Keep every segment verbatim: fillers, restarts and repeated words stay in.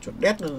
chuẩn đét nữa.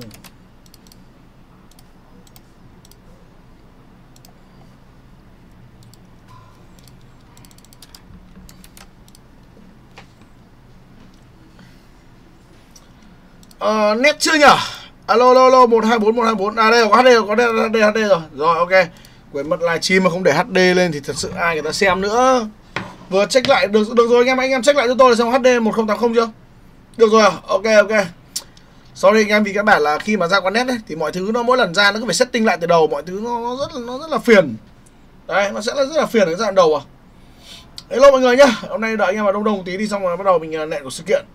Ờ, nét chưa nhỉ? Alo alo alo một hai bốn một hai bốn. À đây có hát đê rồi, có hát đê hát đê rồi. Rồi ok. Quên mất livestream mà không để hát đê lên thì thật sự ai người ta xem nữa. Vừa check lại được được rồi anh em, anh em check lại cho tôi là xong hát đê một không tám không chưa? Được rồi à? Ok ok. Sorry anh em vì các bạn là khi mà ra quán net ấy, thì mọi thứ nó mỗi lần ra nó cứ phải setting lại từ đầu, mọi thứ nó, nó rất là nó rất là phiền. Đấy, nó sẽ rất là phiền ở giai đoạn đầu à. Hello mọi người nhá. Hôm nay đợi anh em vào đông đông một tí đi xong rồi bắt đầu mình nẹn của sự kiện.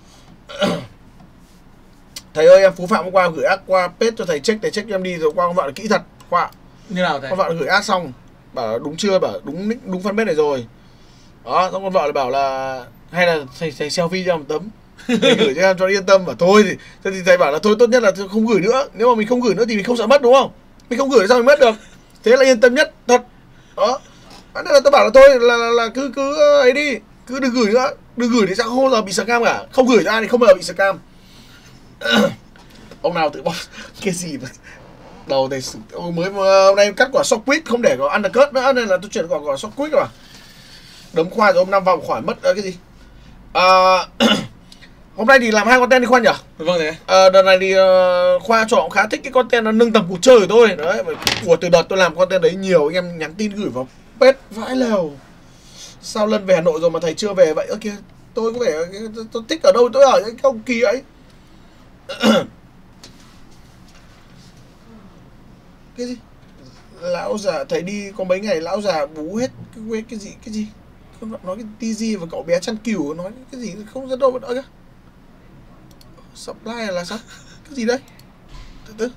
Thầy ơi em Phú Phạm hôm qua gửi ác qua page cho thầy check, thầy check em đi rồi qua con vợ là kỹ thật khoa. Như nào thầy? Con vợ gửi ác xong bảo là đúng chưa, bảo đúng đúng fanpage này rồi. Đó, xong con vợ là bảo là hay là thầy thầy selfie cho một tấm. Thầy gửi cho em cho yên tâm, bảo thôi thì, thì thầy bảo là thôi tốt nhất là không gửi nữa. Nếu mà mình không gửi nữa thì mình không sợ mất đúng không? Mình không gửi sao mình mất được. Thế là yên tâm nhất thật. Đó. Nên là tôi bảo là thôi là, là, là cứ cứ ấy đi, cứ đừng gửi nữa, đừng gửi thì sao không bao giờ bị scam cả. Không gửi cho ai thì không bao giờ bị scam. Ông nào tự bỏ cái gì mà đầu thầy mới hôm nay cắt quả short quýt không để có undercut nữa nên là tôi chuyển quả quả short quýt rồi. Đấm khoa rồi hôm năm vòng khỏi mất uh, cái gì. À, hôm nay thì làm hai content đi Khoa nhỉ? Vâng thế. À, đợt này thì uh, Khoa chọn khá thích cái content nó nâng tầm cuộc chơi của tôi. Đấy, của từ đợt tôi làm content đấy nhiều anh em nhắn tin gửi vào page vãi lèo. Sao Lân về Hà Nội rồi mà thầy chưa về vậy? Ơ kìa, tôi có vẻ tôi, tôi thích ở đâu tôi ở cái ông kỳ ấy. Cái gì? Lão già thầy đi có mấy ngày lão già bú hết cái cái gì cái gì? Nói cái tê giê và cậu bé chăn cừu nói cái gì không rất đâu mà đợi kìa. Supply là sao? Cái gì đây? Từ từ.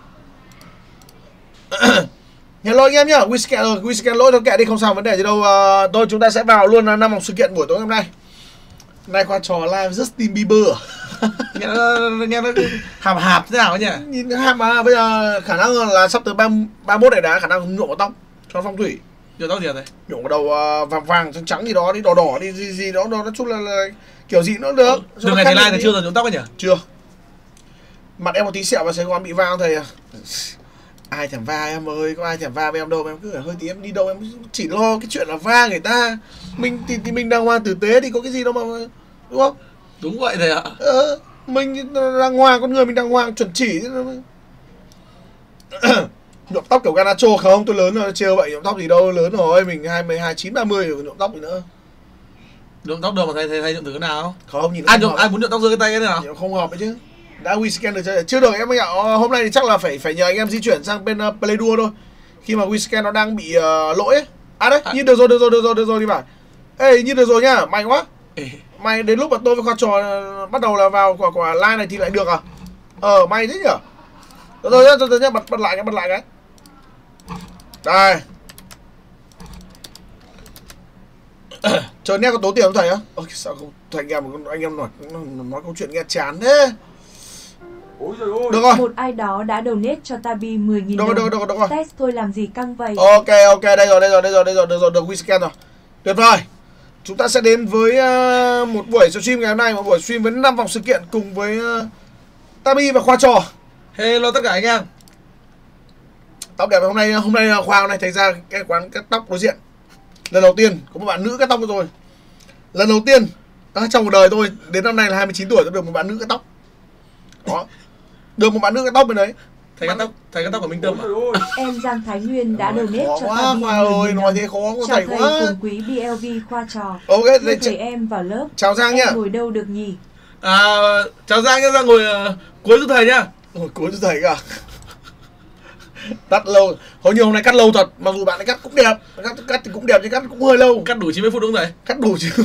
Hello anh em nhá, Whisky rồi, Whisky lỗi thôi kệ đi không sao vấn đề gì đâu. Uh, thôi chúng ta sẽ vào luôn năm vòng sự kiện buổi tối hôm nay. Nay Khoa trò live Justin Bieber. Nghe nó, nghe nó hàm hạp thế nào nhỉ? Nhìn hàm mà bây giờ khả năng là sắp tới ba ba mốt này đá khả năng nhuộm vào tóc cho phong thủy. Nhuộm tóc gì vậy? Nhuộm vào đầu uh, vàng vàng trắng trắng gì đó đi, đỏ đỏ đi gì gì đó, đó nói chung là, là kiểu gì nó được. Từ ngày thầy live thì chưa giờ nhuộm tóc nhỉ? Chưa. Mặt em một tí sẹo vào Sài Gòn bị va thầy à. Ai thèm va em ơi, có ai thèm va với em đâu, em cứ phải hơi tí em đi đâu em chỉ lo cái chuyện là va người ta. Mình thì, thì mình đàng hoàng tử tế thì có cái gì đâu mà đúng không? Đúng vậy thầy ạ. Ờ, mình đàng hoàng, con người mình đàng hoàng chuẩn chỉ. Nhuộm tóc kiểu Ganacho không? Tôi lớn rồi, trêu vậy, nhuộm tóc gì đâu, lớn rồi, mình hai mươi hai, chín, ba mươi rồi, nhuộm tóc gì nữa. Nhuộm tóc được mà thầy thầy, thầy nhuộm thử cái nào? Không, nhìn ai nhuộm, ai muốn nhuộm tóc dưới cái tay cái nào? Không hợp ấy chứ. Đã Whisky được chưa? Chưa được em ơi ạ. Hôm nay thì chắc là phải phải nhờ anh em di chuyển sang bên uh, Play Duo thôi. Khi mà Whisky nó đang bị uh, lỗi ấy. À đấy, à. Như được rồi, được rồi, được rồi, được rồi đi bạn. Ê, như được rồi nhá, may quá. Ê. May đến lúc mà tôi với Khoa trò uh, bắt đầu là vào quả quả live này thì lại được à? Ờ, may thế nhở. Được rồi nhá, rồi, rồi nhá, bật bật lại cái, bật lại cái. Đây. Chờ nét có tốn tiền không thầy á? Ơ sao không thầy anh em anh em nói nói câu chuyện nghe chán thế. Ôi giời ơi. Được rồi. Một ai đó đã donate cho Tabi mười nghìn đồng. Được rồi, được rồi, được rồi. Test thôi làm gì căng vậy. Ok, ok, đây rồi, đây rồi, đây rồi, đây rồi, được rồi, được Whisky rồi. Tuyệt vời. Chúng ta sẽ đến với uh, một buổi stream ngày hôm nay, một buổi stream với năm vòng sự kiện cùng với uh, Tabi và Khoa trò. Hello tất cả anh em. Tóc đẹp hôm nay, hôm nay Khoa hôm nay thấy ra cái quán cắt tóc đối diện. Lần đầu tiên có một bạn nữ cắt tóc cho tôi. Lần đầu tiên à, trong một đời tôi đến năm nay là hai mươi chín tuổi tôi được một bạn nữ cắt tóc. Đó. Được một bạn nữ cắt tóc bên đấy. Thầy cắt tóc, thầy cắt tóc của Minh Tâm à? Em Giang Thái Nguyên đã donate cho quá, Tabi Khoa ơi, nói thế khó có thầy quá. Chào thầy cùng quý bê lờ vê Khoa trò. Ok, đây thầy em vào lớp. Chào Giang nhá. Em ngồi đâu được nhỉ? À, chào Giang nhá, Giang ngồi uh, cuối giúp thầy nhá. Ngồi cuối giúp thầy cả. Cắt lâu, hầu như hôm nay cắt lâu thật, mặc dù bạn ấy cắt cũng đẹp, cắt, cắt thì cũng đẹp nhưng cắt cũng hơi lâu. Cắt đủ chín mươi phút đúng không thầy? Cắt đủ chứ.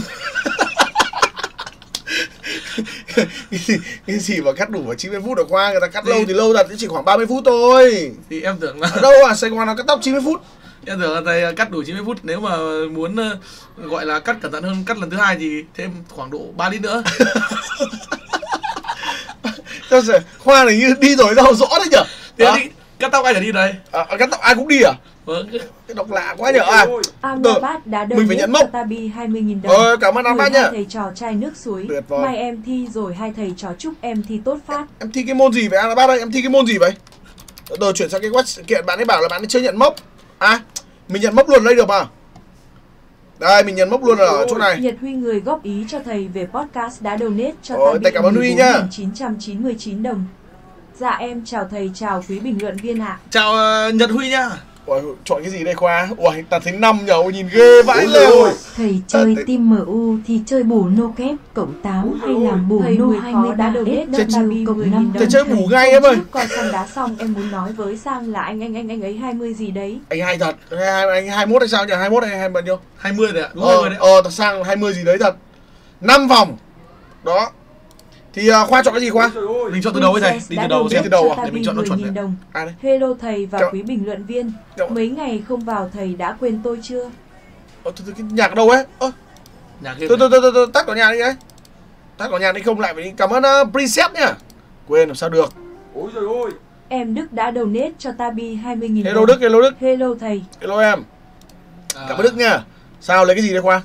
cái, gì, cái gì mà cắt đủ vào chín mươi phút được Khoa, người ta cắt thì... lâu thì lâu thật, chỉ khoảng ba mươi phút thôi. Thì em tưởng là... Ở đâu à, Sài Gòn nó cắt tóc chín mươi phút. Em tưởng là thầy cắt đủ chín mươi phút, nếu mà muốn uh, gọi là cắt cẩn thận hơn, cắt lần thứ hai thì thêm khoảng độ ba lít nữa. Khoa này như đi rồi đâu rõ đấy nhở. Thế đi, Cắt tóc ai phải đi đây? À, cắt tóc ai cũng đi à? Vâng. Cái độc lạ quá nhở à? Amrabat đã mình phải donate nhận mốc. cho Tabi hai mươi nghìn đồng. Ờ, cảm ơn Gửi Amrabat hai nhá. thầy trò chai nước suối. Tuyệt vời. Mai em thi rồi hai thầy trò chúc em thi tốt phát. Em thi cái môn gì vậy Amrabat ơi? Em thi cái môn gì vậy? Rồi chuyển sang cái quét sự kiện, bạn ấy bảo là bạn ấy chưa nhận mốc. À, mình nhận mốc luôn đây được mà. Đây, mình nhận mốc luôn ở chỗ này. Nhật Huy, người góp ý cho thầy về podcast, đã donate cho Ôi, Tabi thầy cảm ơn Huy nhá. mười bốn nghìn chín trăm chín mươi chín đồng. Dạ em chào thầy, chào quý bình luận viên ạ. Chào uh, Nhật Huy nhá. Ôi, chọn cái gì đây Khoa? Ui, ta thấy năm nhờ, nhìn ghê vãi Ôi lều. ôi. Thầy chơi team em u thì chơi bù nô kép cộng tám hay làm bù Thầy nô người hai khó mươi đã ba donate cho ép Tabi cộng mười năm. nghìn Thầy đồng. chơi bù ngay em ơi. Trước coi xong đá xong em muốn nói với Sang là anh anh anh anh ấy hai mươi gì đấy. Anh hay thật. Anh anh hai mươi mốt hay sao nhỉ? hai mươi mốt hay hai bao nhiêu? hai mươi rồi ạ. Đúng hai mươi Ờ, đấy. ờ, thật sang hai mươi gì đấy thật. năm vòng. Đó. Thì uh, Khoa chọn cái gì Khoa? Ôi trời ơi. Mình chọn từ đầu với thầy. Princess Đi đã từ đầu donate xem. từ đầu à? cho Để mình Tabi chọn nó mười chuẩn nghìn đấy. đồng. Ai đây? Hello thầy và Chọn. quý bình luận viên. Chọn. Mấy ngày không vào thầy đã quên tôi chưa? Ờ, thôi, thôi, cái nhạc ở đâu ấy? Ơ, Nhà kia. thôi, thôi, thôi, thôi, thôi, tắt vào nhà đi ấy. Tắt vào nhà đi không lại phải đi. Cảm ơn uh, Princess nhá. Quên làm sao được. Ôi trời ơi. Em Đức đã donate cho Tabi hai mươi nghìn Hello đồng. Đức, hello Đức. Hello thầy. Hello em. À, Cảm ơn Đức nha. Sao lấy cái gì đây Khoa?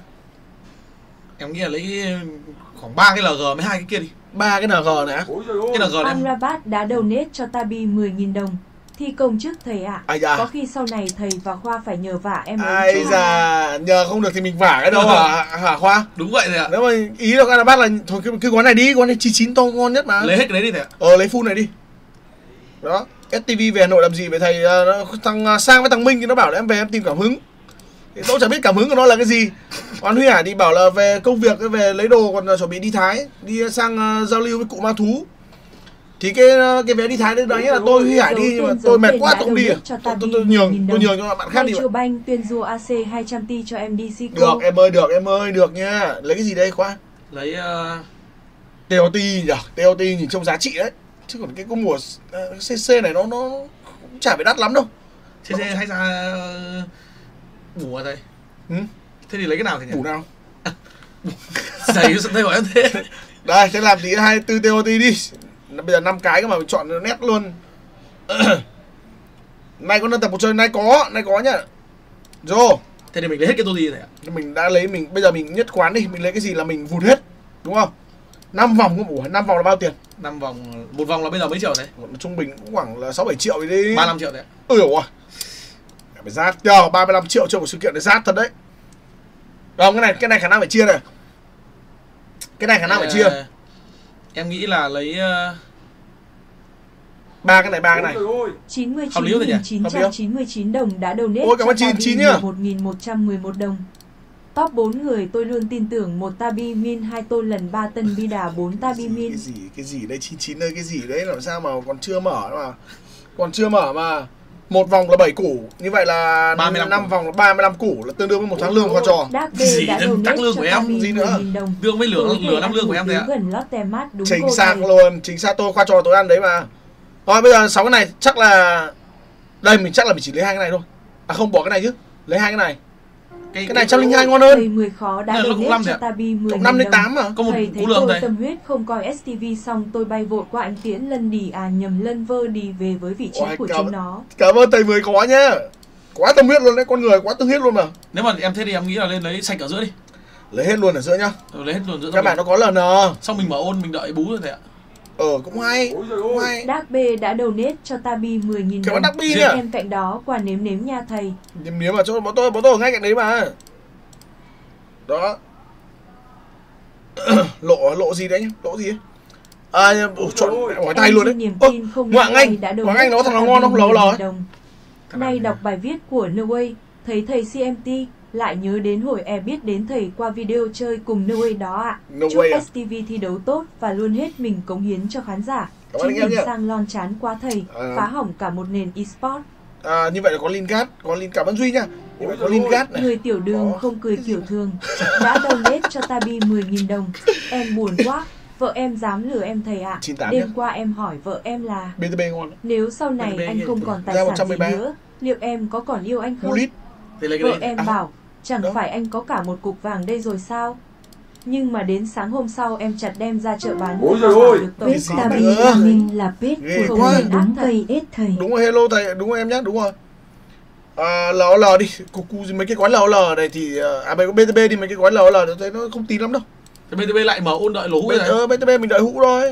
em nghĩ là lấy khoảng ba cái lờ giê với hai cái kia đi. Ba cái en giê này á. Ôi trời ơi. Cái lờ giê này em Amrabat đã donate cho Tabi mười nghìn đồng. Thi công trước thầy ạ. Ai da. Có khi sau này thầy và Khoa phải nhờ vả em ấy Ai chứ. da, nhờ không được thì mình vả cái đâu hả, hả Khoa? đúng vậy thầy ạ. Nếu mà ý được anh là bác là thôi cái, cái gói này đi, gói này chín chín to ngon nhất mà. Lấy hết cái đấy đi thầy ạ. Ờ lấy full này đi. Đó, ét tê vê về Hà Nội làm gì vậy thầy? Uh, thằng uh, Sang với thằng Minh thì nó bảo là em về em tìm cảm hứng. Thì tôi chẳng biết cảm hứng của nó là cái gì. Còn Huy Hải thì bảo là về công việc, về lấy đồ, còn uh, chuẩn bị đi Thái, đi sang uh, giao lưu với cụ ma thú. Thì cái uh, cái vé đi Thái đấy đấy là tôi Huy Hải đi nhưng mà tôi mệt quá tôi không đi. À. Tôi, tôi, tôi nhường, tôi nhường cho bạn khác đi. Chiều banh tuyên du a xê hai trăm ti cho em đi Sico. Được em ơi, được em ơi, được nha. Lấy cái gì đây Khoa? Lấy uh, tê o tê nhỉ? tê o tê nhìn trông giá trị đấy. Chứ còn cái con mùa uh, xê xê này nó nó cũng chả phải đắt lắm đâu. xê xê hay ra uh, bù à thầy. Ừ? Thế thì lấy cái nào thầy nhỉ? Bù nào? Thầy thầy hỏi em thế. Đây, thế làm tí hai mươi tư tê o tê đi. Bây giờ năm cái cơ mà mình chọn nét luôn. Nay có nâng tập một chơi, nay có, nay có nhá. Rồi. Thế thì mình lấy hết cái tô gì thầy ạ? Mình đã lấy, mình bây giờ mình nhất quán đi, mình lấy cái gì là mình vụt hết, đúng không? năm vòng không? Ủa, năm vòng là bao tiền? năm vòng, một vòng là bây giờ mấy triệu thầy? Trung bình cũng khoảng là sáu bảy triệu gì đi. ba mươi lăm triệu thầy ạ. Ôi dồi ôi. Phải rát nhờ, ba mươi lăm triệu cho một sự kiện này rát thật đấy. Không, cái này cái này khả năng phải chia này. Cái này khả năng phải chia. Ờ, em nghĩ là lấy uh, ba cái này, ba cái này. Ôi trời ơi. chín mươi Hợp lý chín không nhỉ? nghìn chín trăm chín mươi chín đồng đã donate Ôi, cảm ơn cho chín mươi chín nhá. Tabi một nghìn một trăm mười một đồng. Top bốn người tôi luôn tin tưởng, một Tabi min, hai tôn lần, ba tân bi đà, bốn Tabi min. Cái gì cái gì đây chín mươi chín ơi, cái gì đấy làm sao mà còn chưa mở mà. Còn chưa mở mà. Một vòng là bảy củ, như vậy là ba mươi lăm năm củ. vòng là ba mươi lăm củ, là tương đương với một tháng lương của trò. Dark B Gì đã thêm donate tăng lương cho của em, Tabi gì nữa? mười nghìn đồng. lương với lửa Tối lửa về năm ăn lương của hủ em thầy tiếu ạ. gần Lotte Mart, đúng Chính cô xác thầy. luôn, chính xác, tôi khoa trò tôi ăn đấy mà. Rồi bây giờ sáu cái này chắc là đây mình chắc là mình chỉ lấy hai cái này thôi. À không, bỏ cái này chứ. Lấy hai cái này. Cái, Cái này trăm lẻ hai ngon hơn. Thầy mười khó đã Này, nó cũng donate năm cho thầy ạ. Tabi mười Cộng nghìn năm đến đồng. tám mà. có một Thầy cú thấy lương tôi thầy. tâm huyết không coi ét tê vê xong tôi bay vội qua anh Tiễn lân đi à nhầm lân vơ đi về với vị trí Ôi, của cảm- chúng nó. Cảm ơn thầy mười có nhá. Quá tâm huyết luôn đấy, con người quá tâm huyết luôn mà. Nếu mà em thế thì em nghĩ là lên lấy sạch ở giữa đi. Lấy hết luôn ở giữa nhá. Ừ, lấy hết luôn giữa. Các bạn nó có lờ en. xong mình mở ôn mình đợi bú rồi thầy ạ. Ờ cũng hay. Ôi trời Cũng ơi. hay. Dark B đã donate cho Tabi mười nghìn Cảm đồng. ơn Đắc Bi Duyên nhá. Em cạnh đó quả nếm nếm nha thầy. Nếu nếu mà chỗ bố tôi bố tôi ở ngay cạnh đấy mà. Đó. lộ lộ gì đấy nhá? Lộ gì ấy? À, ủa, chọn hỏi tay luôn đấy. Niềm Ơ, tin không Hoàng ngày Anh, đã donate Hoàng Anh nó cho thằng nào Tabi ngon không? Lẩu mười nghìn lẩu ấy. đồng. Thằng Nay nào đọc bài viết của No Way, thấy thầy xê em tê, lại nhớ đến hồi e biết đến thầy qua video chơi cùng No Way đó ạ. No Chúc Way à? ét tê vê thi đấu tốt và luôn hết mình cống hiến cho khán giả. Cảm ơn Chứ anh em mình nhé. sang lon chán quá thầy, À. phá hỏng cả một nền eSport. À, như vậy là có Lingard, có Lin cảm ơn Duy nhá. Như vậy có Lingard này. Người tiểu đường Đó. không cười kiểu thường đã donate cho Tabi mười nghìn đồng. Em buồn quá, vợ em dám lừa em thầy ạ. chín mươi tám Đêm nhá. qua em hỏi vợ em là bê tê bê ngon. nếu sau này bê tê bê anh không còn tài ra sản một trăm mười ba. gì nữa, liệu em có còn yêu anh không? Bulit. Thì lấy cái Vợ đấy. em À, bảo chẳng đó. phải anh có cả một cục vàng đây rồi sao? Nhưng mà đến sáng hôm sau em chặt đem ra chợ bán. Ôi giời ơi. Được tổng Pet gì Tabi nữa? mình là pet Ghê của quá. thầy đúng cây ết thầy. Đúng rồi, hello thầy, đúng rồi em nhé, đúng rồi. À, lờ o lờ đi, cu cu mấy cái gói lờ o lờ này thì à mấy cái bê tê bê thì mấy cái gói lờ o lờ tôi thấy nó không tín lắm đâu. Thế bê tê bê lại mở ôn đợi lỗ hũ Bê- này. Ờ, bê tê bê mình đợi hũ thôi.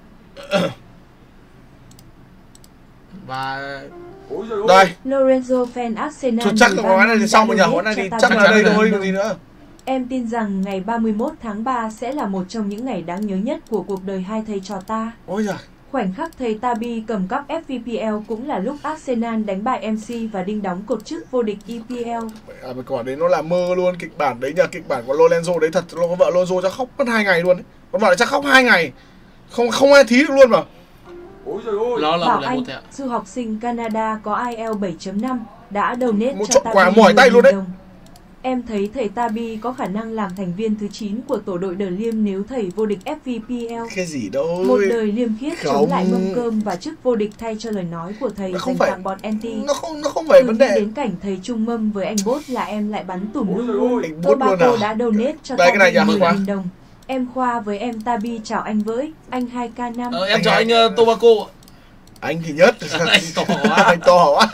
Và Ôi giời ơi. Đây, Lorenzo fan Arsenal. thôi chắc là gói này thì xong rồi nhỉ, đã gói này thì donate cho chắc ta là đây rồi. thôi, còn gì nữa. Em tin rằng ngày ba mươi mốt tháng ba sẽ là một trong những ngày đáng nhớ nhất của cuộc đời hai thầy trò ta. Ôi giời. Khoảnh khắc thầy Tabi cầm cúp ép vê pê lờ cũng là lúc Arsenal đánh bại em xê và đinh đóng cột chức vô địch e pê lờ. À, mà quả đấy nó là mơ luôn, kịch bản đấy nhờ, kịch bản của Lorenzo đấy thật, con vợ Lorenzo chắc khóc mất hai ngày luôn đấy. Con vợ này chắc khóc hai ngày. Không không ai thí được luôn mà. Ôi giời ơi. nó là Bảo một Anh, một thẻ. du học sinh Canada có ai eo bảy chấm năm, đã donate Một cho chọn Tabi quà mỏi tay luôn đấy. mười nghìn đồng. Em thấy thầy Tabi có khả năng làm thành viên thứ chín của tổ đội đờ liêm nếu thầy vô địch ép vê pê lờ. Cái gì đâu. Một đời liêm khiết chống Không. lại mâm cơm và chức vô địch thay cho lời nói của thầy Nó không dành phải- tặng bọn anti. Nó không nó không phải Từ vấn khi đề. đến cảnh thầy chung mâm với anh Bốt là em lại bắn tủm Ôi luôn giời luôn. ơi. Anh Bốt luôn Tobacco à? đã donate cho Đây, cái này Tabi nhỉ, mười Khoa. nghìn đồng. Em Khoa với em Tabi chào anh với, anh hai k năm. Ờ, em Anh chào hai- anh uh, Tobacco. Anh thì nhất. Anh to quá. Anh to quá.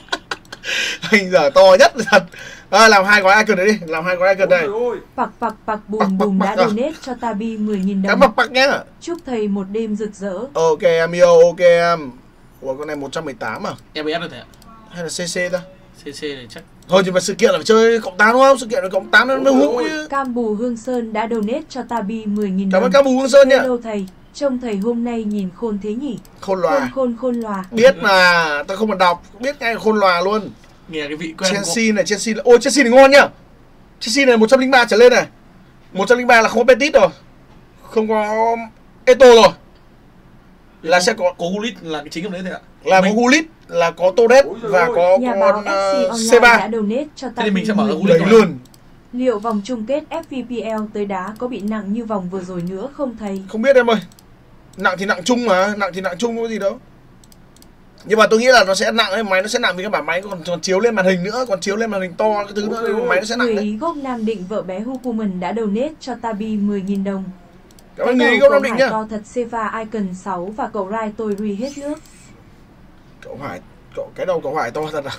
Anh giờ to nhất thật. À, làm hai gói icon đấy đi, làm hai gói icon Ôi đây. giời ơi. Pặc pặc pặc Pặc, bùm pặc, bùm đã pặc à? donate cho Tabi mười nghìn Cái đồng. mặt bạc nhé. Chúc thầy một đêm rực rỡ. Ok em yêu, ok em. Ủa con này một trăm mười tám à? em ét rồi thẻ. Hay là xê xê ta? xê xê này chắc. Thôi nhưng mà sự kiện là phải chơi cộng tám đúng không? Sự kiện là cộng tám nó mới hũ chứ. Cam Bù Hương Sơn đã donate cho Tabi mười nghìn Cảm đồng. ơn các bù Hương Sơn nhá. Hello thầy, trông thầy hôm nay nhìn khôn thế nhỉ? Khôn Khôn lòa. khôn khôn lòa. Biết mà, tao không cần đọc, biết ngay là khôn lòa luôn. Nghe cái vị quen. Chelsea này, Chelsea là... Ôi Chelsea này ngon nhá. Chelsea này một trăm lẻ ba trở lên này. một trăm lẻ ba là không có Betis rồi. Không có Eto rồi. Là sẽ có có Gullit là cái chính trong đấy thẻ ạ. là có Mình- Gullit, là có Torres Ôi giời và ơi. có Nhà báo con ép xê uh, Online xê ba. đã donate cho thì Tabi mình sẽ mở mười ra nghìn Đấy Gullit đồng. luôn. Liệu vòng chung kết ép vê pê lờ tới đá có bị nặng như vòng vừa rồi nữa không thầy? Không biết em ơi. Nặng thì nặng chung mà, nặng thì nặng chung có gì đâu. Nhưng mà tôi nghĩ là nó sẽ nặng ấy, máy nó sẽ nặng vì cái bản máy còn, còn chiếu lên màn hình nữa, còn chiếu lên màn hình to cái thứ nữa nên máy nó sẽ nặng Người đấy. Ý gốc Nam Định vợ bé Hukuman đã donate cho Tabi mười nghìn đồng. Cảm ơn Cái người đầu gốc cậu Nam Định Hải nhá. to thật Seva Icon sáu và cậu Rai tôi ri hết nước. Cậu Hải, cậu cái đầu cậu Hải to thật à?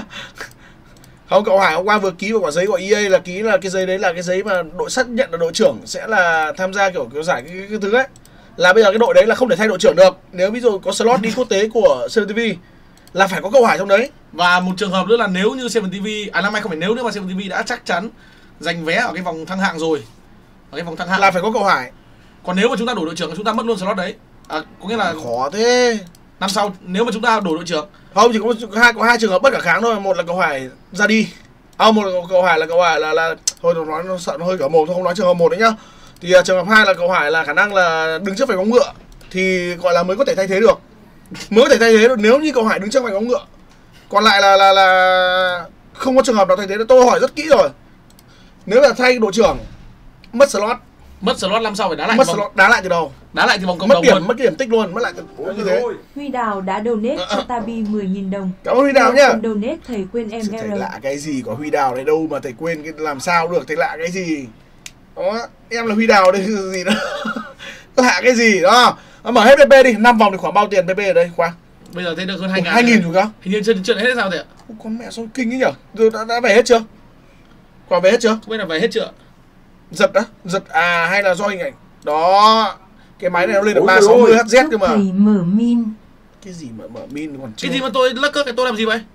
Không, cậu Hải hôm qua vừa ký vào quả giấy của e a là ký là cái giấy đấy là cái giấy mà đội xác nhận là đội trưởng sẽ là tham gia kiểu kiểu giải cái, cái thứ ấy. Là bây giờ cái đội đấy là không thể thay đội trưởng được. Nếu ví dụ có slot đi quốc tế của Seven ti vi là phải có cậu Hải trong đấy. Và một trường hợp nữa là nếu như Seven ti vi, à năm nay không phải nếu nữa mà Seven ti vi đã chắc chắn giành vé ở cái vòng thăng hạng rồi. Ở cái vòng thăng hạng. Là phải có cậu Hải. Còn nếu mà chúng ta đổi đội trưởng chúng ta mất luôn slot đấy. À, có nghĩa là Khó thế. năm sau nếu mà chúng ta đổi đội trưởng Không, chỉ có hai có hai trường hợp bất khả kháng thôi, một là cậu Hải ra đi. À, một là cậu Hải là cậu Hải là là thôi tôi nói nó sợ nó hơi cả mồm, thôi không nói trường hợp một đấy nhá. Thì uh, trường hợp hai là cậu Hải là khả năng là đứng trước vạch bóng ngựa thì gọi là mới có thể thay thế được. Mới có thể thay thế được nếu như cậu Hải đứng trước vạch bóng ngựa. Còn lại là là là không có trường hợp nào thay thế được. Tôi hỏi rất kỹ rồi. Nếu là thay đội trưởng mất slot, mất slot năm sau phải đá lại mất vòng, slot đá lại từ đầu, đá lại từ vòng cộng mất đồng điểm, luôn. mất cái điểm tích luôn, mất lại từ Ôi như giời thế. ơi. Huy Đào đã donate cho Tabi mười nghìn đồng. Cảm ơn Huy Đào Nếu nhá. không donate thầy quên em Thầy R. lạ cái gì có Huy Đào này đâu mà thầy quên cái làm sao được, thầy lạ cái gì. Đó, em là Huy Đào đây gì đó. Lạ cái gì đó. Mở hết pê pê đi, năm vòng thì khoảng bao tiền pê pê ở đây khoan. Bây giờ thấy được hơn hai ngàn. hai nghìn rồi cơ. Hình như chưa chưa hết sao thế ạ? Ô, con mẹ sao kinh ấy nhở. Rồi đã, đã về hết chưa? Quả về hết chưa? Không biết là về hết chưa? Giật á, giật à hay là do hình ảnh. Đó. Cái máy này nó lên được Ôi ba trời sáu mươi ơi. héc cơ mà. Thầy mở min. Cái gì mà mở min còn chưa. Cái gì mà tôi lắc cơ cái tôi làm gì vậy?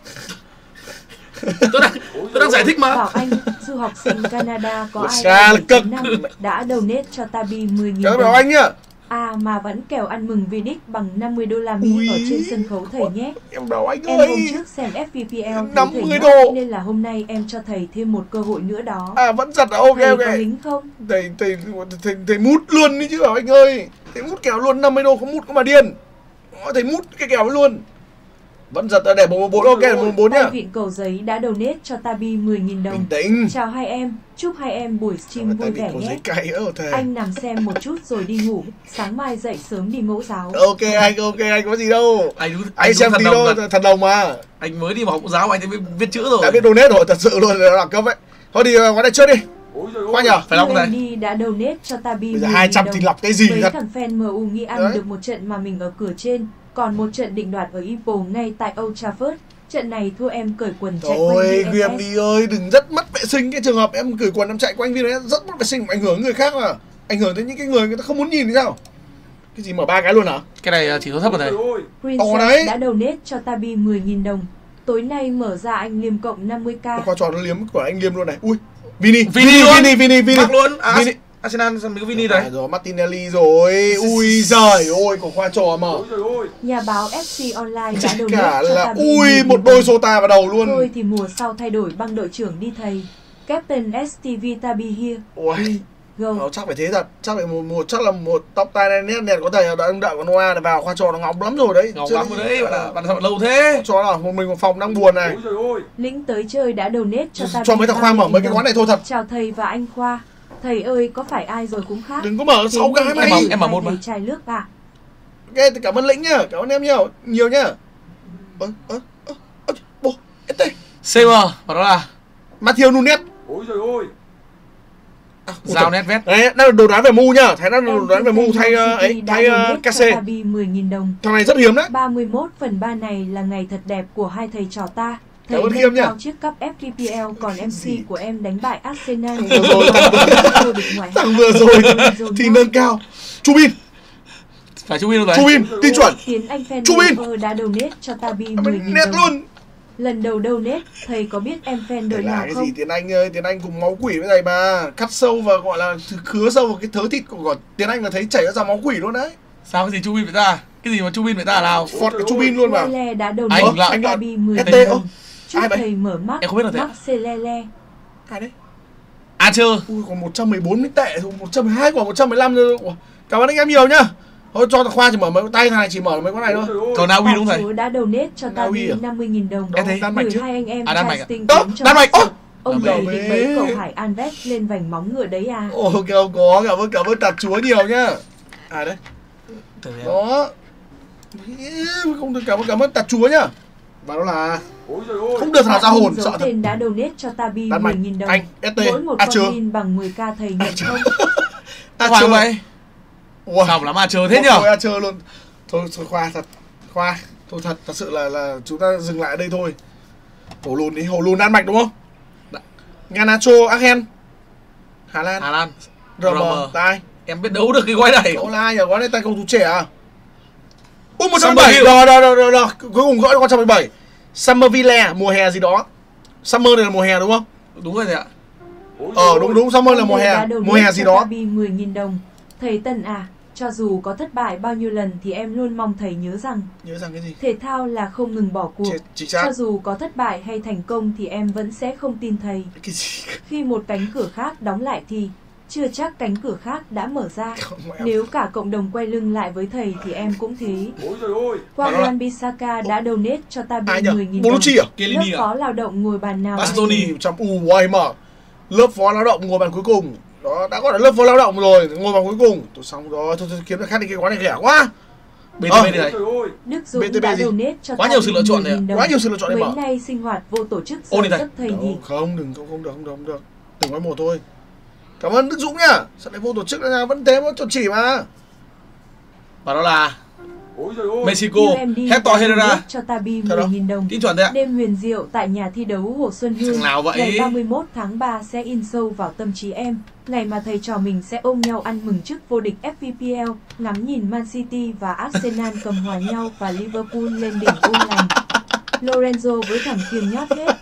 tôi đang tôi đang giải thích mà. Bảo Anh, du học sinh Canada có Ủa, ai xa eo là cực. bảy chấm năm đã donate cho Tabi mười nghìn Cảm ơn đồng. Bảo Anh nhá. À mà vẫn kèo ăn mừng Vidic bằng năm mươi đô la Mỹ Ui. ở trên sân khấu thầy nhé. Em Bảo Anh Em ơi. hôm trước xem ép vê pê lờ năm thấy mươi thầy đô. ngất nên là hôm nay em cho thầy thêm một cơ hội nữa đó. À vẫn giật à, ok Thầy ok. có lính không? Thầy, thầy, thầy, thầy mút luôn đi chứ Bảo Anh ơi. Thầy mút kèo luôn, năm mươi đô không mút có mà điên. Đó, thầy mút cái kèo ấy luôn. Vẫn giật để một bốn ok một bốn nhá. Tay vịn cầu giấy đã donate cho Tabi mười nghìn đồng. Bình tĩnh. Chào hai em, chúc hai em buổi stream Tay vui bị vẻ có nhé. giấy cay ớ thầy. Anh nằm xem một chút rồi đi ngủ, sáng mai dậy sớm đi mẫu giáo. Ok anh, ok anh có gì đâu. Anh đúng, Anh, đúng xem thần tí đồng đâu, thật. thần đồng mà. Anh mới đi vào học giáo anh đã biết, viết chữ rồi. Đã biết donate rồi, thật sự luôn là đẳng cấp ấy. Thôi thì uh, quán này trước đi. Ôi giời Quá nhờ. Phải lọc u này. em đê đã donate cho Tabi Bây giờ mười nghìn hai trăm đồng. thì lọc cái gì Mấy thật. thằng fan em u nghĩ ăn Đấy. được một trận mà mình ở cửa trên, còn một trận định đoạt ở Ipoh ngay tại Old Trafford. Trận này thua em cởi quần chạy quanh Thôi vê ép ét. Gm đi ơi, đừng rất mất vệ sinh. Cái trường hợp em cởi quần em chạy quanh video rất mất vệ sinh, ảnh hưởng người khác mà. Ảnh hưởng đến những cái người người ta không muốn nhìn thì sao? Cái gì mở ba cái luôn hả? Cái này chỉ số thấp rồi thầy. Ôi Ồ, đấy. Princess đã donate cho Tabi mười nghìn đồng. Tối nay mở ra anh liêm cộng năm mươi k. Qua trò nó liếm của anh Liêm luôn này. Ui, Vini, Vini Vini, luôn. Vini, Vini, Vini. Mắc luôn. À, Vini. Arsenal mình có Vini Phải đấy. rồi, Martinelli rồi. Ui giời ơi, của khoa trò mở. ôi trời ơi. Nhà báo ép xê Online đã Cả donate cho là Tabi ui mười nghìn một đôi đồng. sota vào đầu luôn. Thôi thì mùa sau thay đổi băng đội trưởng đi thầy. Captain ét tê vê Tabi here. Ui, Go. nó chắc phải thế thật. Chắc phải một, một chắc là một tóc tai này nét nét có thể là đang đợi con Noah này vào khoa trò nó ngóng lắm rồi đấy. Ngọc Chứ- lắm rồi đấy, bạn ạ. Bạn sao lâu thế? Cho là một mình một phòng đang buồn này. Ôi trời ơi. Lĩnh tới chơi đã donate cho Tabi. Cho mấy thằng Khoa mở mấy cái quán này thôi thật. Chào thầy và anh Khoa. Thầy ơi có phải ai rồi cũng khác. Đừng có mở sáu cái em mày. mở- em mở một mà. Thầy chai nước à. Ok, thì cảm ơn Lĩnh nhá, cảm ơn em nhiều, nhiều nhá. Ơ ơ ơ ơ bố, ét tê. xê em và đó là Matthew Nunes. Ôi trời ơi. À, Giao nét vét. đấy, đây là đồ đá về mu nhá, thấy nó Em đồ đá về mu Vincent thay ờ, City ấy, đã thay donate uh, cho ca xê. Tabi mười nghìn đồng. Thằng này rất hiếm đấy. ba mươi mốt phần ba này là ngày thật đẹp của hai thầy trò ta. Thầy Cảm ơn nâng Khiêm nhá. cao chiếc cúp ép pê pê lờ, còn em xê của em đánh bại Arsenal. Vừa rồi thằng Vô địch ngoại hạng. Thằng vừa rồi thì nâng cao. Chu Bin, Phải chú ý luôn đấy. Chu Bin, tin chuẩn. Tiến Anh fan Chu Bin. Lover đã donate cho Tabi mười nghìn Nét đồng. luôn. Lần đầu donate, thầy có biết em fan Đây đời là nào cái không? gì Tiến Anh ơi, Tiến Anh cùng máu quỷ với này mà. Cắt sâu và gọi là khứa sâu vào cái thớ thịt của của Tiến Anh là thấy chảy ra máu quỷ luôn đấy. Sao cái gì chú Bin vậy ta? Cái gì mà chú Bin vậy ta nào? Phọt cái Chu Bin luôn mà. Lele đã Anh donate là- cho anh là- Tabi mười ét nghìn tê, đồng. ô, Chúc ai vậy? thầy mở mắt. Em không biết là thế ạ? Mắt xê lele. Ai đấy? À chưa? Ui, còn một trăm mười bốn mới tệ thôi, một trăm mười hai quả một trăm mười lăm thôi. Ủa, cảm ơn anh em nhiều nhá. Thôi cho thằng Khoa chỉ mở mấy tay, thằng này chỉ mở mấy con này Ôi thôi. trời ơi. Cầu Na Uy Bà đúng không thầy? chúa đã donate cho Na Uy Tabi à? năm mươi nghìn đồng. Em thấy Đan Mạch Gửi chứ. hai anh em À, Đan Mạch trai à? tinh Ơ, tiến cho Đan Mạch, bác ơ! sĩ. Ông Đan đầy Mạch. định mấy cầu Hải An vét lên vành móng ngựa đấy à. Ồ, ok, có, cảm ơn, cảm ơn tạt chúa nhiều nhá. Ai đấy? Tưởng em. Đó. Không được, cảm ơn, cảm ơn tạt chúa nhá. Và đó là Ôi trời ơi. không được thằng nào ra hồn, Giấu sợ thật. tên đã donate cho Tabi Đan Mạch, mười nghìn đồng. anh, ét tê, Mỗi một à con chưa? min bằng mười k thầy nhận không? À, Khoa chưa? không vậy? Ủa, Sao mà lắm à chờ thế thôi, nhở? thôi, à, chưa luôn. Thôi, thôi Khoa thật. Khoa, thôi thật, thật sự là là chúng ta dừng lại ở đây thôi. Hổ lùn đi, hổ lùn Đan Mạch đúng không? Garnacho, Argen, Hà Lan, Hà Lan. rờ em, rờ em. tai. Em biết đấu được cái gói này. Cậu là ai nhỉ? Gói này tay cầu thủ trẻ à? Ui, một trăm Summer mười bảy, Hill. rồi, rồi, rồi, rồi, rồi. Cuối cùng gõ con một trăm mười bảy. Summerville, mùa hè gì đó. Summer này là mùa hè đúng không? Đúng rồi thầy ạ. Ôi trời Ờ, ơi. đúng, đúng, Summer là mùa hè, Đã donate mùa hè gì cho đó. Tabi mười nghìn đồng. Thầy Tân à, cho dù có thất bại bao nhiêu lần thì em luôn mong thầy nhớ rằng Nhớ rằng cái gì? thể thao là không ngừng bỏ cuộc. Chị, chị xác. Cho dù có thất bại hay thành công thì em vẫn sẽ không tin thầy. Cái gì? Khi một cánh cửa khác đóng lại thì chưa chắc cánh cửa khác đã mở ra. Không, mẹ. Nếu cả cộng đồng quay lưng lại với thầy thì em cũng thế. Ôi trời ơi. Quang Bisaka đã donate cho Tabi Ai mười nhỉ? nghìn đồng. Bonucci à? Lớp Chiellini à? phó lao động ngồi bàn nào? Bastoni. Trăm u quay mở. Lớp phó lao động ngồi bàn cuối cùng. Đó, đã gọi là lớp phó lao động rồi, ngồi bàn cuối cùng. Tôi xong rồi, thôi, thôi kiếm được khác đi, cái quán này rẻ quá. bê tê Ờ. bê đi Ôi thầy. trời ơi. Đức Dũng bê tê bê đã gì? donate cho Quá nhiều Tabi sự lựa chọn mười này ạ. nghìn đồng. Quá nhiều sự lựa chọn để Mấy mở. nay sinh hoạt vô tổ chức Ô, đi giờ thầy. giấc thầy Đâu, nhỉ? không, đừng, không, không được, không được, không được. Từng nói một thôi. Cảm ơn Đức Dũng nhá. Sao lại vô tổ chức là vẫn thế, vẫn chuẩn chỉ mà. Và đó là Ôi trời ơi. Mexico, u em đê Hector đã Herrera. donate cho Tabi Thật mười đó? nghìn đồng. Tin chuẩn đấy ạ. Đêm huyền diệu tại nhà thi đấu Hồ Xuân Hương. Thằng nào vậy? Ngày ba mươi mốt tháng ba sẽ in sâu vào tâm trí em. Ngày mà thầy trò mình sẽ ôm nhau ăn mừng chức vô địch ép pê pê lờ, ngắm nhìn Man City và Arsenal cầm hòa nhau và Liverpool lên đỉnh ôn lành. Lorenzo với thằng Kiên nhót hết.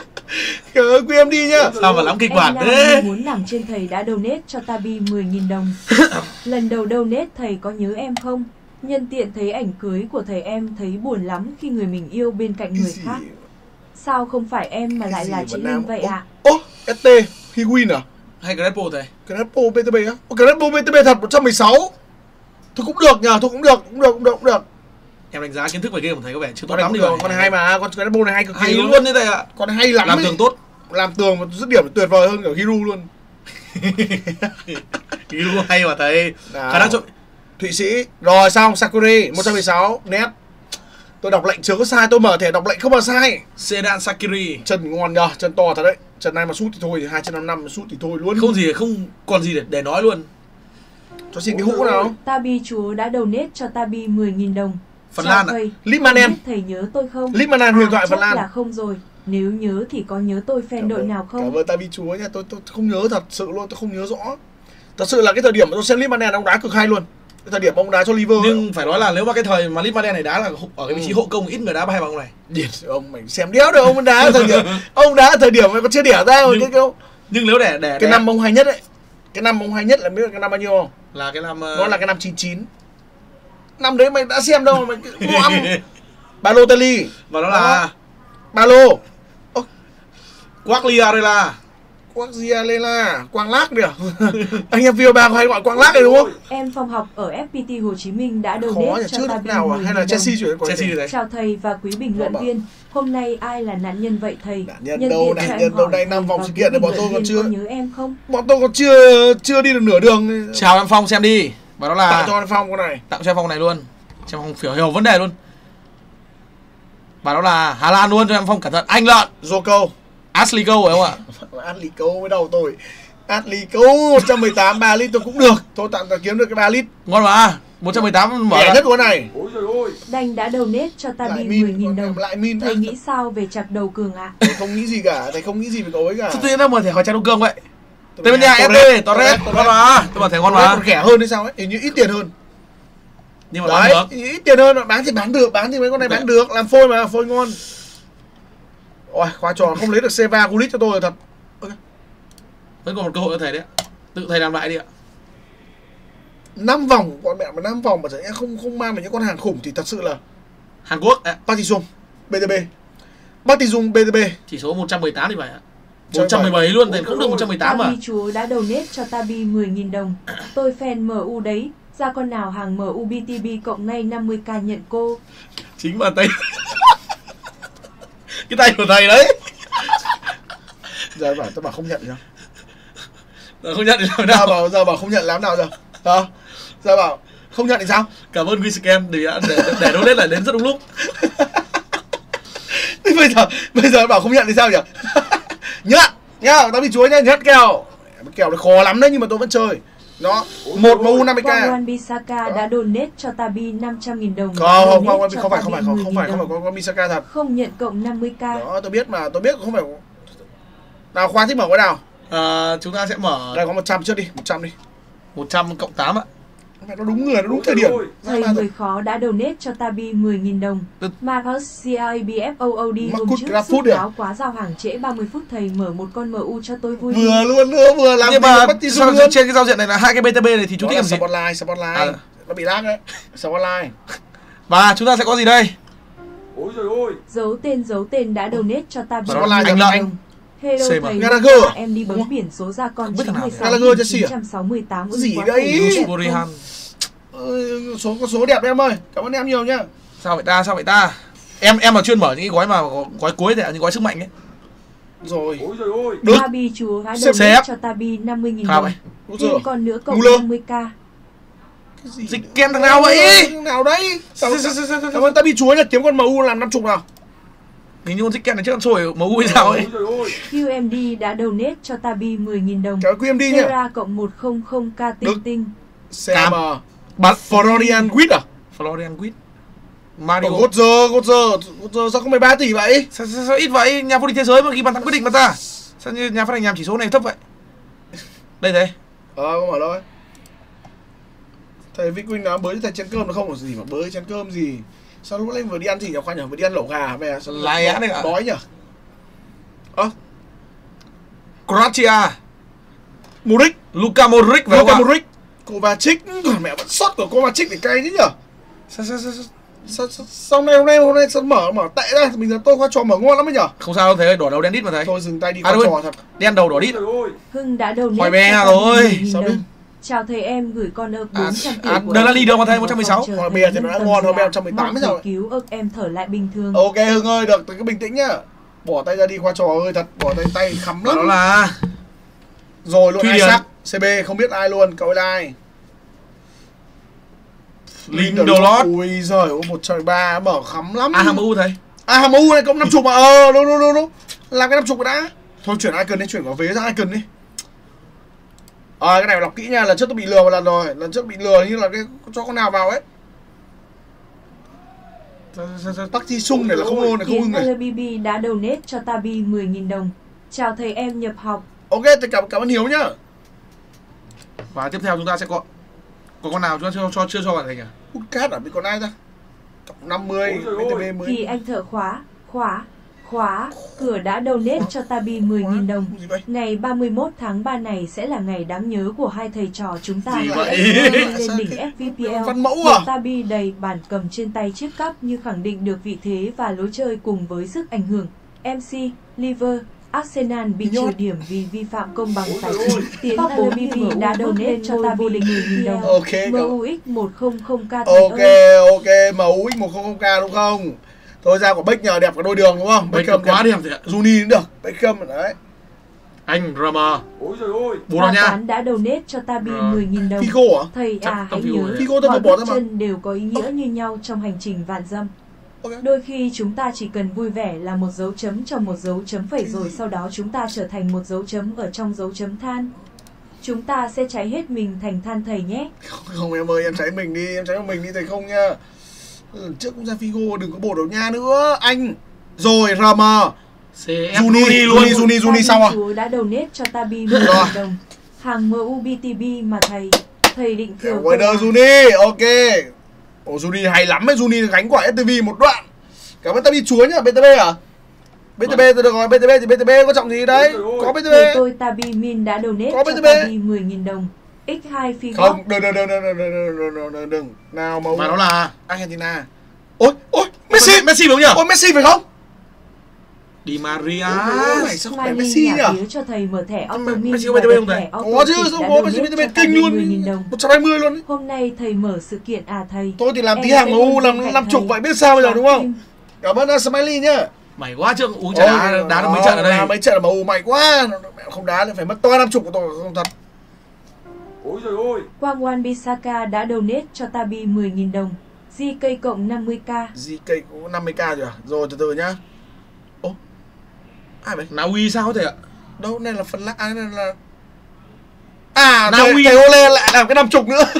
Cảm ơn quý em đi nhá. Sao mà lắm kịch Em bản Nam thế? muốn làm trên thầy đã donate cho Tabi mười nghìn đồng. Lần đầu donate thầy có nhớ em không? Nhân tiện thấy ảnh cưới của thầy em thấy buồn lắm khi người mình yêu bên cạnh Cái người gì? khác. Sao không phải em mà Cái lại gì là mà chị Nam- Linh vậy Ô, ạ? Ô, ét tê, Higuin à? Hay Crespo thầy. Crespo bê tê bê á? Ô, Crespo bê tê bê thật một trăm mười sáu. Thôi cũng được nhờ, thôi cũng được, cũng được, cũng được, cũng được. Em đánh giá kiến thức về game của thầy có vẻ chưa tốt Con này lắm cũng đi được, vậy. con này hay mà, con Crespo này hay cực kỳ Hay luôn đấy thầy ạ. Con này hay lắm Làm ấy. tường tốt. Làm tường mà dứt điểm tuyệt vời hơn cả Hiru luôn. Hiru hay mà thầy. Nào. Khả năng chọn Thụy Sĩ. Rồi xong, Sakuri một trăm mười sáu, nét. Tôi đọc lệnh chưa có sai, tôi mở thẻ đọc lệnh không mà sai. Sedan Sakiri. Chân ngon nhờ, chân to thật đấy. Chân này mà sút thì thôi, hai chân năm năm sút thì thôi luôn. Không gì, không còn gì để, để nói luôn. Cho xin cái hũ nào. Tabi chúa đã donate cho Tabi mười nghìn đồng. Phần Lan ạ. Litmanen. Thầy nhớ tôi không? Litmanen huyền thoại à, Phần Lan. là không rồi. Nếu nhớ thì có nhớ tôi fan đội nào không? Cảm ơn Tabi chúa nha, tôi tôi không nhớ thật sự luôn, tôi không nhớ rõ. Thật sự là cái thời điểm mà tôi xem Litmanen ông đá cực hay luôn. Cái thời điểm ông đá cho Liverpool. Nhưng phải nói là nếu mà cái thời mà Litmanen này đá là ở cái vị trí ừ. hộ công, ít người đá hay bằng ông này. Điệt ông mày xem đéo được, ông đá thời điểm ông đá thời điểm mà còn chưa đẻ ra rồi nhưng, cái câu. Nhưng nếu để để cái để... năm ông hay nhất ấy, cái năm ông hay nhất là biết là cái năm bao nhiêu không? Là cái năm uh... nó là cái năm chín chín. Năm đấy mày đã xem đâu mà mày ăn Balotelli và nó là Balo Quagliarella, Quagliarella, Quang Lác kìa. Anh em Vio ba hay gọi Quang Lác này đúng không? Em phòng học ở ép pê tê Hồ Chí Minh đã Khó donate nhỉ, cho chưa Tabi lúc nào à? Hay là Chelsea chuyển qua Chelsea đấy. Chào thầy và quý bình luận viên. Hôm nay ai là nạn nhân vậy thầy? Nạn nhân đâu, nạn nhân đâu, đây năm vòng sự kiện này bọn tôi còn chưa nhớ em không? Bọn tôi còn chưa chưa đi được nửa đường. Chào em Phong xem đi. Và đó là tặng cho anh Phong con này. Tặng cho em Phong này luôn. Cho em Phong hiểu hiểu vấn đề luôn. Và đó là Hà Lan luôn cho em Phong, cẩn thận. Anh lợn. Joko. Ashley Cole phải không ạ? Ashley Cole với đầu tôi. Ashley Cole một trăm mười tám ba lít tôi cũng được. Tôi tặng kiếm được cái ba lít. Ngon mà. một trăm mười tám mở rẻ nhất của này. Ôi trời ơi. Đành đã donate cho Tabi mười nghìn đồng. Lại min. Thầy nghĩ sao về chặt đầu Cường ạ? Thầy không nghĩ gì cả, thầy không nghĩ gì về cậu ấy cả. Sao tự nhiên nó mở thẻ hỏi chặt đầu Cường vậy? Tây Ban Nha ép đê, Torres, ngon mà. Tôi bảo thẻ ngon mà. Còn rẻ hơn hay sao ấy? Hình như ít tiền hơn. Nhưng mà bán được. Ít tiền hơn, bán thì bán được, bán thì mấy con này bán được, làm phôi mà, phôi ngon. Ôi, khoa trò không lấy được Seva Gullit cho tôi rồi thật. Okay. Vẫn còn một cơ hội cho thầy đấy. Tự thầy làm lại đi ạ. năm vòng, con mẹ mà năm vòng mà sẽ không không mang về những con hàng khủng thì thật sự là Hàn Quốc ạ. Partizan bê tê bê. Partizan bê tê bê. Chỉ số một trăm mười tám thì phải ạ. một trăm mười bảy luôn, thì cũng được một trăm mười tám mà. Tabi chúa đã donate cho Tabi mười nghìn đồng. Tôi fan em u đấy. Ra con nào hàng em u bê tê bê cộng ngay năm mươi k nhận cô. Chính là tay. Cái tay của thầy đấy. Giờ bảo tôi bảo không nhận gì đâu. Giờ không nhận thì làm Giờ nào? bảo giờ bảo không nhận làm nào giờ? Hả? Giờ bảo không nhận thì sao? Cảm ơn Wiscam để để để donate lại đến rất đúng lúc. Thế bây giờ bây giờ bảo không nhận thì sao nhỉ? Nhận nhá, tao bị chuối nhá, nhận kèo. Kèo nó khó lắm đấy nhưng mà tôi vẫn chơi. Đó, một em u năm mươi k. Wan Bisaka đã donate cho Tabi năm trăm nghìn đồng. Không, không, không, không phải, không phải, không phải, không phải, không phải, Wan Bisaka thật. Không nhận cộng năm mươi k. Đó, tôi biết mà, tôi biết không phải. Nào Khoa thích mở cái nào? À, chúng ta sẽ mở đây có một trăm trước đi, một trăm đi. một trăm cộng tám ạ. Nó đúng người, nó đúng thời điểm. Thầy người khó đã donate cho Tabi mười nghìn đồng. Marcus xê a bê ép o o đê hôm trước sức báo quá giao hàng trễ ba mươi phút, thầy mở một con em u cho tôi vui. Vừa luôn nữa, vừa làm. Nhưng mà sao trên cái giao diện này là hai cái bê tê bê này thì chú thích làm gì? Spotlight, Spotlight. À. Nó bị lag đấy. Spotlight. Và chúng ta sẽ có gì đây? Ôi trời ơi. Dấu tên dấu tên đã donate cho Tabi Spotlight anh anh. Hello thầy, Gallagher. em đi bấm biển số ra con chín mươi sáu chín trăm sáu mươi tám. Gì đấy? Borihan. Ừ, số có số đẹp em ơi. Cảm ơn em nhiều nhá. Sao vậy ta? Sao vậy ta? Em em mà chuyên mở những cái gói mà gói cuối thì những gói sức mạnh ấy. Rồi. Ôi trời ơi. Được. Tabi chúa đã donate cho Tabi năm mươi nghìn đồng. Thêm con nữa cộng năm mươi k. Dịch kem thằng nào vậy? Nào đấy? Cảm ơn Tabi chúa nhá, kiếm con em u làm năm mươi nào. Hình như con dịch kem này trước con sồi em u hay sao ấy. quy em đê đã donate cho Tabi mười nghìn đồng. Kéo quy em đê nhá. Sera cộng một trăm k tinh tinh. xê em Florian Wirtz à? Florian Wirtz. Mario. Götze, Götze, Götze sao không mười ba tỷ vậy? Sao, sao, sao ít vậy? Nhà vô địch thế giới mà ghi bàn thắng quyết định mà ta. Sao như nhà phát hành nhàm chỉ số này thấp vậy? Đây thế. Ờ, không phải thôi. Thầy Vĩnh Quynh nói bới cho thầy chén cơm nó không có gì mà bới chén cơm gì. Sao lúc nãy vừa đi ăn gì nhỉ? Khoan nhỉ, vừa đi ăn lẩu gà về sao lại án này ạ. Đói nhỉ? Ơ. Croatia. Modric, Luka Modric và Luka Modric. Kovacic, còn mẹ vẫn sót của Kovacic để cay chứ nhỉ? Sao sao sao sao sao sau này hôm nay hôm nay sao mở mở tệ ra, mình giờ tôi khoa trò mở ngon lắm ấy nhỉ? Không sao đâu thế, đỏ đầu đen đít mà thấy. Thôi dừng tay đi khoa à, trò thật. Đen đầu đỏ đít. Hưng đã donate Hỏi bé rồi. Sao biết? Chào thầy, em gửi con ớt bốn trăm tỷ à, của Đờ là đi đâu mà thấy một trăm mười sáu. Hỏi bè thì nó đã ngon, hỏi bè một trăm mười tám mới rồi. Cứu ớt em thở lại bình thường. Ok Hưng ơi, được, cứ bình tĩnh nhá. Bỏ tay ra đi khoa trò ơi, thật, bỏ tay tay khắm lắm. Đó là rồi luôn ai sắc, xê bê không biết ai luôn, cậu ấy là ai? Lindelof. Ui giời, một trời ba mở khắm lắm. À em u thầy. À em u này cũng năm chục mà. Ờ đúng đúng đúng đúng. Làm cái năm chục đã. Thôi chuyển icon đi, chuyển quả vế ra icon đi. À cái này lọc kỹ nha, lần trước tôi bị lừa một lần rồi, lần trước bị lừa như là cái cho con nào vào ấy. Tắc chi sung này là không ôn này, không ưng Tiến này. lờ bê bê đã donate cho Tabi mười nghìn đồng. Chào thầy, em nhập học. Ok, tôi cảm cảm ơn Hiếu nhá. Và tiếp theo chúng ta sẽ có có con nào chúng ta chưa cho chưa cho bạn thầy nhỉ? Hút cát à, bị con ai ta? Cộng năm mươi, Ôi giời bê tê bê ơi. mới. Thì anh thợ khóa, khóa, khóa, cửa đã donate cho Tabi mười nghìn đồng. Gì vậy? Ngày ba mươi mốt tháng ba này sẽ là ngày đáng nhớ của hai thầy trò chúng ta. Gì Sẽ vậy? lên đỉnh ép vê pê lờ. Văn mẫu Một à? Tabi đầy bản cầm trên tay chiếc cắp như khẳng định được vị thế và lối chơi cùng với sức ảnh hưởng. em xê, Liver, Arsenal bị trừ điểm vì vi phạm công bằng tài chính. Tiến lờ bê bê đã donate cho Tabi mười nghìn đồng. Ok, em u ích một trăm k thầy Ok, ơi. ok, em u ích một không không k đúng không? Thôi ra của Bách nhờ đẹp cả đôi đường đúng không? Bách Beckham quá đẹp thầy ạ. Juni cũng được, Beckham đấy. Anh Rama. Ôi trời ơi. Bố nó Bà nha. Toán đã donate cho Tabi Rồi. mười nghìn đồng. Figo à? Thầy Chắc à tao hãy Figo nhớ, rồi. Figo tao mọi bỏ bước ra mà. chân đều có ý nghĩa như nhau trong hành trình vạn dặm. Ok. Đôi khi chúng ta chỉ cần vui vẻ là một dấu chấm trong một dấu chấm phẩy rồi sau đó chúng ta trở thành một dấu chấm ở trong dấu chấm than. Chúng ta sẽ cháy hết mình thành than thầy nhé. Không, không em ơi, em cháy mình đi, em cháy mình đi thầy không nha. Lần trước cũng ra Figo, đừng có bổ đầu nha nữa, anh. Rồi, Rama. xê ép Juni, Rooney luôn. Juni, Juni, Juni xong à? Chú đã donate cho Tabi mười Rồi. nghìn đồng. Hàng em u bê tê bê mà thầy. Thầy định thừa Wader Juni, ok. Ồ, Juni hay lắm ấy, Juni gánh quả ét tê vê một đoạn. Cảm ơn Tabi chúa nhá, bê tê bê à? bê tê bê tôi được rồi, bê tê bê thì bê tê bê có trọng gì đấy? Ôi trời ơi. Có bê tê Thầy bê. tôi Tabi Min đã donate Có cho bê tê bê. Tabi mười nghìn đồng. ích hai phi Không, đừng, đừng, đừng, đừng, đừng, đừng, đừng, đừng, đừng, đừng. Nào mà Mà nó là Argentina. Ôi, ôi, Messi. Messi đúng nhỉ? Ôi, Messi phải không? Di Maria. Ôi, này sao không phải Smiley Messi nhà nhỉ? phía cho thầy mở thẻ auto Messi min có và bê tê bê đặt không thầy? thẻ auto Có chứ, tip sao đã có Messi donate bê tê bê cho kinh Tabi luôn. mười nghìn đồng. một trăm hai mươi luôn ý. Hôm nay thầy mở sự kiện à thầy? Tôi thì làm tí Em hàng sẽ em u luôn làm bên cạnh năm chục thầy. vậy biết sao bây giờ đúng không? Tim. Cảm ơn uh, Smiley nhá. Mày quá chưa uống trà đá, đá được mấy trận ở Đá đây. mấy trận ở em u mày quá. Mẹ không đá thì phải mất to năm chục của tôi không thật. Ôi trời ơi. Quang Wan Bisaka đã donate cho Tabi mười nghìn đồng. gi ca cộng năm mươi k. giê ca cũng năm mươi k rồi à? Rồi từ từ nhá. Ô. Ai vậy? Na Uy sao thầy ạ? Đâu này là phần lạ này là à Na thầy, Uy. thầy hô lên lại làm cái năm chục nữa.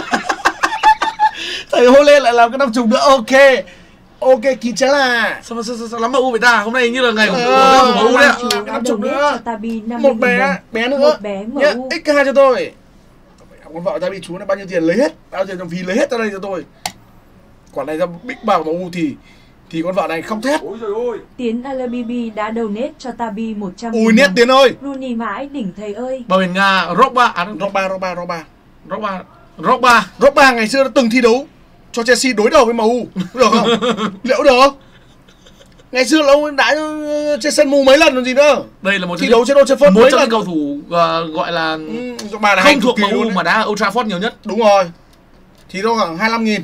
Thầy hô lên lại làm cái năm chục nữa. Ok. Ok kín chả là. Sao, sao, sao, sao lắm em u vậy ta? Hôm nay như là ngày của Ờ, em u đấy ạ. làm Chú cái đã năm chục donate nữa. cho Tabi năm mươi Một nghìn đồng. bé, bé nữa. Một bé em Nhá, u. ích hai cho tôi. Con vợ ta bị chú này bao nhiêu tiền lấy hết, bao nhiêu tiền phí lấy hết ra đây cho tôi. Quả này ra big bảo mà u thì thì con vợ này không thét. Ôi trời ơi. Tiến lờ bê bê đã donate cho Tabi một trăm Ui nghìn nét đồng. Tiến ơi. Rooney mãi đỉnh thầy ơi. Bờ biển Nga, Drogba, à, Drogba, Drogba, Drogba. Drogba, Drogba. Drogba ngày xưa đã từng thi đấu cho Chelsea đối đầu với em u, được không? Liệu được không? Ngày xưa là ông đã trên sân mù mấy lần còn gì nữa. Đây là một Thi trong đấu trên Old Trafford một mấy trong lần. những cầu thủ ờ, gọi là Ừ, Drogba là hay không cực thuộc kỳ em u luôn đấy. mà đá ở Old Trafford nhiều nhất. Đúng rồi. Thì đâu khoảng hai mươi lăm nghìn.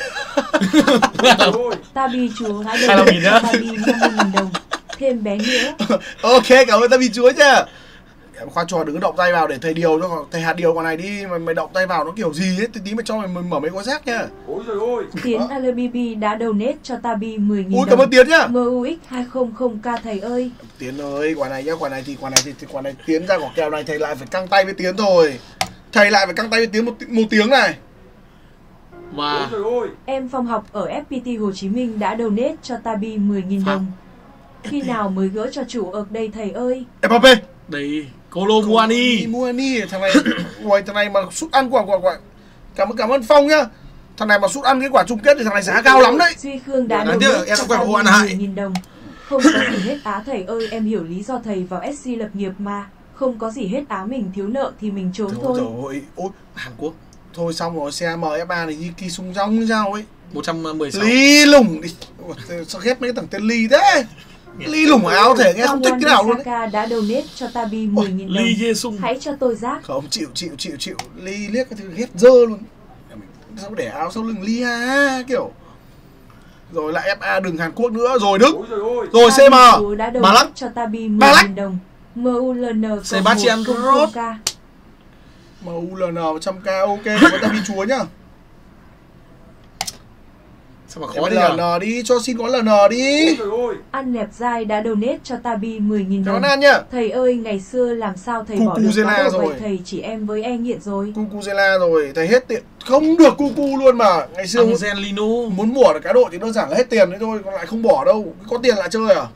Ôi trời ơi. Tabi chúa đã hai mươi lăm donate nghìn cho nữa. Tabi năm mươi nghìn đồng. Thêm bé nữa. Ok, cảm ơn ta vì chúa nha. Khoa trò đừng có động tay vào để thầy điều cho thầy hạt điều con này đi, mày mày động tay vào nó kiểu gì hết, tí tí mày cho mày mở mấy gói rác nha. Ôi trời ơi. Tiến lờ bê bê đã donate cho Tabi mười nghìn Ui đồng. cảm ơn Tiến nhá. em u ích hai trăm k thầy ơi. Tiến ơi, quả này nhá, quả này thì quả này thì, thì quả này Tiến ra quả kèo này thầy lại phải căng tay với Tiến thôi. Thầy lại phải căng tay với Tiến một một tiếng này. Và Ôi trời ơi. Em phòng học ở ép pê tê Hồ Chí Minh đã donate cho Tabi mười nghìn đồng. Khi nào mới gỡ cho chủ ở đây thầy ơi? Mbappé. đây Kolo Muani. Muani thằng này, ui thằng này mà sút ăn quả quả quả. Cảm ơn cảm ơn Phong nhá. Thằng này mà sút ăn cái quả chung kết thì thằng này giá cao lắm đấy. Duy Khương đã Đáng tiếc donate em cho không phải Tabi hộ ăn hại. mười nghìn đồng. Không có gì hết á thầy ơi, em hiểu lý do thầy vào ét xê lập nghiệp mà. Không có gì hết á, mình thiếu nợ thì mình trốn Thôi thôi. rồi, ôi Hàn Quốc. Thôi xong rồi xe em ép a này như kỳ sung rong như sao ấy. một trăm mười sáu. Ly lủng đi. Ủa, sao ghét mấy cái thằng tên Ly thế? Ly lủng áo thể nghe không thích cái nào luôn đấy. Saka đã donate cho Tabi mười nghìn đồng. Lee Jae-sung. Hãy cho tôi rác. Không chịu chịu chịu chịu. Ly liếc cái thứ ghét dơ luôn. Sao để áo sau lưng Ly ha kiểu. Rồi lại ép a đừng Hàn Quốc nữa. Rồi Đức. Ôi trời ơi. Rồi xê em. Tabi đã Bà donate Lắc. cho Tabi Bà mười Lắc. nghìn đồng. em u lờ en Sebastian Roth. em u lờ en một trăm k ok. Của ta bị chúa nhá. Sao mà khó Khó thế lờ nhờ? nờ đi, cho xin có lờ nờ Ôi đi. trời ơi. Ăn nẹp dai đã donate cho Tabi mười nghìn Cho đồng. nó ăn nhá. Thầy ơi, ngày xưa làm sao thầy Cu bỏ cu được Zela quá độ vậy? rồi. Thầy chỉ em với e nghiện rồi. Cucuzela rồi, thầy hết tiền. Không được Cucu luôn mà. Ngày xưa muốn, Angelino. muốn bỏ được cá độ thì đơn giản là hết tiền đấy thôi, còn lại không bỏ đâu. Có tiền lại chơi à?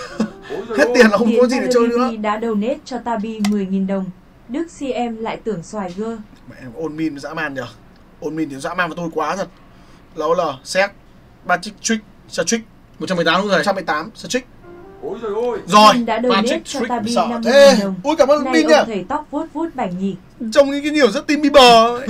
Ôi trời Hết ơi. tiền là không có Tiến gì để chơi nữa. Valerie đã donate cho Tabi mười nghìn đồng. Đức si em lại tưởng xoài gơ. Mẹ em ôn min dã man nhờ. Ôn min thì dã man với tôi quá thật. Lâu lờ, xét, ba trích trick, sa trick, một trăm mười tám đúng rồi. một trăm mười tám, sa trick. Ôi trời ơi. Rồi, Minh đã donate Patrick cho Trick, Tabi sợ năm mươi thế. nghìn đồng. Ui cảm ơn Này Min ông nhá. thầy tóc vuốt vuốt bảnh nhỉ. Trông như cái nhiều rất tin Bieber ấy.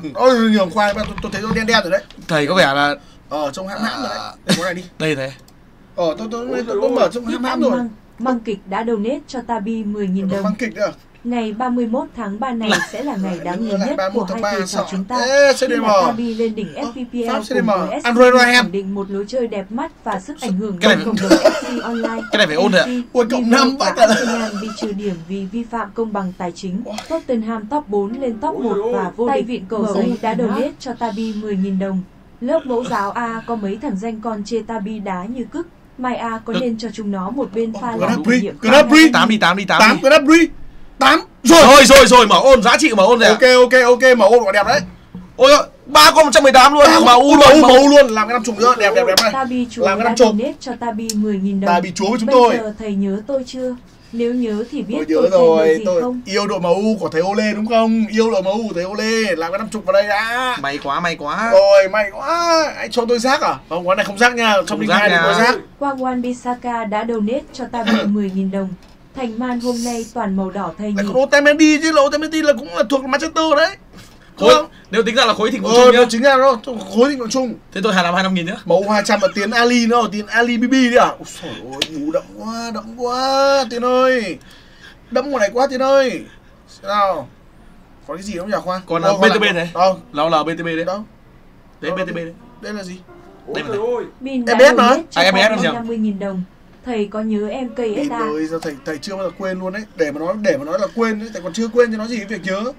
Ôi nhường khoai, tôi, tôi thấy tôi đen đen rồi đấy. Thầy có vẻ là Ờ trông hãm hãm rồi đấy. Để có này đi. đây thế. Ờ tôi tôi tôi, Ôi tôi, trời tôi mở ơi. trông Ít hãm hãm ăn rồi. măng. Măng kịch đã donate cho Tabi mười nghìn đồng. Băng kịch nữa. Ngày ba mươi mốt tháng ba này sẽ là ngày đáng nhớ lại nhất ba mươi của mốt tháng hai ba thầy trò sợ. chúng ta. Ê, Khi xê đê em. mà Tabi lên đỉnh ép pê pê lờ Pháp xê đê em. cùng với ét Android pê Ryan. khẳng định một lối chơi đẹp mắt và sức ảnh hưởng Cái trong này- cộng đồng ép xê Online. Cái này phải ôn rồi ạ. Ui, cộng năm và vậy cả là- Arsenal bị trừ điểm vì vi phạm công bằng tài chính. Ôi. Tottenham top bốn lên top Ôi một trời ơi. và vô địch viện cầu giấy đã donate cho Tabi mười nghìn đồng. Lớp mẫu giáo A có mấy thằng danh con chê Tabi đá như cức. Mai A có Được. nên cho chúng nó một bên pha Ồ, làm Gnabry, kỷ niệm Gnabry. tám đi, tám đi, tám Tám đi. cái đắp ri. Tám. Rồi. Rồi rồi rồi, mở ôn giá trị của mở ôn rồi ạ. Ok ok ok mở ôn quả đẹp đấy. Ôi ơi, ba con một trăm mười tám luôn. Mà u u luôn. u u luôn, làm cái năm chục nữa, đẹp đẹp đẹp này. Tabi chúa Làm cái đã năm chục. donate cho Tabi mười nghìn đồng. Tabi chúa với chúng Bây tôi. giờ thầy nhớ tôi chưa? Nếu nhớ thì biết Tôi tôi nhớ tên là rồi, gì tôi không? yêu đội em u của thầy Ole đúng không? Yêu đội em u của thầy Ole, làm cái năm chục vào đây đã. May quá, may quá. Rồi, may quá. Anh cho tôi rác à? Không, quán này không rác nha, trong Không linh rác hai thì nha. có rác. Quang Wan Bisaka đã donate cho Tabi mười nghìn đồng. Thành Man hôm nay toàn màu đỏ thầy Lại nhỉ? còn Otamendi chứ, là Otamendi là cũng là thuộc Manchester đấy. Khối, Không? nếu tính ra là khối thịnh vượng Ờ, chung nhá. chính ra đó, khối thịnh vượng chung. Thế tôi hài làm hai năm nghìn nhá. Mẫu hai trăm là Tiến Ali nữa, Tiến Ali bê bê đi à? Ôi trời ơi, ngủ đậm quá, đậm quá, Tiến ơi. Đậm ngoài này quá Tiến ơi. Sao? Có cái gì không nhỉ Khoa? Còn Đâu, là bê tê bê lại- đấy. Đâu? Nó là bê tê bê đấy. Đâu? Đấy bê tê bê đấy. Đây là gì? Ôi Đây mà trời này. ơi. Bin đã em ét mà. donate cho À, em ét Tabi nhầm. năm mươi nghìn đồng. Thầy có nhớ em cây Bin ét a? ơi, sao thầy thầy chưa bao giờ quên luôn đấy. Để mà nói để mà nói là quên đấy, thầy còn chưa quên thì nói gì cái việc nhớ.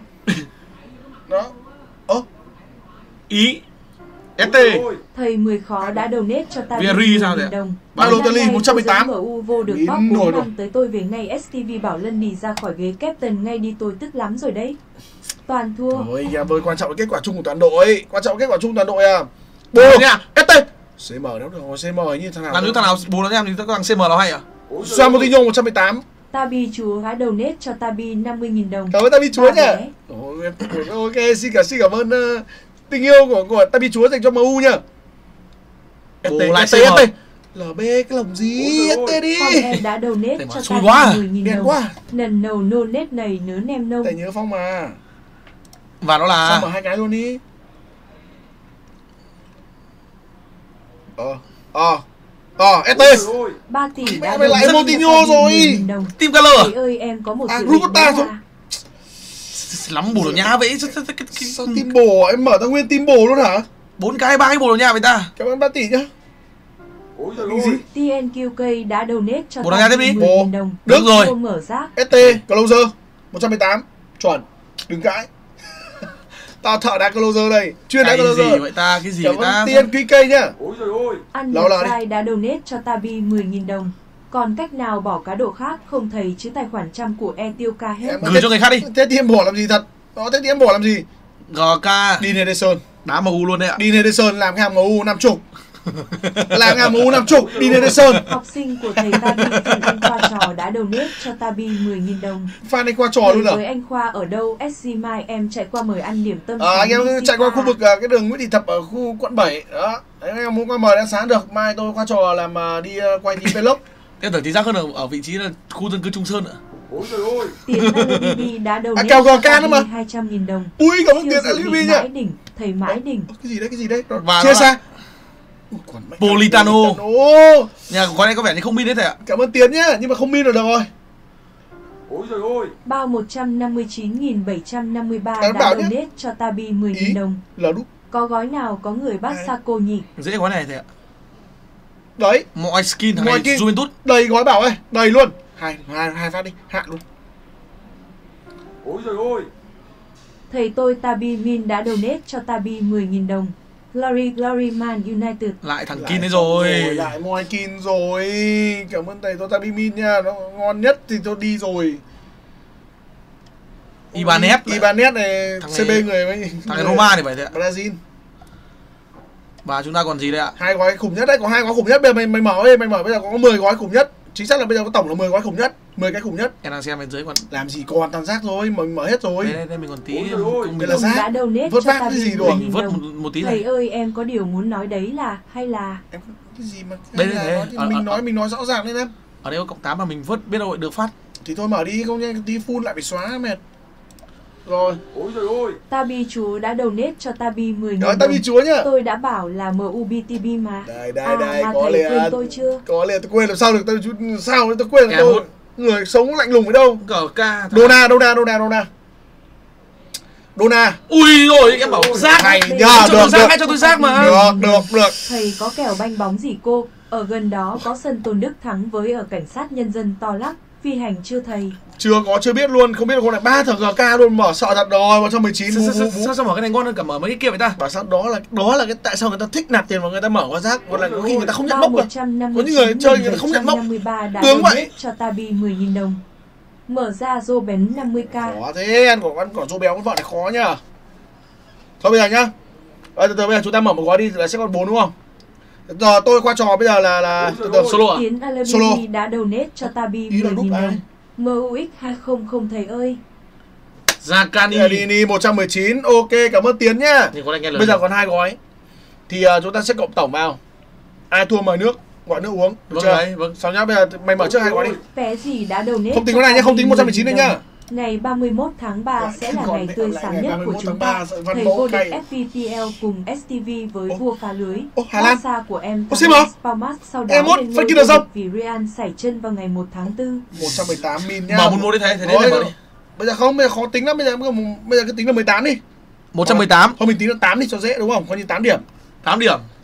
Đó. Ơ, Ý. ét Ôi trời tê. ơi. Thầy mười khó đã donate cho Tabi Vieri mười sao nghìn thế? đồng. Balotelli Năm nay một trăm mười tám. tôi dẫn em u vô được Nghìn top nổi bốn rồi. năm tới tôi về ngay ét tê vê bảo Lân đi ra khỏi ghế captain ngay đi tôi tức lắm rồi đấy. Toàn thua. rồi nhà tôi quan trọng là kết quả chung của toàn đội, quan trọng là kết quả chung toàn đội à. Bồ Bồ nha. ét tê. xê em đâu được rồi, xê em như thằng nào? Làm như thằng nào bố nó em thì thằng xê em nó hay à? Ôi trời Sao ơi. Moutinho một trăm mười tám. Tabi chúa đã donate cho Tabi năm mươi nghìn đồng. Cảm ơn Tabi chúa Ba nhá. vé. Ôi, ok, xin cả xin cảm ơn uh, tình yêu của của Tabi chúa dành cho em u nhá. Bồ ét tê, lại ét tê, xê em. ét tê. lờ bê cái lồng gì? Ôi ét trời tê đi. Phong em đã donate Thầy cho bảo xui Tabi quá à? mười nghìn Đen đồng. quá. Lần đầu nô nết này nớ nem nông. Thầy nhớ Phong mà. Và nó Sao mở là hai cái luôn đi. Ờ. Ờ. Ờ, ét tê. Ôi trời ơi. ba tỷ Mẹ đã mày lại donate cho Moutinho Tabi rồi. mười nghìn đồng. Team Color à? Thầy ơi em có một À, sự Rugota định thôi. nữa. Lắm bồ đồ nhá vậy. Sao team bồ à? Em mở ra nguyên team bồ luôn hả? Bốn cái ba cái bồ đồ nhá vậy ta. Cảm ơn ba tỷ nhá. Ôi trời Cái gì? ơi. tê en quy ca đã donate cho Bộ đăng tiếp đi. mười nghìn đồng. Được rồi. Không mở rác. ét tê, closer một trăm mười tám. Chuẩn. Đừng cãi. Tao thợ đá closer đây. Chuyên đá Cái gì closer. vậy ta? Cái gì Cảm vậy ta? ơn tê en quy ca nhá. Ôi trời ơi. Ăn Lâu nhập lâu đi. sai đã donate cho Tabi mười nghìn đồng. Còn cách nào bỏ cá độ khác không thầy chứ tài khoản trăm của e tiêu ca hết. Em- Gửi cho người khác đi. Thế thì em bỏ làm gì thật? Đó, thế thì em bỏ làm gì? giê ca Dean Henderson. đá em u luôn đấy ạ. Dean Henderson làm cái hàng em u năm chục. Làm cái hàng em u năm chục. Dean Henderson. Học sinh của thầy Tabi Phan Anh Khoa Trò đã donate cho Tabi mười nghìn đồng. Phan anh qua trò Thầy luôn à? với anh Khoa ở đâu? ét xê Mai em chạy qua mời ăn điểm tâm. À, sáng anh em đi chạy qua Sita. khu vực à, cái đường Nguyễn Thị Thập ở khu quận bảy đó. Đấy, anh em muốn qua mời ăn sáng được. Mai tôi qua trò làm à, đi à, quay tí vlog. Em tưởng tí giác hơn ở, ở vị trí là khu dân cư Trung Sơn ạ. Ôi trời ơi. Tiến Alibi đã donate kèo gò cho can nữa mà. Tabi hai trăm nghìn đồng. Ui cảm ơn Siêu tiền dự Alibi bị nhá. mãi đỉnh, thầy mãi đỉnh. Cái gì đấy, cái gì đấy? Và Chia nó xa. Ui, còn mẹ- Politano. Politano. Nhà của con này có vẻ như không min đấy thầy ạ. Cảm ơn Tiến nhá, nhưng mà không min được rồi. Ôi trời ơi. Bao một trăm năm mươi chín nghìn bảy trăm năm mươi ba Em đã bảo nhé. donate cho Tabi mười Ý. nghìn đồng. Là đúc. Có gói nào có người bắt Đấy. Saco nhỉ? Dễ gói này thầy ạ. Đấy, Mọi skin thằng Mọi này skin. Juventus. đầy gói bảo ơi, đầy luôn. Hai hai hai phát đi, hạ luôn. Ôi trời ơi. Thầy tôi Tabi Min đã donate cho Tabi mười nghìn đồng. Glory Glory Man United. Lại thằng Lại Kin đấy xong rồi. Lại Moi Kin rồi. Cảm ơn thầy Totabi Min nha. Nó ngon nhất thì tôi đi rồi. Ibanez lại. Ibanez này Thằng xê bê này- người mấy. Thằng này Roma thì phải thế ạ. Brazil. Và chúng ta còn gì đây ạ? Hai gói khủng nhất đấy, có hai gói khủng nhất. Bây giờ mày mày mở đi, mày mở bây giờ có mười gói khủng nhất. Chính xác là bây giờ có tổng là mười gói khủng nhất, mười cái khủng nhất. Em đang xem bên dưới còn Làm gì còn toàn rác thôi, mình mở hết rồi. đây đây, đây mình còn tí Ôi giời ơi, cùng đây mình là Ông rác. đã donate Vớt cho vát cái gì Tabi rồi? mười mình nghìn vớt một, đồng. một tí Thầy này. ơi em có điều muốn nói đấy là hay là Em cái gì mà Đây, hay đây, là đây. nói thì Ở- mình ở- nói ở- mình nói rõ ràng lên em. Ở đây có cộng tám mà mình vớt biết đâu lại được phát. Thì thôi mở đi, không nhanh tí full lại phải xóa mệt. Rồi, Ôi trời ơi. Tabi chú đã donate cho Tabi mười nghìn rồi đồng. ta bị chúa nhá. Tôi đã bảo là em u bê tê bê mà. Đây đây à, đây, mà có thầy liền. quên tôi chưa? Có liền, tôi quên làm sao được, tôi chút sao tôi quên là Kèm tôi hút. người sống lạnh lùng với đâu. Cờ ca. Dona, Dona, Dona, Dona. Dona. Ui rồi em bảo rác. Hay Đây, nhá, Cho tôi được rác, được. hãy cho tôi rác mà. Được, được, được. Thầy có kèo banh bóng gì cô? Ở gần đó có sân Tôn Đức thắng với ở cảnh sát nhân dân to lắc. Phi hành chưa thầy? Chưa có, chưa biết luôn, không biết là con này ba thằng giê ca luôn, mở sợ thật rồi, một trăm mười chín. Sao, Vũ, sao, vũ, sao, vũ. sao, sao mở cái này ngon hơn cả mở mấy cái kia vậy ta? Bảo sao đó là đó là cái tại sao người ta thích nạp tiền vào người ta mở qua rác, còn là có khi người ta không nhận Bao mốc rồi. một trăm năm Có mươi những người chín chơi nghìn người ta không nhận mốc. bảy trăm năm mươi ba đã Tướng donate vậy. cho Tabi mười nghìn đồng. Mở ra rô bén năm mươi k. Khó thế, ăn của ăn cỏ rô béo con vợ này khó nhá. Thôi bây giờ nhá. Ờ, từ từ bây giờ chúng ta mở một gói đi là sẽ còn bốn đúng không? Giờ tôi qua trò bây giờ là là từ từ. Solo à? Tiến Solo. Alabi đã donate cho Tabi Ý là mười đúc nghìn ai? đồng. em u ích hai không không thầy ơi. Zakani. Dini một trăm mười chín, ok, cảm ơn Tiến nhá. Nhưng có anh nghe lời. Bây giờ còn hai gói. Thì uh, chúng ta sẽ cộng tổng vào. Ai thua mời nước, gọi nước uống, được Vâng chưa? đấy, vâng. Sau nhá, bây giờ mày mở trước hai gói đi. Vé gì đã donate Không tính cho con này nhá, không Tabi tính một trăm mười chín mười đấy nghìn nhá. đồng. Ngày ba mươi mốt tháng ba Lại sẽ là còn ngày lại- tươi lại sáng ngày nhất ba mươi của mốt chúng tháng ta. ba, sợ văn Thầy mẫu vô địch cay. ép pê pê lờ cùng ét tê vê với Ô. vua phá lưới. Ô, Hà Lan. Barca của em Ô, xem hả? Palmas sau đó Em mốt, lên phân ngôi kia vô là xong. địch vì Real sảy chân vào ngày một tháng tư. một trăm mười tám min nhá. Mở một một đi thầy, thầy đến Rồi, đây mở đi. bây giờ không, bây giờ khó tính lắm, bây giờ bây giờ cứ tính là mười tám đi. một trăm mười tám. Thôi mình tính là tám đi cho dễ đúng không? Coi như tám điểm. tám điểm. Ừ.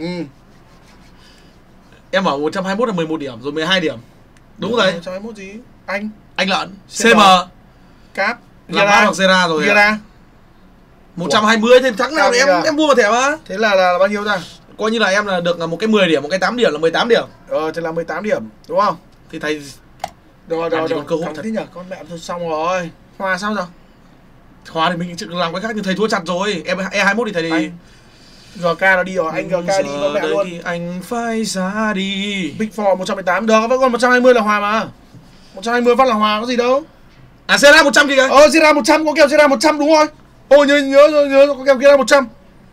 Em mở một trăm hai mươi mốt là mười một điểm rồi mười hai điểm. Đúng rồi. một trăm hai mươi mốt gì? Anh, Anh lợn. xê xê em. Cáp, Làm hoặc Zera rồi. ạ. Gira. một trăm hai mươi thì thắng nào thì em Gira. em mua một thẻ mà. Thế là, là là bao nhiêu ra? Coi như là em là được là một cái mười điểm, một cái tám điểm là mười tám điểm. Ờ, thế là mười tám điểm, đúng không? Thì thầy Rồi, Làm rồi, gì rồi. còn cơ hội Thắng thật. thế nhở, con mẹ thôi xong rồi. Hòa sao rồi? Hòa thì mình chỉ làm cái khác nhưng thầy thua chặt rồi. Em E hai mốt thì thầy Anh giê ca nó đi rồi, anh giê ca đi con mẹ Giờ luôn. đây thì anh phải ra đi. Big Four một trăm mười tám, được, vẫn còn một trăm hai mươi là hòa mà. một trăm hai mươi phát là hòa, có gì đâu. À Zera một trăm kìa kìa. Ờ, Gira một trăm, có kèo Gira một trăm đúng rồi. Ôi, nhớ, nhớ, nhớ, nhớ, có kèo Gira một trăm.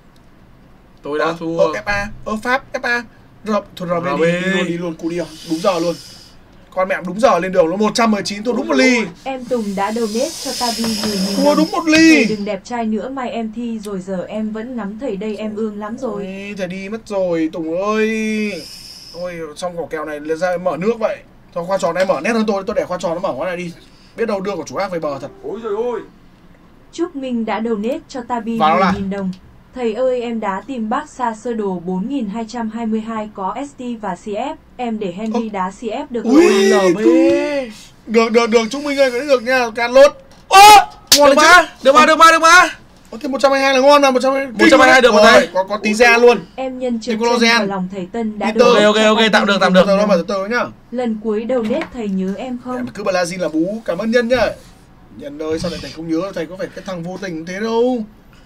Tôi đã Ờ, thua. ờ, ép a, ờ, Pháp, ép a. Rồi, thôi rồi, rờ đi, bê. đi luôn, đi luôn, cú đi không? Đúng giờ luôn. Con mẹ đúng giờ lên đường, nó một trăm mười chín, tôi đúng một ly. Em Tùng đã donate cho Tabi mười nghìn Thua đồng. đúng một Thầy ly. đừng đẹp trai nữa, mai em thi rồi giờ em vẫn ngắm thầy đây, em ương lắm rồi. Ôi, thầy đi mất rồi, Tùng ơi. Ôi, xong quả kèo này lên ra mở nước vậy. Thôi khoa trò này mở nét hơn tôi, tôi để khoa trò nó mở cái này đi. Biết đâu đưa của chú ác về bờ thật. Ôi trời ơi. Trúc Minh đã donate cho Tabi Vào mười là. nghìn đồng. Thầy ơi em đá team Barca sơ đồ bốn nghìn hai trăm hai mươi hai có ét tê và xê ép. Em để Henry Ơ. đá xê ép được Ui, không? lờ bê. Được, được, được, Trung Minh ơi, cái được nha, can lốt. Ô, Ngon được đấy mà, chứ. được mà, được mà, được mà. Ơ, thế một trăm hai mươi hai là ngon mà, một trăm hai mươi hai một trăm hai mươi hai được mà Rồi, thầy. Có, có tí ra luôn. Em nhân trượt Nicolas chân Jean. vào lòng thầy Tân đã Peter. donate Ok, ok, cho ok, Tabi tạm được, tạm mười được. Từ nghìn từ, nó mở đồng. từ từ nhá. Lần cuối donate thầy nhớ em không? Em cứ Brazil là bú, cảm ơn Nhân nhá. Nhân ơi, sao lại thầy không nhớ, thầy có phải cái thằng vô tình thế đâu.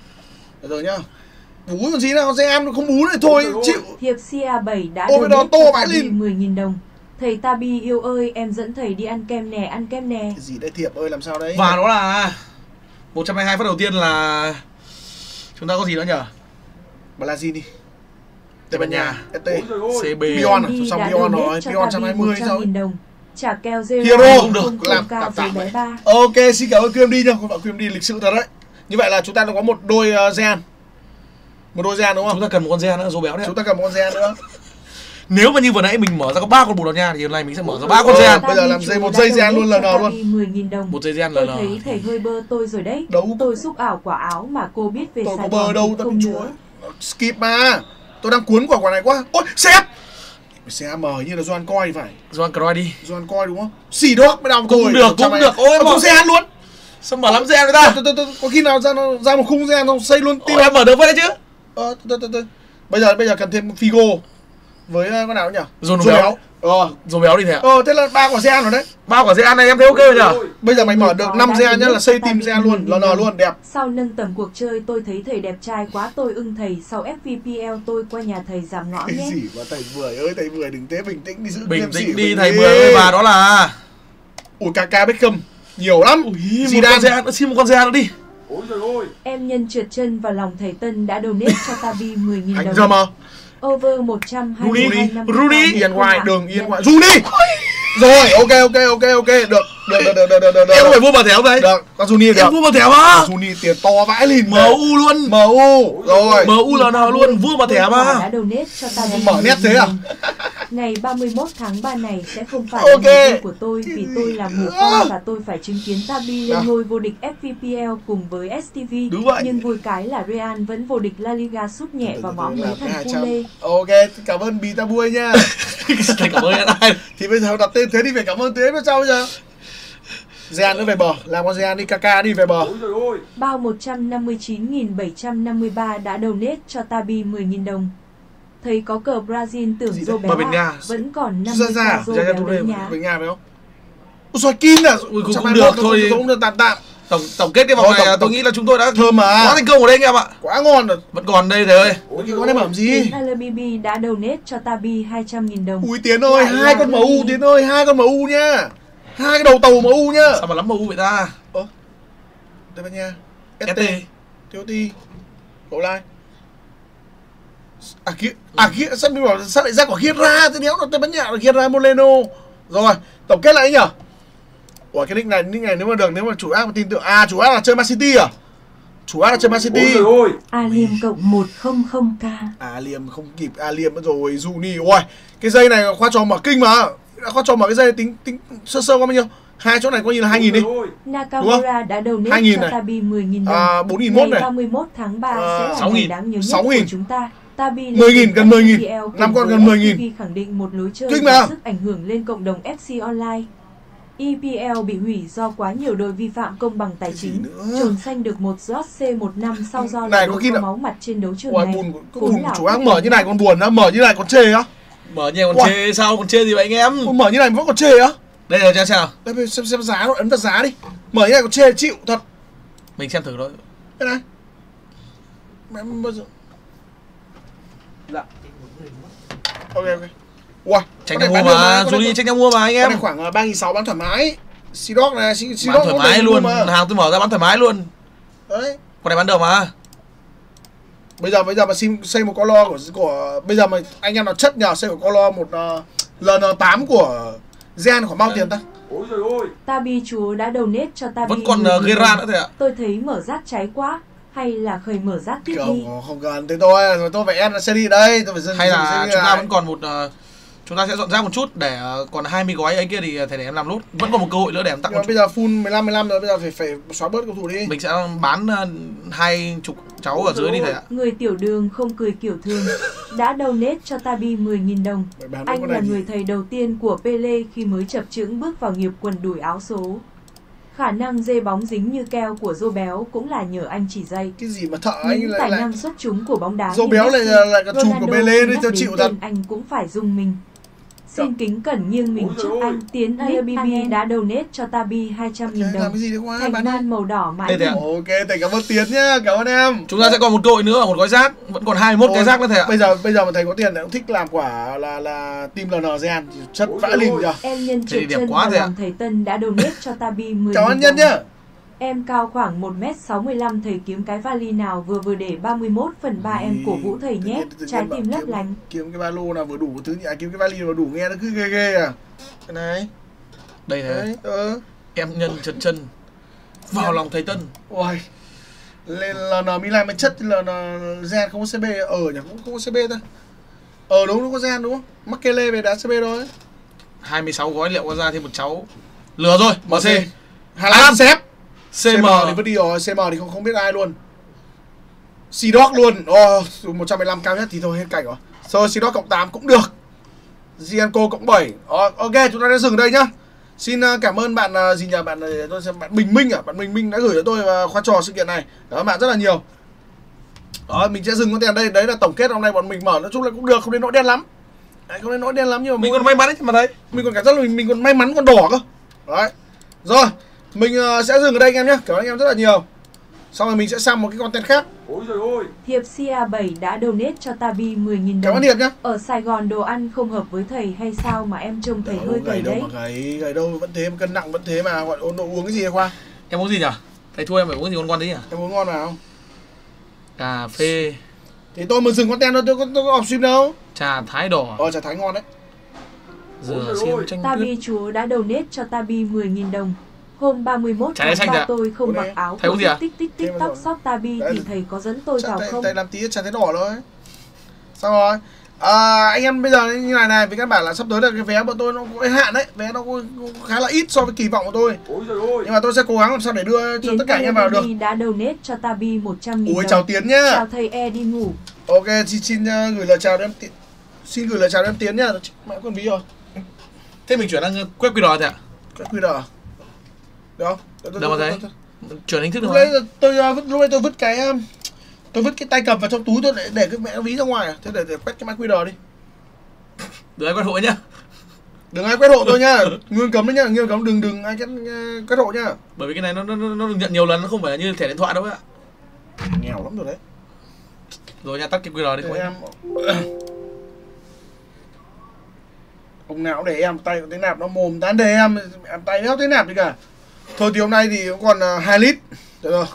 Từ từ nhá. Bú còn gì nào, Jean nó không bú này thôi, Ôi, chịu. Hiệp xê a bảy đã Ôi, nó donate to cho vãi Tabi lên. mười nghìn đồng. Thầy Tabi yêu ơi, em dẫn thầy đi ăn kem nè, ăn kem nè. Cái gì đây Thiệp ơi, làm sao đấy? Và đó là một trăm hai mươi hai phát đầu tiên là chúng ta có gì nữa nhỉ? Brazil đi. Tây Ban Nha. ét tê. Ôi trời ơi. xê bê. Bion à? Andy Xong đã Bion donate rồi, cho Bion Tabi một trăm hai mươi một trăm nghìn rồi. đồng. Trả kèo Zero Hero không được, không làm cao tạm dưới tạm bé vậy. ba. Ok, xin cảm ơn Quyêm đi nha, không phải Quyêm đi lịch sự thật đấy. Như vậy là chúng ta đã có một đôi uh, Gen. Một đôi Gen đúng Chúng không? ta cần một con Gen nữa, rô béo đấy. Chúng ta cần một con Gen nữa. Nếu mà như vừa nãy mình mở ra có ba con bồ đào nha thì hôm nay mình sẽ mở ra ba con Ờ. Gen. Bây giờ làm dây một dây Gen luôn, lần đầu luôn. mười nghìn đồng. Một dây Gen Tôi là thấy thầy hơi bơ tôi rồi đấy. Đâu? Tôi xúc ảo quả áo mà cô biết về Tôi Sài có Gòn bờ đâu, thì ta bị không chúa. nhớ. Skip mà. Tôi đang cuốn quả quả này quá. Ôi, xe. Xe mở như là Doan coi thì phải. Doan Croy đi. Doan coi đúng không? Xì đốc mới đau Cũng tôi. được, cũng được. Ôi, Ôi, mở- có Gen luôn. Sao mở lắm Gen người ta? Tôi, tôi, tôi, có khi nào ra nó ra một khung Gen không xây luôn tim. Ôi, em mở được vậy đấy chứ? Ờ, từ từ từ. Bây giờ bây giờ cần thêm Figo với con nào nhỉ? Dồn Dồn béo. béo. Ờ. Dồn béo đi thế ạ. Ờ thế là ba quả Zean rồi đấy. Ba quả Zean này em thấy ok rồi nhỉ? Bây giờ mày mở được năm Zean nhá là xây team Zean luôn, lờ en luôn, đẹp. Sau nâng tầm cuộc chơi tôi thấy thầy đẹp trai quá, tôi ưng thầy. Sau ép pê pê lờ tôi qua nhà thầy giảm ngõ Cái nhé. gì mà thầy Mười ơi, thầy Mười đừng thế, bình tĩnh đi, giữ Bình nghiêm tĩnh sĩ đi mình thầy Mười ơi, và đó là ui ca ca Beckham nhiều lắm. Ui, một Zidane. con Zean, xin một con Zean nữa đi. Ôi trời ơi. Em nhân trượt chân vào lòng thầy Tân đã donate cho Tabi mười nghìn Anh đồng. Rama, Over một trăm hai mươi hai năm. Rooney, Ian White, đường Ian White, Rooney. Rồi, ok ok ok ok, được, được được được được được được. Em không phải vua bà thẻo vậy. Được, con Rooney được. Em vua bà thẻo mà. Rooney tiền to vãi lìn. em u luôn. em u rồi. em u là nào luôn, vua bà thẻo mà. Đã donate cho Tabi. Mở nét thế à? Ngày ba mươi mốt tháng ba này sẽ không phải Ok. là ngày vui của tôi vì tôi là mù con và tôi phải chứng kiến Tabi lên ngôi vô địch ép pê pê lờ cùng với ét tê vê. Đúng vậy. Nhưng vui cái là Real vẫn vô địch La Liga sút nhẹ vào mõm mấy thằng hai cu trăm. lê. Ok, cảm ơn Bì Ta Bui nha. Thầy cảm ơn anh. Thì bây giờ đặt tên thế thì phải cảm ơn thế nó sao bây giờ? Zean nữa về bờ, làm con Zean đi, Kaka đi về bờ. Ôi trời ơi. Bao một trăm năm mươi chín nghìn bảy trăm năm mươi ba đã donate cho Tabi mười nghìn đồng. Thấy có cờ Brazil tưởng Gì Rô đấy? béo Mà bên Nga. à? Vẫn còn năm Ra mươi ra, ca Rô ra ra béo tôi đấy đây, nhá. Với Nga phải không? Ui xoài kim à? Ui, cũng Trăm không hai được, mốt, thôi. Cũng được tạm tạm. Tổng tổng kết cái vòng Thôi, này tổng- tôi tổng- nghĩ là chúng tôi đã Thơm mà. quá thành công ở đây anh em ạ. Quá ngon rồi. Vẫn còn đây thầy ơi. Ôi Cái trời con này ơi. bảo gì? Tiến lờ bê bê đã donate cho Tabi hai trăm nghìn đồng. Ui Tiến ơi, Lại hai là con cái em u, gì? Tiến ơi, hai con em u nha. Hai cái đầu tàu em u nhá. Sao mà lắm em u vậy ta? Ơ. Tây Ban Nha. ét tê. Thiếu ti. Cậu lai. À kia, à kia, sao mình bảo sao lại ra quả Ghira, thế nếu nó Tây Ban Nha là Ghira Moreno. Rồi, tổng kết lại ấy nhỉ? Ủa cái nick này, nick này nếu mà được, nếu mà chủ ác mà tin tưởng, à chủ ác là chơi Man City à? Chủ ác là chơi Man Ôi City. trời ơi. Alium cộng một trăm k. À liềm không kịp, à liềm mất rồi, Juni. Ôi, cái dây này khoa trò mở kinh mà. Đã khoa trò mở cái dây tính tính sơ sơ qua bao nhiêu? Hai chỗ này coi như là hai nghìn đi. Ôi trời ơi. Nakamura đã hai donate nghìn cho này. Tabi mười nghìn đồng. À bốn nghìn mốt Ngày này. ba mươi mốt tháng ba À, sẽ là sáu ngày nghìn. đáng nhớ nhất sáu nghìn. của chúng ta. Tabi mười nghìn, gần mười nghìn. Năm con gần mười nghìn. ép pê khẳng định một lối chơi Kinh và mà. sức ảnh hưởng lên cộng đồng ép xê Online. e pê lờ bị hủy do quá nhiều đội vi phạm công bằng tài Cái gì chính. nữa? Trồn xanh được một slot C một năm sau do Này, là có đội khi có nào- máu mặt trên đấu trường Ôi này. buồn, có Vốn buồn là chủ ác quyết mở định như này còn buồn á, mở như này còn chê á. Mở nhẹ còn Ui. chê sao, còn chê gì vậy anh em? Ôi, mở như này vẫn còn chê á. Đây là cho xem nào. Đây xem xem giá rồi, ấn vào giá đi. Mở như này còn chê chịu thật. Mình xem thử thôi. Đây này. Mẹ bao giờ. Dạ. Ok ok. Wow, Tranh con nhau này mua bán được mà, con này- Juni tranh nhau mua mà anh Con em. này khoảng ba nghìn sáu trăm bán thoải mái. Sidok này, Sidok Bán thoải mái luôn, mà. hàng tôi mở ra bán thoải mái luôn. Đấy. Con này bán được mà. Bây giờ bây giờ mà xin xây một color của của bây giờ mà anh em nào chất nhờ xây một color một uh, lờ en tám của Gen khoảng bao tiền ta? Ôi trời ơi. Tabi chúa đã donate cho Tabi Vẫn còn mười uh, nghìn Ghira đồng. nữa thầy ạ. Tôi thấy mở rác cháy quá. Hay là khởi mở rác tiếp đi. Không, không cần thế thôi, rồi tôi phải end sẽ đi đây, tôi phải dừng. Hay là dừng chúng ta lại. vẫn còn một uh, chúng ta sẽ dọn rác một chút để uh, còn hai mươi gói ấy kia thì thầy để em làm nốt. Vẫn còn một cơ hội nữa để em tặng Nhưng một mà bây giờ full mười lăm mười lăm rồi, bây giờ phải phải xóa bớt cầu thủ đi. Mình sẽ bán uh, hai chục cháu ở dưới đi thầy ạ. Người tiểu đường không cười kiểu thường đã donate cho Tabi mười nghìn đồng. Mày bán Anh con là này người gì? thầy đầu tiên của Pele khi mới chập chững bước vào nghiệp quần đùi áo số. Khả năng dê bóng dính như keo của Rô Béo cũng là nhờ anh chỉ dây. Cái gì mà thợ anh Những lại tài lại năng xuất chúng của bóng đá Rô như Béo lại Messi, lại cả chùm của Ronaldo, Pele đi, nhắc tôi đến chịu tên thật. anh cũng phải rung mình. Xin kính cẩn nghiêng mình Ôi trước trời ơi. anh. Tiến a bê bê đã donate cho Tabi hai trăm nghìn Làm đồng. cái gì đấy quá Thành bán đi. man màu đỏ mãi Đây, đây ạ. đỉnh. Ok, thầy cảm ơn Tiến nhá, cảm ơn em. Chúng ta sẽ còn một cơ hội nữa ở một gói rác, vẫn còn hai mươi mốt cái rác nữa thầy ạ. Bây giờ bây giờ mà thầy có tiền thì cũng thích làm quả là là team lờ en Gen chất Ôi vãi trời lìn ơi. nhờ. Em nhân Thế thì trượt đẹp chân quá vào rồi ạ. lòng thầy Tân đã donate cho Tabi mười Chào anh nghìn Nhân đồng. nhá. Em cao khoảng một mét sáu mươi lăm, thầy kiếm cái vali nào vừa vừa để ba mươi mốt phần ba em cổ vũ thầy nhé. Tự nhiên Trái bảo tim lấp kiếm- lánh. Kiếm cái ba lô nào vừa đủ thứ nhỉ, kiếm cái vali nào vừa đủ nghe nó cứ ghê ghê à. Cái này. Đây thầy. Đấy, ờ. Em nhân trượt chân vào lòng thầy Tân. Ôi. Lên lờ en Milan mới chất lờ en Gen không có xê bê ở nhỉ, cũng không có xê bê ta. Ờ đúng nó có Gen đúng không? Makele về đá xê bê thôi. hai mươi sáu gói liệu có ra thêm một cháu. Lừa rồi, em xê. Hà Lan xếp. xê em xê em thì vứt đi rồi, xê em thì không không biết ai luôn. Sidok luôn. Ồ, oh, một trăm mười lăm cao nhất thì thôi hết cảnh rồi. Rồi Sidok cộng tám cũng được. Gianco cộng bảy. Oh, ok, chúng ta sẽ dừng đây nhá. Xin uh, cảm ơn bạn uh, gì nhỉ? Bạn uh, tôi xem bạn Bình Minh à? Bạn Bình Minh đã gửi cho tôi uh, khoa trò sự kiện này. Cảm ơn bạn rất là nhiều. Đó, mình sẽ dừng con tiền đây. Đấy là tổng kết hôm nay bọn mình mở, nói chung là cũng được, không đến nỗi đen lắm. Đấy, không đến nỗi đen lắm nhưng mà Mình còn may mắn đấy mà thấy. mình còn cảm giác là mình, mình còn may mắn con đỏ cơ. Đấy. Rồi, mình uh, sẽ dừng ở đây anh em nhé. Cảm ơn anh em rất là nhiều. Xong rồi mình sẽ sang một cái content khác. Ôi trời ơi. Hiệp xê a bảy đã donate cho Tabi mười nghìn Cảm đồng. ơn Hiệp nhé. Ở Sài Gòn đồ ăn không hợp với thầy hay sao mà em trông thầy hơi gầy đâu đấy. mà gầy, gầy đâu vẫn thế, cân nặng vẫn thế mà. Gọi uống, uống cái gì vậy Khoa? Em uống gì nhỉ? Thầy thua em phải uống cái gì ngon ngon đấy nhỉ? Em uống ngon nào không? Cà phê. Thì tôi mà dừng content thôi, tôi có tôi có học stream đâu. Trà thái đỏ. Ờ, trà thái ngon đấy. Dừa xiêm chanh tuyết. Tabi chúa đã donate cho Tabi mười nghìn đồng. Hôm ba mươi mốt Trái tháng xanh ba dạ. tôi không Ủa mặc đây. áo Thầy uống gì à? tích tích tích Thêm tóc rồi. sót Tabi Đấy. thì thầy có dẫn tôi Trà vào tay, không? tay làm tí trà thái đỏ thôi. Xong rồi. À, anh em bây giờ như này này, với các bạn là sắp tới là cái vé bọn tôi nó có cái hạn đấy, vé nó có, có khá là ít so với kỳ vọng của tôi. Ôi trời ơi. Nhưng mà tôi sẽ cố gắng làm sao để đưa cho Tiến tất cả anh em vào được. đã donate cho Tabi một trăm nghìn Ôi đồng. chào Tiến nhá. Chào thầy E đi ngủ. Ok, xin, xin uh, gửi lời chào đến em Tiến. Xin gửi lời chào đến em Tiến nhá. Mẹ con ví rồi. Thế mình chuyển sang quét quy rờ thầy ạ? Cái quy rờ. Được không? Tôi- tôi- Được mà tôi- thầy. tôi- tôi- Chuyển hình thức Lúc được đấy rồi. tôi uh, vứt lúc đấy tôi vứt cái um, tôi vứt cái tay cầm vào trong túi tôi để, để cái mẹ ví ra ngoài à. Thế để, để quét cái mã quy rờ đi. Được anh quét hộ nhá. Đừng ai quét hộ tôi nhá. Nghiêm cấm đấy nhá, nghiêm cấm đừng đừng ai quét, uh, quét hộ nhá. Bởi vì cái này nó nó nó được nhận nhiều lần, nó không phải là như thẻ điện thoại đâu ạ. Nghèo lắm rồi đấy. Rồi nha, tắt cái quy rờ đi Để không em ông nào cũng để em tay cái nạp nó mồm tán để em em tay đéo thế nạp gì cả. Thôi thì hôm nay thì cũng còn uh, hai lít. Được rồi.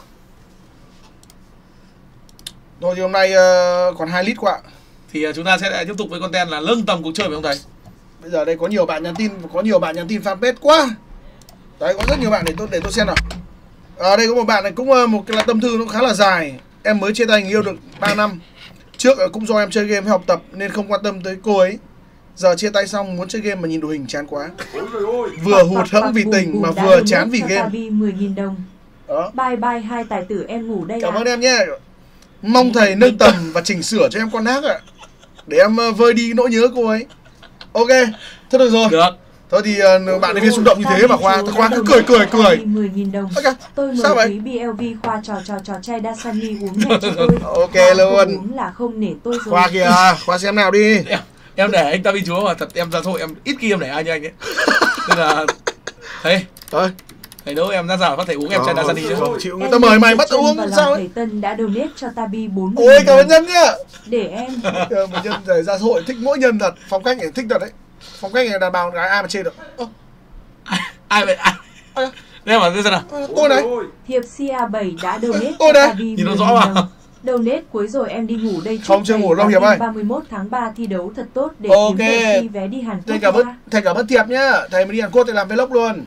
Thôi thì hôm nay uh, còn hai lít quá. Thì uh, chúng ta sẽ lại tiếp tục với content là nâng tầm cuộc chơi phải không thầy? Bây giờ đây có nhiều bạn nhắn tin, có nhiều bạn nhắn tin fanpage quá. Đấy, có rất nhiều bạn để tôi để tôi xem nào. Ở đây có một bạn này cũng uh, một cái là tâm thư nó khá là dài. Em mới chia tay người yêu được ba năm. Trước uh, cũng do em chơi game hay học tập nên không quan tâm tới cô ấy. Giờ chia tay xong muốn chơi game mà nhìn đồ hình chán quá. Ôi trời ơi. Vừa hụt hẫng vì tình mà vừa chán vì game. Tabi mười nghìn đồng. Đó. Bye bye hai tài tử em ngủ đây Cảm ạ. ơn em nhé. Mong thầy nâng tầm và chỉnh sửa cho em con ác ạ. Để em uh, vơi đi nỗi nhớ cô ấy. Ok, thế được rồi. Được. Thôi thì uh, bạn ấy viên xung động như thế mà Khoa, Khoa cứ cười cười cười. mười nghìn đồng. Ok, Tôi sao mời vậy? quý bê lờ vê Khoa trò trò trò chai Dasani uống nhẹ cho tôi. Ok Khoa luôn. không uống là không nể tôi rồi. Khoa kìa, Khoa xem nào đi. Em, em để anh Tabi chúa mà thật em ra thôi em ít khi em để ai như anh ấy. Nên là thầy, Thôi, thầy đố em ra rào phát thầy uống em chai Dasani chứ. không chịu, người Em ta mời mày Trần bắt uống và sao Lò ấy. Thầy Tân đã donate cho Tabi bốn mươi Ôi nghìn cảm ơn đồng. nhân nhá. Để em. Ờ, một nhân rời ra xã hội thích mỗi nhân thật, phong cách này thích thật đấy. Phong cách này đàn bà con gái ai mà chê được. Ơ, Ai, ai vậy? Ai? Ai? Đây mà xem nào. tôi Ôi này. trời ơi. Hiệp xê a bảy đã donate Tôi cho đây. Tabi Nhìn nó mười rõ nghìn mà. đồng. Donate cuối rồi em đi ngủ đây. Không, chưa ngủ đâu, Hiệp ơi. ba mươi mốt tháng ba thi đấu thật tốt để Ok. kiếm tiền khi vé đi Hàn Thầy Quốc cảm ơn, ra. thầy cảm ơn Thiệp nhá. Thầy mới đi Hàn Quốc thầy làm vlog luôn.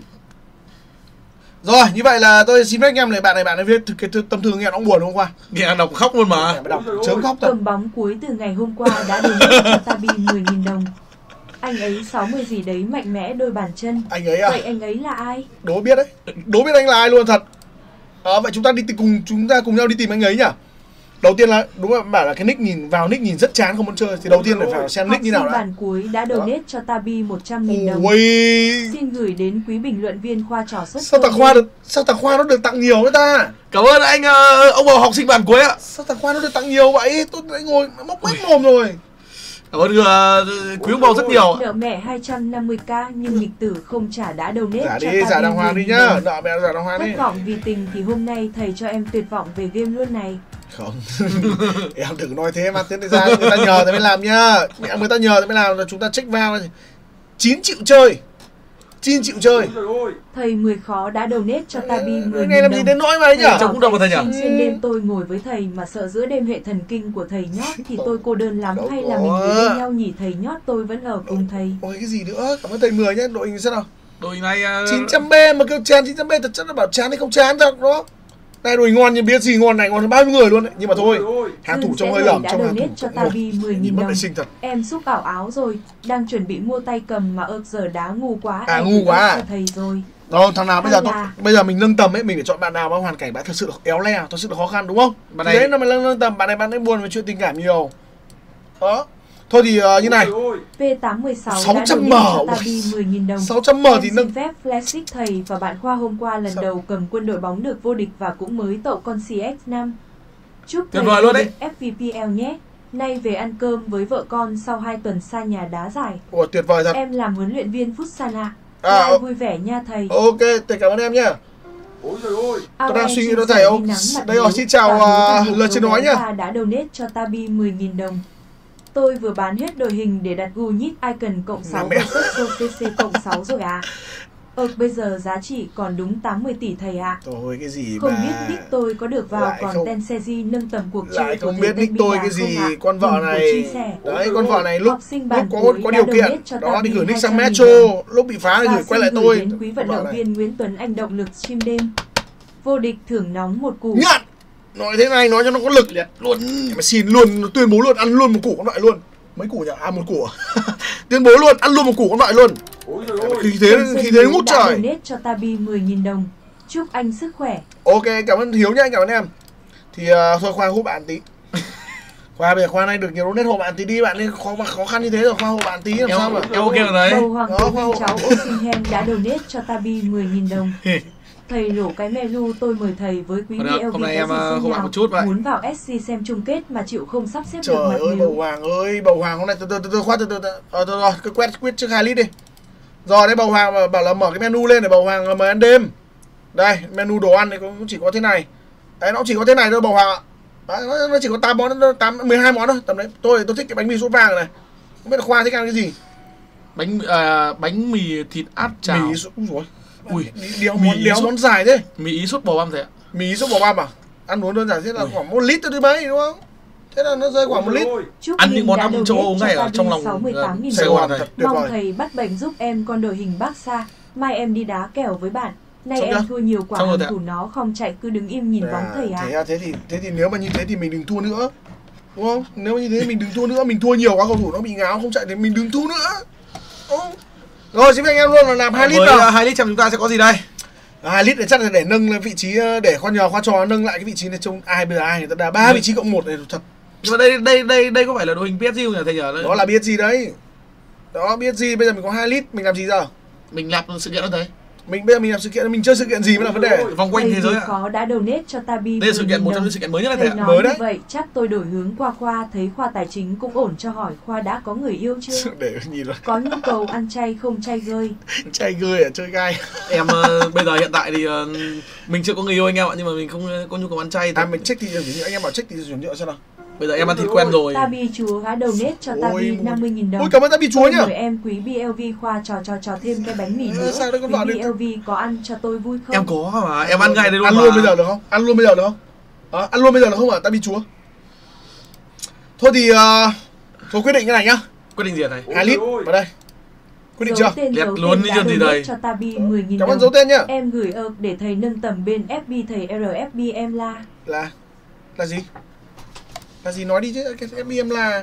Rồi, như vậy là tôi xin phép anh em này, bạn này bạn ấy viết cái tâm thư nghe nó cũng buồn hôm qua. Nghe đọc khóc luôn mà. Mẹ đọc chớm khóc thật. Cầm bóng cuối từ ngày hôm qua đã donate cho Tabi mười nghìn đồng. Anh ấy sáu mươi gì đấy mạnh mẽ đôi bàn chân. Anh ấy à? Vậy anh ấy là ai? Đố biết đấy. Đố biết anh là ai luôn thật. Ờ, vậy chúng ta đi tìm cùng chúng ta cùng nhau đi tìm anh ấy nhỉ? Đầu tiên là đúng là bảo là cái nick nhìn vào nick nhìn rất chán không muốn chơi thì đầu tiên phải phải xem Học nick như nào sinh đã. bản cuối đã donate cho Tabi một trăm nghìn đồng. Ui, Xin gửi đến quý bình luận viên Khoa trò xuất sao thằng Khoa được sao thằng Khoa nó được tặng nhiều thế ta? Cảm ơn anh uh, ông bầu học sinh bản cuối ạ. Sao thằng Khoa nó được tặng nhiều vậy? Tôi đã ngồi móc mép mồm rồi. Cảm ơn uh, quý ông bầu rất nhiều. Nợ mẹ hai trăm năm mươi k nhưng nghịch tử không trả đã donate Giả cho đi, giả Tabi đàng hoàng mười đi nghìn nhá. đồng. Nợ mẹ giả đàng hoàng đi. Thất vọng vì tình thì hôm nay thầy cho em tuyệt vọng về game luôn này. Không. Em đừng nói thế mà tiến ra người ta nhờ thì mới làm nhá. Mẹ người ta nhờ thì mới làm là chúng ta check vào chín triệu chơi. chín triệu chơi. Ôi trời ơi. Thầy mười khó đã donate cho Tabi mười Cái này làm gì nghìn đến đồng. nỗi mà đấy nhở? Trong cũng đâu mà thầy nhỉ? Xin xuyên đêm tôi ngồi với thầy mà sợ giữa đêm hệ thần kinh của thầy nhót thì tôi cô đơn lắm, Đâu hay có. là mình với bên nhau nhỉ? Thầy nhót tôi vẫn ở cùng thầy. Ôi cái gì nữa? Cảm ơn thầy mười nhé. Đội hình sao nào? Đội này uh, chín trăm B mà kêu chán chín trăm B thật chất là bảo chán thì không chán thật đó. Này đùi ngon nhưng biết gì ngon này ngon hơn bao nhiêu người luôn đấy. Nhưng mà thôi, Ôi trời ơi. hàng thủ Dương trong sẽ hơi lời lỏng đã trong hàng donate thủ cho có một. Tabi mười nghìn Nhìn mất đồng. vệ sinh thật. Em xúc ảo áo rồi, đang chuẩn bị mua tay cầm mà ợt giờ đá ngu quá. À, em ngu gửi quá à? cho thầy rồi. Đó, thằng nào bây giờ Hay tôi, là- bây giờ mình nâng tầm ấy, mình phải chọn bạn nào mà hoàn cảnh bạn thật sự là éo le, thật sự là khó khăn đúng không? Bạn Thì này- đấy là mình nâng, nâng tầm, bạn này bạn ấy buồn về chuyện tình cảm nhiều. Đó. Thôi thì uh, như này, Ôi trời ơi. P tám một sáu sáu đã trăm donate cho M. Tabi mười nghìn đồng. sáu trăm M Em thì xin nâng phép flashback thầy và bạn Khoa hôm qua lần Sao? đầu cầm quân đội bóng được vô địch và cũng mới tậu con xê ích năm. Chúc Tuyệt thầy vời luôn đấy. ép vê pê lờ nhé. Nay về ăn cơm với vợ con sau hai tuần xa nhà đá giải. Ủa tuyệt vời thật. Em làm huấn luyện viên Futsal ạ. À, Lai o- vui vẻ nha thầy. Ok, thầy cảm ơn em nhá. Ôi trời ơi. Tôi đang suy nghĩ đó thầy không? Đây rồi, xin chào uh, lời xin nói nhá. Đã donate cho Tabi mười nghìn đồng. Tôi vừa bán hết đội hình để đặt Gunit Icon cộng sáu Mẹ. versus ô tê xê cộng sáu rồi ạ. Ờ, bây giờ giá trị còn đúng tám mươi tỷ thầy ạ. Thôi cái gì Không mà biết nick tôi có được vào lại còn không- tên Seji nâng tầm cuộc lại chơi của không thầy biết Tên nick Bi tôi Đà cái không gì. ạ? Con vợ Cùng này của chia sẻ. đấy, con vợ này lúc Học sinh lúc bản có cuối có đã điều kiện donate cho đó Tabi đi gửi nick sang hai trăm Metro, nghìn đồng. lúc bị phá thì Và gửi quay xin lại gửi tôi. đến quý vận Con vợ động này. viên Nguyễn Tuấn Anh động lực stream đêm. Vô địch thưởng nóng một củ. Nhận. Nói thế này nói cho nó có lực liệt luôn. Mà xin luôn, nó tuyên bố luôn ăn luôn một củ con loại luôn. Mấy củ nhỉ? À một củ. Tuyên bố luôn ăn luôn một củ con loại luôn. Ôi trời ơi. Khí thế Trần khí Xuân thế Hiếu ngút đã trời. donate cho Tabi mười nghìn đồng. Chúc anh sức khỏe. Ok, cảm ơn Hiếu nhá, cảm ơn em. Thì uh, thôi Khoa hút bạn tí. Khoa bây giờ Khoa nay được nhiều donate hộ bạn tí đi, bạn nên khó mà khó khăn như thế rồi, Khoa hộ bạn tí làm Em, sao mà. em ok rồi đấy. Bầu Hoàng Đó, Tử khoa Huynh hộ. cháu Osimhen đã donate cho Tabi mười nghìn đồng. Thầy lổ cái menu tôi mời thầy với quý Được, vị hôm nay có em, gì uh, xem hộ bạn nào. một chút vậy. Muốn vào ét xê xem chung kết mà chịu không sắp xếp được Trời mặt ơi nếu. bầu Hoàng ơi, bầu Hoàng hôm nay từ từ từ từ Khoa từ từ từ. Ờ thôi rồi, cứ quét quét trước hai lít đi. Rồi đây bầu Hoàng mà bảo là mở cái menu lên để bầu Hoàng mời ăn đêm. Đây, menu đồ ăn thì cũng chỉ có thế này. Đấy nó chỉ có thế này thôi bầu Hoàng ạ. Đấy, nó, nó chỉ có tám món, tám mười hai món thôi, tầm đấy. Tôi tôi thích cái bánh mì sốt vàng này. Không biết là Khoa thích ăn cái gì. Bánh à, bánh mì thịt áp chảo. Mì sốt rồi. Ui, đéo mì món đéo sốt. món dài thế. Mì ý sốt bò băm thầy ạ. Mì sốt bò băm à? Ăn uống đơn giản thế là Ui. khoảng một lít thôi thứ mấy đúng không? Thế là nó rơi khoảng một Ôi lít. trời ơi. Chúc Ăn Linh những món đã ăn donate châu Âu cho ngay ở Tabi trong lòng, sáu mươi tám nghìn Sài đồng. Gòn này. Thật tuyệt Mong vời. thầy bắt bệnh giúp em con đội hình Barca. Mai em đi đá kèo với bạn. Nay Xong em chưa? thua nhiều quả Xong rồi hàng thầy ạ. thủ nó không chạy cứ đứng im nhìn bóng thầy ạ. Thế à, thế thì thế thì nếu mà như thế thì mình đừng thua nữa. Đúng không? Nếu mà như thế thì mình đừng thua nữa, mình thua nhiều quá cầu thủ nó bị ngáo không chạy thì mình đừng thua nữa. Đúng không? Rồi xin phép anh em luôn là làm hai lít Với vào. uh, hai lít trong chúng ta sẽ có gì đây? hai lít để chắc là để nâng lên vị trí ờ, để khoa nhờ khoa trò nâng lại cái vị trí này trông ai bây giờ ai người ta đá ba Ừ. vị trí cộng một này thật. Nhưng mà đây đây đây đây có phải là đội hình pê ét giê không nhỉ thầy nhỉ? Đó là biết gì đấy. Đó biết gì bây giờ mình có hai lít mình làm gì giờ? Mình làm sự kiện đó thấy. Mình bây giờ mình làm sự kiện mình chơi sự kiện gì mới là vấn đề. Vòng quanh Thầy thế giới Việt ạ. Khó đã donate cho Tabi Đây là sự mười kiện nghìn một trong đồng. những sự kiện mới nhất là Thầy thầy ạ. nói Mới như đấy. vậy chắc tôi đổi hướng qua Khoa thấy Khoa tài chính cũng ổn cho hỏi Khoa đã có người yêu chưa? Để nhìn rồi. Có nhu cầu ăn chay không chay gơi? Chay gơi à, chơi gai. Em uh, bây giờ hiện tại thì uh, mình chưa có người yêu anh em ạ, nhưng mà mình không uh, có nhu cầu ăn chay. À mình check thị trường chuyển nhượng, anh em bảo check thị trường chuyển nhượng xem nào. Bây giờ em ăn thịt quen rồi. Tabi chúa đã donate cho Ôi, Tabi một- năm mươi nghìn đồng. Ôi cảm ơn Tabi chúa Tôi nhá. mời em quý bê lờ vê Khoa trò trò trò thêm cái bánh mì Ừ, nữa. sao đấy con vợ Quý được- bê lờ vê có ăn cho tôi vui không? Em có mà, em ăn ngay đây luôn Ăn mà. luôn bây giờ được không? Ăn luôn bây giờ được không? À, ăn luôn bây giờ được không ạ? Tabi chúa. Thôi thì uh, thôi quyết định cái này nhá. Quyết định gì hả thầy? Ôi hai trời lít ơi. vào đây. Quyết định Dấu chưa? tên Lẹt dấu luôn tên đi đã chứ gì donate đây. cho Tabi mười nghìn Cảm đồng. ơn dấu tên nhá. Em gửi ợp để thầy nâng tầm bên ép bê thầy rờ ép bê em la. Là là gì? Là gì nói đi chứ, cái ép bê em là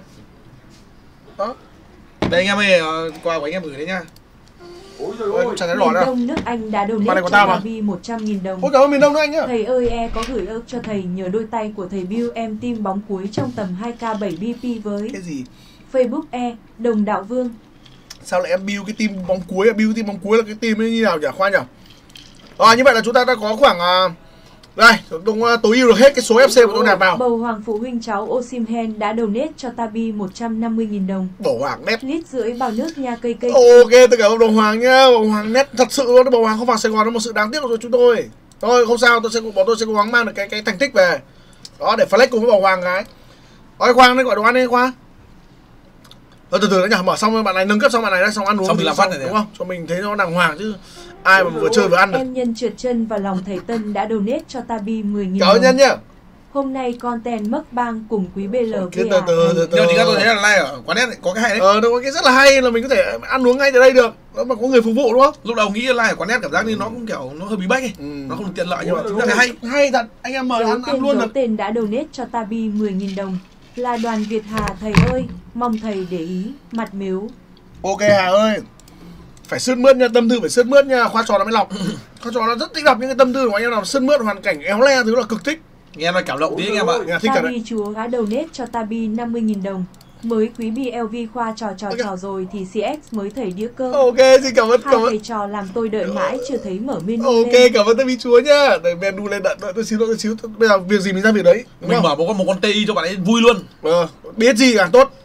đó. Đây anh em ơi, uh, quà của anh em gửi đấy nhá. Ôi trời Ôi, ơi. không trả cái Miền đỏ đâu. Đông nước Anh đã Bạn này donate của cho tao mà. Tabi một trăm nghìn đồng. Ôi cảm ơn miền Đông nữa anh nhá. Thầy ơi e có gửi ước cho thầy nhờ đôi tay của thầy Bill em team bóng cuối trong tầm hai k bảy bê pê với Cái gì? Facebook E Đồng Đạo Vương. Sao lại em build cái team bóng cuối, build team bóng cuối là cái team ấy như nào nhỉ Khoa nhỉ? Rồi như vậy là chúng ta đã có khoảng uh, đây, cũng uh, tối ưu được hết cái số ép xê của tôi nạp vào. Bầu Hoàng phụ huynh cháu Osimhen đã donate cho Tabi một trăm năm mươi nghìn đồng. Bầu Hoàng nét. Lít rưỡi bao nước nha cây cây. Ok, tôi cảm ơn Bầu Hoàng nhá. Bầu Hoàng nét thật sự luôn. Bầu Hoàng không vào Sài Gòn là một sự đáng tiếc của chúng tôi. Thôi không sao, tôi sẽ bọn tôi sẽ cố gắng mang được cái cái thành tích về. Đó để flex cùng với Bầu Hoàng cái. Ôi Khoa đây gọi đồ ăn đi Khoa. Thôi từ từ đã nhỉ, mở xong bạn này nâng cấp xong bạn này đã xong ăn uống Xong mình làm phát này đúng nhỉ? không? Cho mình thấy nó đàng hoàng chứ. Ai mà vừa chơi vừa ăn được. Em nhân trượt chân vào lòng thầy Tân đã donate cho Tabi mười nghìn Cảm ơn đồng. nhân nhá. Hôm nay content mấc bang cùng quý bê lờ Từ vê từ à từ thầy. từ từ. Nhưng mà chính ra tôi thấy là like ở quán net này có cái hay đấy. Ờ, nó có cái rất là hay là mình có thể ăn uống ngay từ đây được. Đó mà có người phục vụ đúng không? Lúc đầu nghĩ like ở quán net cảm giác như nó cũng kiểu nó hơi bí bách ấy. Ừ. Nó không được tiện lợi nhưng mà Ôi chính ra cái hay. Hay thật, anh em mời Dấu ăn ăn tên luôn dấu được. tên đã donate cho Tabi mười nghìn đồng. Là Đoàn Việt Hà thầy ơi, mong thầy để ý, mặt miếu. Ok Hà ơi. Phải sướt mướt nha, tâm tư phải sướt mướt nha, khoa trò nó mới lọc. Khoa trò nó rất thích đọc những cái tâm tư của anh em nào sướt mướt hoàn cảnh éo le thứ là cực thích. Nghe nói cảm động tí anh em ạ. Nhà thích cả đấy. Tabi chúa đã donate cho Tabi năm mươi nghìn đồng. Mới quý bê lờ vê khoa trò trò trò rồi thì xê ích mới thầy đĩa cơ. Ok, xin cảm ơn, Hai cảm ơn. thầy trò làm tôi đợi mãi chưa thấy mở menu Ok, lên. cảm ơn Tân Bí Chúa nhá. Để menu lên đợi, đợi tôi xíu, đợi tôi xíu. Bây giờ việc gì mình ra việc đấy. Đúng Mình không? mở một con một con tê i cho bạn ấy vui luôn. Ờ, biết gì càng tốt.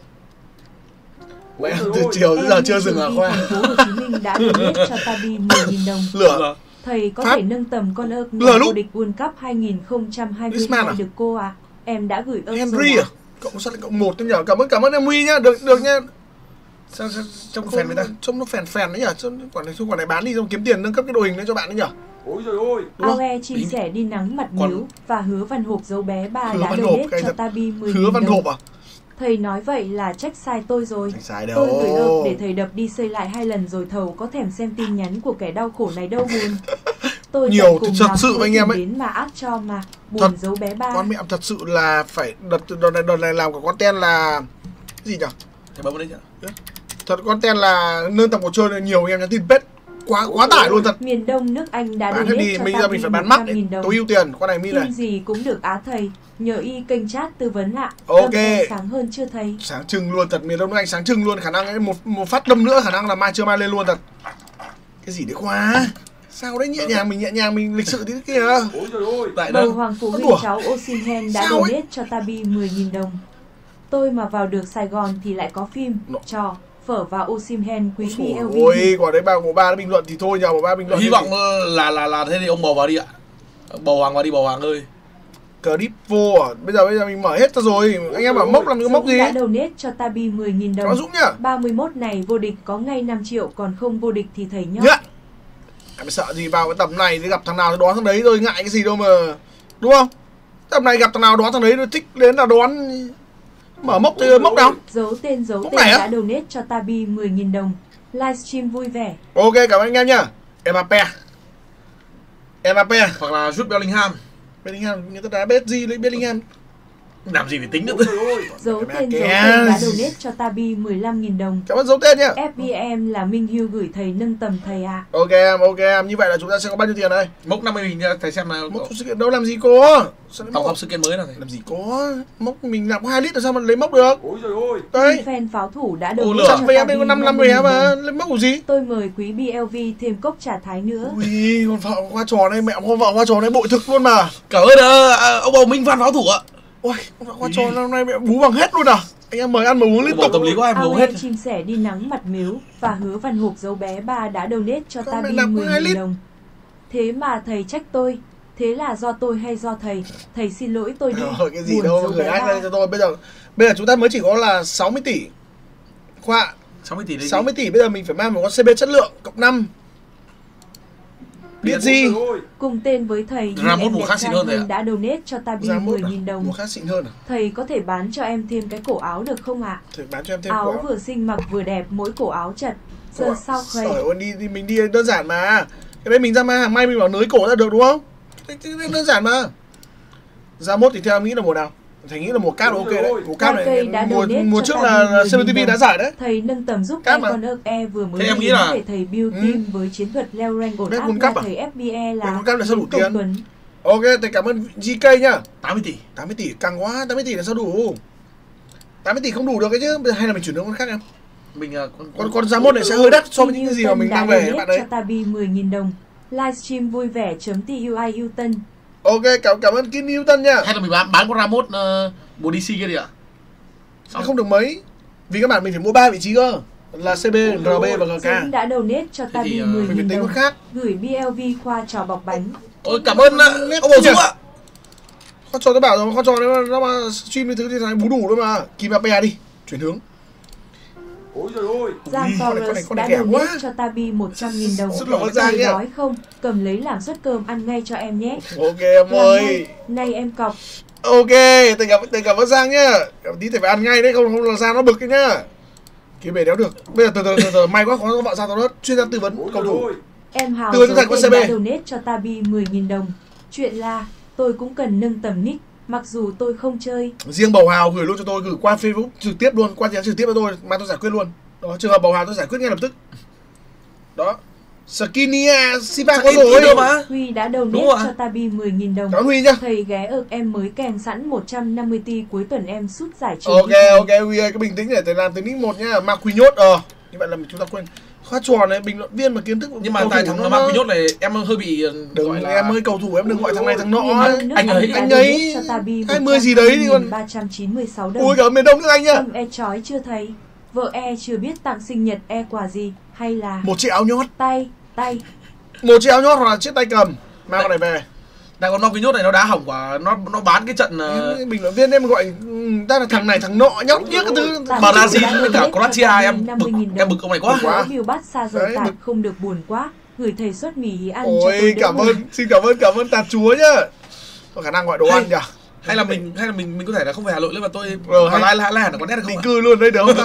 Mẹ, Ôi từ ôi. chiều đến giờ Em chưa đi dừng ở trường khoa. Thành phố Hồ Chí Minh đã donate cho Tabi mười nghìn đồng. Lửa. Thầy có Pháp. thể nâng tầm con ớt Lửa lúc. vô địch World Cup hai không hai Griezmann hai à? được cô à? Em đã gửi ớt Henry rồi à? Cộng sát cộng một tôi nhờ. Cảm ơn, cảm ơn em Huy nhá. Được, được nhá. Sao, sao trông phèn người ta, trông nó phèn phèn đấy nhở, trông quả này, quả này bán đi xong kiếm tiền nâng cấp cái đội hình đấy cho bạn đấy nhở. Ôi trời ơi. Đúng không? Aue chia sẻ đi nắng mặt Còn- miếu và Hứa Văn Hộp dấu bé ba Hứa đã Văn Hộp, donate cái cho thật- Tabi mười Hứa nghìn Văn đồng. Hộp à? Thầy nói vậy là trách sai tôi rồi. Không sai Tôi gửi ớt đâu. để thầy đập đi xây lại hai lần rồi thầu có thèm xem tin nhắn của kẻ đau khổ này đâu buồn. Tôi Nhiều tận cùng thật làm sự tôi anh em tìm ấy. đến mà ác cho mà buồn Thật. dấu bé ba. Con mẹ thật sự là phải đợt đợt này đợt này làm của con ten là cái gì nhở? Thì bấm vào đấy chứ. Thật con ten là nâng tầm cuộc chơi này nhiều anh em nhắn tin pết quá quá tải luôn thật. Miền Đông nước Anh đã Bán hết donate đi, cho mình giờ Tabi mình phải bán một mắc trăm để nghìn đồng. tối ưu tiền. Con này mi này. Tin gì cũng được á thầy, nhờ y kênh chat tư vấn ạ. Ok. Tâm em sáng hơn chưa thầy? Sáng trưng luôn thật, miền Đông nước Anh sáng trưng luôn, khả năng ấy, một một phát đâm nữa khả năng là mai chưa mai lên luôn thật. Cái gì đấy khoa? Sao đấy nhẹ nhàng, mình nhẹ nhàng mình lịch sự tí kìa. Ôi trời ơi. Tại Bầu đâu? Hoàng Phụ Con huynh đùa. cháu Osimhen đã Sao ấy? donate cho Tabi mười nghìn đồng. Tôi mà vào được Sài Gòn thì lại có phim, Nó- trò, phở và Osimhen quý bê lờ vê. Ôi, quả đấy bà của ba đã bình luận thì thôi nhờ của ba bình luận. Hy đi. vọng là là là thế thì ông bầu vào đi ạ. Bầu Hoàng vào đi, bầu Hoàng ơi. Clip vô à? Bây giờ bây giờ mình mở hết ra rồi. Anh em bảo mốc làm cái mốc Dũng gì? đã donate cho Tabi mười nghìn Có đồng. Dũng nhá. ba mươi mốt này vô địch có ngay năm triệu, còn không vô địch thì thầy nhóc. Nhá. Em sợ gì vào cái tầm này thì gặp thằng nào thì đoán thằng đấy thôi, ngại cái gì đâu mà. Đúng không? Tầm này gặp thằng nào đoán thằng đấy nó thích đến là đoán. Mở mốc thì mốc nào? Giấu tên giấu Mốc tên này á? đã donate cho Tabi mười nghìn đồng. Livestream vui vẻ. Ok, cảm ơn anh em nhá. Mbappé. Mbappé. Hoặc là Jude Bellingham. Bellingham, người ta đá pê ét giê lấy Bellingham. Làm gì phải tính nữa. Ôi trời ơi. Giấu Mẹ tên giấu kìa. tên đã donate cho Tabi mười lăm nghìn đồng. Cảm ơn dấu tên nhá. ép bê em là Minh Hưu gửi thầy nâng tầm thầy ạ. Ok em, ok em. Như vậy là chúng ta sẽ có bao nhiêu tiền đây? Mốc năm mươi nghìn nha, thầy xem là Mốc sự kiện đâu làm gì có. Sao lại tổng mốc? hợp sự kiện mới nào thầy. Làm gì có. Mốc mình làm có hai lít là sao mà lấy mốc được? Ôi trời ơi. Đây. Fan pháo thủ đã Ô, donate lửa. cho Trăm vé Tabi bên có năm năm năm mươi vé nghìn mà. đồng. Lấy mốc của gì? Tôi mời quý bê lờ vê thêm cốc trà thái nữa. Ui, con vợ hoa trò này, mẹ con vợ hoa trò này bội thực luôn mà. Cảm ơn uh, ông bầu Minh Phan pháo thủ ạ. Ôi, con vợ hoa trò năm nay mẹ bú bằng hết luôn à. Anh em mời ăn mà uống liên Bầu tục. tâm lý của em bầu Ao hết. em chim sẻ đi nắng mặt miếu và Hứa Văn Hộp dấu bé ba đã donate cho Con mẹ Tabi nạp mười hai nghìn lít. đồng. Thế mà thầy trách tôi. Thế là do tôi hay do thầy? Thầy xin lỗi tôi đi. Rồi cái gì Buồn đâu, dấu gửi bé ác ba. lên cho tôi. Bây giờ bây giờ chúng ta mới chỉ có là sáu mươi tỷ. Khoa, sáu mươi tỷ đấy. sáu mươi tỷ bây giờ mình phải mang một con xê bê chất lượng cộng năm. Biết gì? Ôi trời ơi. Cùng tên với thầy, Ra nhưng mốt em mùa đẹp khác xịn trai hơn thầy hơn ạ. đã donate cho Tabi Ra mốt mười à? nghìn đồng. Một khác xịn hơn à? Thầy có thể bán cho em thêm cái cổ áo được không ạ? Thử bán cho em thêm Áo quả. vừa xinh mặc vừa đẹp, mỗi cổ áo chật. Giờ Ủa, sao Trời khơi? ơi, đi, đi mình đi đơn giản mà. Cái đấy mình ra hàng may mình bảo nới cổ ra được đúng không? Cái, cái, cái đơn giản mà. Ra mốt thì theo em nghĩ là mùa nào? Thầy nghĩ là mùa cát Ôi ok trời đấy. ơi. Mùa cát Hoa này cây đã mùa, donate mùa cho trước Tabi là, là mười xê bê tê vê nghìn đã đồng. giải đấy. Thầy nâng tầm giúp Cáp em mà. con ớt e vừa mới Thế em lên nghĩ đến là- để thầy build Ừ. team với chiến thuật leo rank ổn Đây áp con là cáp à? thầy ép bê e là Đây con cáp là sao đủ Công tiền? Tuấn. Ok, thầy cảm ơn giê ca nhá. tám mươi tỷ. tám mươi tỷ càng quá, tám mươi tỷ là sao đủ? tám mươi tỷ không đủ được cái chứ. Bây giờ hay là mình chuyển hướng con khác em. Mình uh, con Con con giá mốt này sẽ hơi đắt so với những cái gì mà mình đang về các bạn đấy. đấy. Cho Tabi mười nghìn đồng. Livestream vui vẻ chấm tui yêu tân. Ok, cảm cảm ơn Kim Newton nha. hay là mình bán bán con Ramos uh, bồ đê xê kia đi ạ. Xong. Không được mấy. Vì các bạn mình phải mua ba vị trí cơ. Là xê bê, rờ bê và giê ca. Dũng đã donate cho thì, Tabi ờ, mười Mình phải nghìn tính đồng. con khác. Gửi bê lờ vê khoa trò bọc bánh. Ôi cảm ơn uh, ông bầu Dũng ạ. Con trò tôi bảo rồi, con trò nó, nó mà stream cái thứ thì thằng bú đủ luôn mà. Kim Mbappé đi, chuyển hướng. Ôi trời ơi. Giang Ui, con này- con này- Forrest con đã này ghẻ donate quá. cho Tabi một trăm nghìn đồng. Rất lỗi Giang Thầy nhá. đói không? Cầm lấy làm suất cơm ăn ngay cho em nhé. Ok em Làm ơi. ngay. Nay em cọc. Ok, thầy cảm, thầy cảm ơn Giang nhá. Cảm tí thầy phải ăn ngay đấy, không không là Giang nó bực đấy nhá. Kiếm bể đéo được. Bây giờ từ từ từ, từ may quá có vợ Giang tao đất chuyên gia tư vấn Ôi cầu trời thủ. ơi. Em Hào Tư giấu vấn thành của tên xê bê. đã donate cho Tabi mười nghìn đồng. Chuyện là tôi cũng cần nâng tầm nick. Mặc dù tôi không chơi. Riêng Bầu Hào gửi luôn cho tôi, gửi qua Facebook trực tiếp luôn, qua tin nhắn trực tiếp với tôi, mà tôi giải quyết luôn. Đó, trường hợp Bầu Hào tôi giải quyết ngay lập tức. Đó. Skinia Sipa Chắc có ít rồi. ít đâu mà. Huy đã Đúng donate rồi ạ. cho Tabi mười nghìn đồng. Cảm ơn Huy nhá. Thầy ghé ực em mới kèm sẵn một trăm năm mươi ti cuối tuần em sút giải trường. Ok ok Huy ơi, cứ bình tĩnh để thầy làm từ nick một nhá. Ma Quy nhốt ờ. Như vậy là chúng ta quên. Khoa trò này bình luận viên mà kiến thức. Nhưng mà tại thằng Mark nhốt này em hơi bị đừng gọi là em ơi, cầu thủ em đừng gọi thằng này thằng nọ. Anh ấy- anh ấy hai mươi gì đấy thì còn ba trăm chín mươi sáu đồng. ui ở miền Đông nước Anh nhá. Tâm e chói chưa thấy. Vợ e chưa biết tặng sinh nhật e quà gì hay là Một chiếc áo nhót, tay tay. một chiếc áo nhót hoặc là chiếc tay cầm. Mang con này về. tại con Mark nhốt này nó đá hỏng quả, nó nó bán cái trận uh, Em, bình luận viên em gọi ừ, ta là thằng này thằng nọ nhóc nhức cái thứ. Brazil với cả Croatia. Em bực em bực ông này quá. Quá. Bill bắt xa giờ Đấy, tạt bực. không được buồn quá. Gửi thầy suất mì ăn cho tôi Ôi đỡ cảm buồn. ơn, xin cảm ơn cảm ơn tạt chúa nhá. Có khả năng gọi đồ ăn nhỉ. Hay là mình hay là mình mình có thể là không phải Hà Nội lên mà tôi Ờ, Hà hay- Lai Hà Lai Hà Nội có nét được không Định ạ? cư luôn đấy được không ta?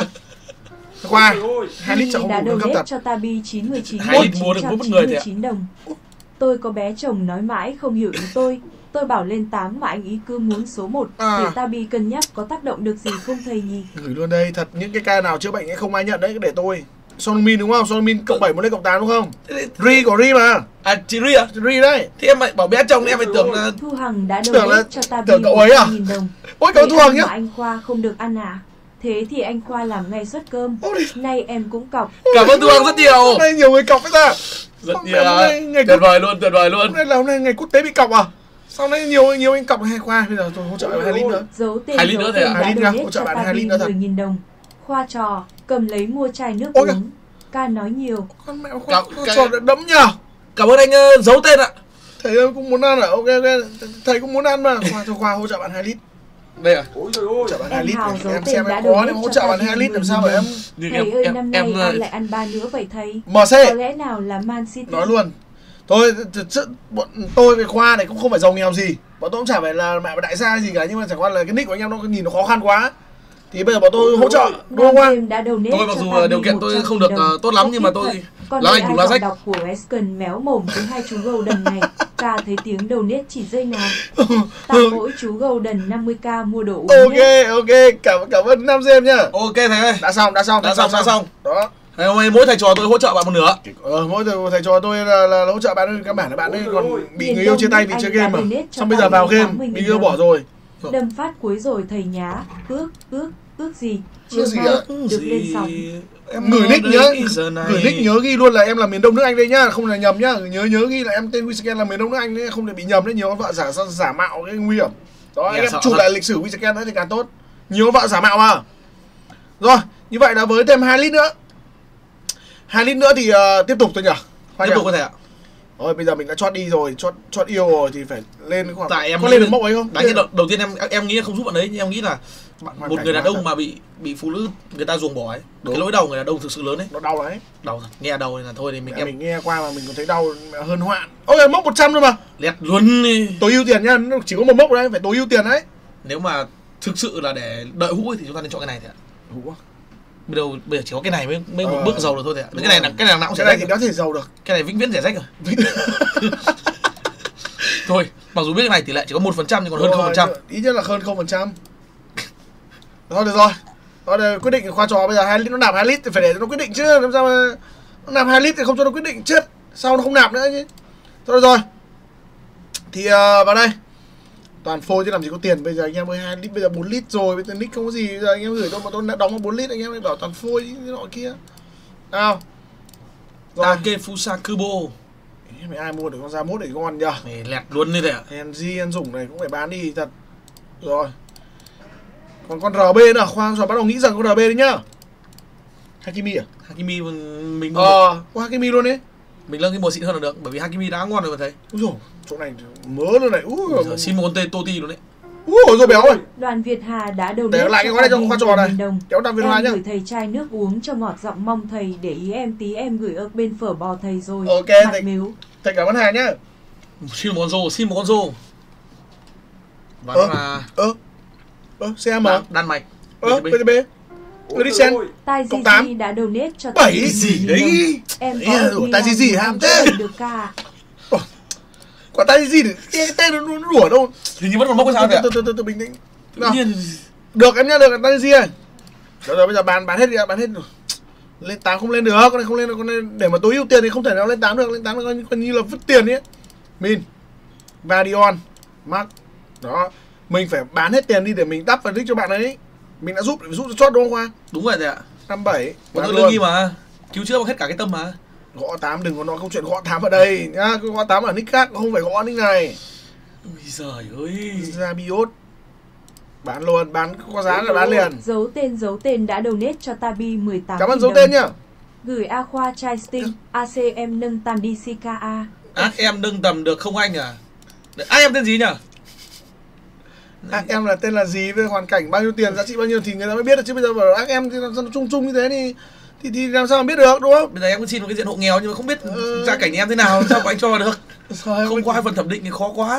Qua Ôi ôi. hai lít Huy chả không đã đủ được cấp donate thật. cho Tabi chín mươi chín Hai lít mua được mỗi một người thì ạ. đồng. Tôi có bé chồng nói mãi không hiểu ý tôi. Tôi bảo lên tám mà anh ý cứ muốn số một. À. Để Tabi cân nhắc có tác động được gì không thầy nhỉ? Gửi luôn đây, thật những cái ca nào chữa bệnh ấy không ai nhận đấy, để tôi. Sonmin đúng không? Sonmin cộng bảy muốn lên cộng tám đúng không? Ri của Ri mà. À chị Ri à? Ri đấy. Thì em lại bảo bé chồng em phải tưởng là Thu Hằng đã Tưởng là- donate cho Tabi tưởng cậu ấy à? một nghìn đồng. Ôi cậu Thế Thu Hằng ăn nhá. mà anh Khoa không được ăn à? Thế thì anh Khoa làm ngay suất cơm. Ôi, Nay em cũng cọc. cảm ơn Thu Hằng rất nhiều. hôm nay nhiều người cọc với ta. Rất Hôm nhiều. nay ngày Tuyệt quốc- vời luôn, tuyệt vời luôn. Hôm nay là hôm nay ngày quốc tế bị cọc à? Sau này nhiều nhiều anh cọc hay Khoa, bây giờ tôi hỗ trợ bạn hai lít nữa. Giấu tên Hai lít giấu nữa tên thôi ạ? đã Hai lít nữa, donate hỗ trợ cho bạn hai Tabi lít nữa thôi. mười nghìn đồng. Khoa trò, cầm lấy mua chai nước Ôi kìa. uống. Ca nói nhiều. Con mẹ Cọc- Khoa cái- trò đẫm nhờ. Cảm ơn anh uh, giấu tên ạ. Thầy ơi cũng muốn ăn à? Ok ok, thầy cũng muốn ăn mà. Khoa cho Khoa hỗ trợ bạn hai lít. Đây à? Ôi trời ơi. Hỗ trợ bạn hai Em lít. Hào giấu Em tên xem đã em có donate nên hỗ cho trợ bạn Tabi hai lít làm mười sao nghìn mà em Nhưng Thầy em ơi em năm em nay ăn uh, lại ăn ba nữa vậy thầy? em xê Có lẽ nào là Man City? nói luôn. Tôi thực sự bọn tôi với Khoa này cũng không phải giàu nghèo gì. Bọn tôi cũng chả phải là mẹ đại gia gì cả, nhưng mà chẳng qua là cái nick của anh em nó nhìn nó khó khăn quá. Thì bây giờ bọn tôi hỗ trợ đúng không Khoa? Nam đã donate tôi mặc cho dù Tabi điều kiện tôi một trăm không nghìn được đồng. uh, tốt lắm Có nhưng mà tiếp tôi thật. Còn lá đây anh ai cùng lá đọc rách. đọc của Weston méo mồm với hai chú Golden này. Ca thấy tiếng donate chỉ giây nào. Tặng mỗi chú Golden năm mươi k mua đồ uống Ok nhé. ok, cảm cảm ơn Nam Gem nhá. Ok thầy ơi. Đã xong, đã xong, Đã xong, đã xong. Đó. Ngày hôm nay mỗi thầy trò tôi hỗ trợ bạn một nửa. Ờ, mỗi thầy, thầy trò tôi là, là hỗ trợ bạn ơi, các bạn là bạn ấy còn bị người yêu chia tay vì chơi game mà. Xong bây giờ vào game, bị yêu bỏ rồi. Đâm phát cuối rồi thầy nhá. Ước, ước, ước gì? Ước gì mai ạ? được lên sóng. Em Gửi ở nick đây nhớ, giờ này. gửi nick nhớ ghi luôn là em là miền Đông nước Anh đây nhá, không là nhầm nhá. Nhớ nhớ ghi là em tên Wisken là miền Đông nước Anh đấy, không để bị nhầm đấy, nhiều con vợ giả giả mạo cái nguy hiểm. Đó, Nghe em sợ chụp thật. lại lịch sử Wisken nữa thì càng tốt. Nhiều con vợ giả mạo mà. Rồi, như vậy là với thêm hai lít nữa. hai lít nữa thì uh, tiếp tục thôi nhỉ? Khoa Tiếp nhỉ? tục có thể ạ. Rồi bây giờ mình đã chót đi rồi, chót chót yêu rồi thì phải lên khoảng. Tại em có nghĩ- lên được mốc ấy không? Đấy, đầu, đầu tiên em em nghĩ là không giúp bạn đấy, nhưng em nghĩ là Hoàn một cảnh người đàn quá ông thật. mà bị bị phụ nữ người ta ruồng bỏ ấy, Đúng. cái lỗi đầu người đàn ông thực sự lớn đấy, Nó đau đấy. đau thật. Nghe đầu này là thôi thì mình Mẹ em mình nghe qua mà mình còn thấy đau mẹ hơn hoạn. Ôi mốc một trăm thôi mà. lẹt luôn đi. Tối ưu tiền nhá, nó chỉ có một mốc đấy, phải tối ưu tiền đấy. Nếu mà thực sự là để đợi hũ ấy, thì chúng ta nên chọn cái này thôi ạ. Ủa? Bây giờ bây giờ chỉ có cái này mới mới một Ờ. bước giàu được thôi thôi ạ. Đúng Cái này rồi. là cái này là não Cái sẽ này rách thì rồi. có thể giàu được. Cái này vĩnh viễn rẻ rách rồi. Thôi, mặc dù biết cái này tỷ lệ chỉ có một phần trăm nhưng còn hơn Đúng không phần trăm. rồi, ít nhất là hơn không phần trăm. Thôi được rồi. Đó là quyết định khoa trò bây giờ hai lít nó nạp hai lít thì phải để cho nó quyết định chứ, làm sao mà nó nạp hai lít thì không cho nó quyết định chết. Sau nó không nạp nữa chứ. Thôi được rồi. Thì uh, vào đây. Toàn phôi chứ làm gì có tiền, bây giờ anh em ơi hai lít bây giờ bốn lít rồi, bây giờ nick không có gì, bây giờ anh em gửi tôi mà tôi đã đóng bốn lít anh em bảo toàn phôi như nọ kia. Nào. Rồi, Takefusa Kubo. mày ai mua được con da mốt để ngon nhờ. Mày lẹt luôn đi ạ. en giê anh Dũng này cũng phải bán đi thật. Rồi. Còn con rờ bê nữa, khoan rồi bắt đầu nghĩ rằng con rờ bê đấy nhá. Hakimi à? Hakimi mình Ờ, có Hakimi luôn đấy. mình lâng cái mùa xịn hơn là được, bởi vì Hakimi đá ngon rồi mà thấy. Úi dồi, chỗ này mớ luôn này. Úi Bây dồi, giờ xin một con tê Totti luôn đấy. úi dồi béo ơi. Đoàn Việt Hà đã đầu Để lại cái gói này cho khoa trò này. Kéo Đoàn Việt Hà Em nhá. gửi thầy chai nước uống cho ngọt giọng, mong thầy để ý em tí, em gửi ở bên phở bò thầy rồi. Ok, Mặt thầy- mếu. Thầy cảm ơn Hà nhá. Xin một con rô, xin một con rô. Và Ơ. nó là Ơ. Ơ, xê em Đan, à? Đan Mạch. Ơ, bê bê tê bê. Ôi đi trời xem. ơi. Tai Cộng tám. Gigi đã donate cho Bảy Tabi gì mười nghìn đấy? đồng. Em Đấy có là ước Tai Milan Gigi một ham năm thế. được ca. Quả tay gì để cái tên nó, nó đùa đâu. Hình như vẫn còn mốc hay sao thế ạ? Từ từ từ từ bình tĩnh. Tự Nào. nhiên Được em nhá, được tay gì ơi. Rồi rồi bây giờ bán bán hết đi ạ, bán hết rồi. Lên tám không lên được, con này không lên được, con này để mà tối ưu tiền thì không thể nào lên tám được, lên tám coi, coi như là vứt tiền ấy. Min, Vadion, Mark. Đó, mình phải bán hết tiền đi để mình đắp và đích cho bạn ấy. Mình đã giúp để giúp cho chót đúng không Khoa? Đúng rồi thầy ạ. năm bảy. Bọn tôi lương nghi mà. Cứu chữa bằng hết cả cái tâm mà. Gõ tám đừng có nói câu chuyện gõ tám ở đây nhá, gõ tám ở nick khác không phải gõ nick này. Ôi giời ơi. Ra biốt. Bán luôn, bán có giá là bán liền. Dấu tên dấu tên đã donate cho Tabi mười tám. Cảm ơn dấu tên nhá. Gửi A Khoa Chai Sting, a xê em nâng tầm đi xê ca a. Ác em nâng tầm được không anh à? Ác em tên gì nhỉ? Ác em là tên là gì, với hoàn cảnh bao nhiêu tiền, giá trị bao nhiêu thì người ta mới biết được, chứ bây giờ bảo ác em thì nó chung chung như thế thì thì thì làm sao mà biết được đúng không? Bây giờ em cũng xin một cái diện hộ nghèo nhưng mà không biết ừ. gia cảnh em thế nào, sao mà anh cho được? Rồi, không qua phần thẩm định thì khó quá.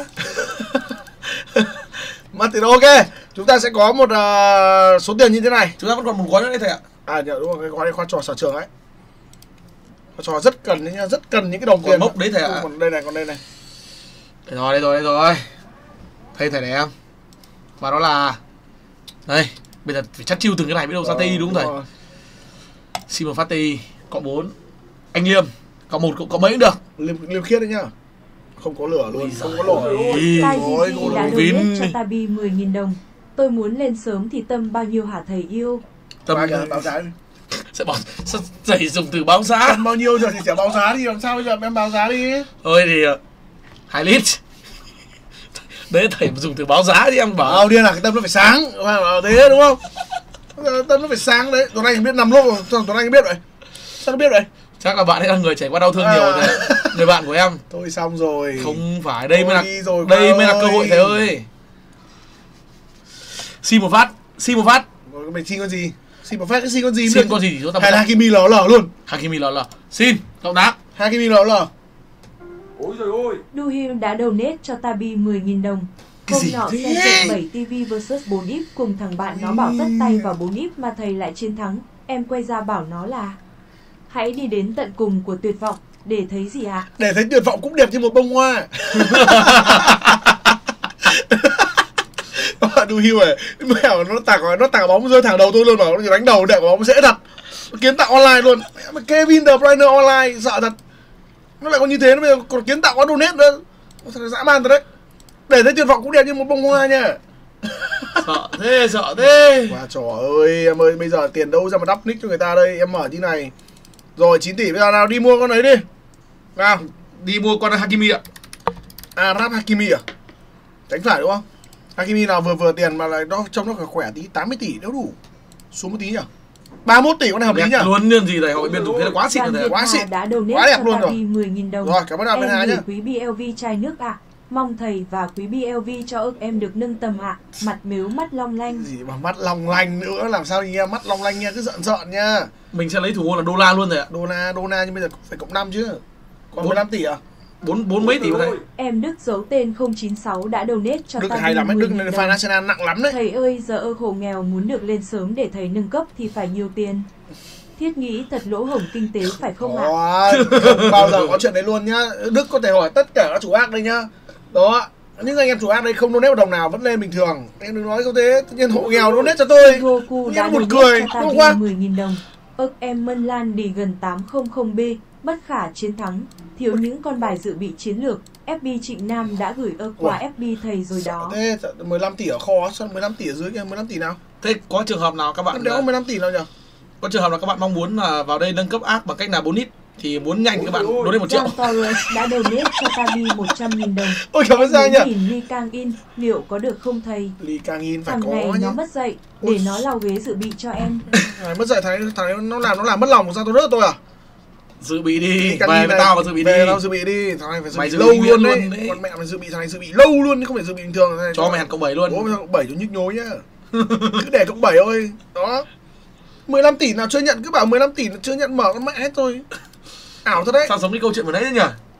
Mà thì ok, chúng ta sẽ có một uh, số tiền như thế này. Chúng ta vẫn còn một gói nữa đấy thầy ạ. À nhờ, đúng rồi, cái gói này khoa trò sở trường ấy. Khoa trò rất cần đấy nha, rất cần những cái đồng còn tiền mốc đấy thầy ạ. Còn đây này, còn đây này. Đây rồi, đây rồi, đây rồi. Thầy thầy này em. Và đó là đây, bây giờ phải chắc chiêu từng cái này biết đâu ra ờ, ti đúng không thầy? Rồi. Xin một phát ti cộng bốn. Anh Liêm cộng một cộng, cộng mấy cũng được. Liêm, liêm khiết đấy nhá. Không có lửa luôn, Ôi không giời có lửa. ơi. Tai Ôi, Gigi cô đã Lô Vin. donate cho Tabi mười nghìn đồng. Tôi muốn lên sớm thì tâm bao nhiêu hả thầy yêu? Tâm Ba cái báo giá đi. sẽ bảo sao thầy dùng từ báo giá. Tầm bao nhiêu rồi thì sẽ báo giá đi, làm sao bây giờ em báo giá đi. Thôi thì hai lít. Đấy thầy dùng từ báo giá thì em bảo. Bảo điên là cái tâm nó phải sáng, bảo thế đúng không? Tâm nó phải sáng đấy. Tuấn Anh biết năm lúc rồi, sao Tuấn Anh biết vậy? Sao nó biết vậy? Chắc là bạn ấy là người trải qua đau thương À. nhiều rồi. Người bạn của em. Thôi xong rồi. Không phải, đây mới là Thôi rồi, đây Khoa mới là ơi. cơ hội thầy ơi. Xin một phát, xin một phát. Mày xin con gì? Xin một phát cái xin con gì? Xin con gì thì chúng ta Hay là Hakimi lò lò luôn. Hakimi lò lò. Xin, cộng đá. Hakimi lò lò. Ôi trời ơi. Du Hill đã donate cho Tabi mười nghìn đồng. Cái Hôm gì nọ thế? xem trận bảy ti vi versus bốn íp cùng thằng bạn nó bảo tất tay vào bốn íp mà thầy lại chiến thắng. Em quay ra bảo nó là hãy đi đến tận cùng của tuyệt vọng để thấy gì ạ? Để thấy tuyệt vọng cũng đẹp như một bông hoa. Du Hill này, mèo nó tạc nó tạc bóng rơi thẳng đầu tôi luôn, bảo nó chỉ đánh đầu đẹp bóng dễ thật. Nó kiến tạo online luôn. Mà Kevin De Bruyne online sợ thật. Nó lại còn như thế, nó bây giờ còn kiến tạo qua donate nữa. Thật là dã man thật đấy. Để thấy tuyệt vọng cũng đẹp như một bông hoa nha. Sợ thế, sợ thế. Và trời ơi, em ơi, bây giờ tiền đâu ra mà đắp nick cho người ta đây, em mở như này. Rồi chín tỷ bây giờ nào đi mua con ấy đi. Nào, Đi mua con Hakimi ạ. Arab Hakimi à? Tránh phải đúng không? Hakimi nào vừa vừa tiền mà lại nó trông nó phải khỏe tí, tám mươi tỷ nếu đủ. Xuống một tí nhỉ? ba mươi mốt tỷ con này hợp lý Đẹp nhỉ? luôn nhân gì thầy, họ biên dụng thế là quá xịn Đoàn rồi Việt thầy. Quá Hà xịn. đã Quá donate đẹp cho luôn rồi. Tabi mười nghìn đồng. Rồi, cảm ơn đoàn Việt Hà Em nhá. gửi quý bê lờ vê chai nước ạ. Mong thầy và quý bê lờ vê cho ước em được nâng tầm ạ. Mặt mếu mắt long lanh. Gì mà mắt long lanh nữa, làm sao nghe mắt long lanh nghe cứ giận giận nha. Mình sẽ lấy thủ môn là đô la luôn rồi ạ. Đô na, đô na nhưng bây giờ phải cộng năm chứ. Còn Bốn- mười lăm tỷ à? Bốn bốn mấy tỷ mà thầy. Em Đức giấu tên không chín sáu đã donate cho Đức Tabi hay lắm ấy, mười Đức nghìn này đồng. fan Arsenal nặng lắm đấy. Thầy ơi, giờ ơ khổ nghèo muốn được lên sớm để thầy nâng cấp thì phải nhiều tiền. Thiết nghĩ thật lỗ hổng kinh tế phải không ạ? Ôi, không bao giờ có chuyện đấy luôn nhá. Đức có thể hỏi tất cả các chủ ác đây nhá. Đó, những anh em chủ ác đây không donate một đồng nào vẫn lên bình thường. Em đừng nói câu thế, tự nhiên hộ nghèo donate cho tôi. Goku đã Nghe một donate cười, cho đúng Tabi không? mười nghìn đồng. Ước em Mân Lan đi gần tám trăm B, bất khả chiến thắng. Thiếu những con bài dự bị chiến lược. ép bê Trịnh Nam đã gửi ơ qua ép bê thầy rồi đó. Thế mười lăm tỷ ở kho, sao mười lăm tỷ ở dưới kia, mười lăm tỷ nào? Thế có trường hợp nào các bạn Em đéo mười lăm tỷ nào nhỉ? có trường hợp nào các bạn mong muốn là vào đây nâng cấp ác bằng cách là bốn ít thì muốn nhanh thì các bạn donate một triệu. Giang Torres đã donate cho Tabi một trăm nghìn đồng. Ôi cảm ơn Giang nhỉ. Nhìn Lee Kang In, liệu có được không thầy? Lee Kang In phải Thằng có này nhá. nó mất dậy, để Ôi. nó lau ghế dự bị cho em. Thằng này mất dạy, thằng này, thằng này nó làm nó làm mất lòng của sao tôi rớt tôi à? Dự bị đi, Lee Kang về In với này, tao và dự bị đi. về tao dự bị đi, thằng này phải dự Mày bị dự lâu bị luôn luôn đấy. đấy. Con mẹ mày dự bị thằng này dự bị lâu luôn không phải dự bị bình thường. Thằng này Cho mày hẳn cộng bảy luôn. bố mày cộng bảy cho nhức nhối nhá. Cứ để cộng bảy thôi. Đó. mười lăm tỷ nào chưa nhận, cứ bảo mười lăm tỷ chưa nhận mở con mẹ hết thôi. Ảo thật đấy. Sao giống cái câu chuyện vừa nãy thế nhỉ?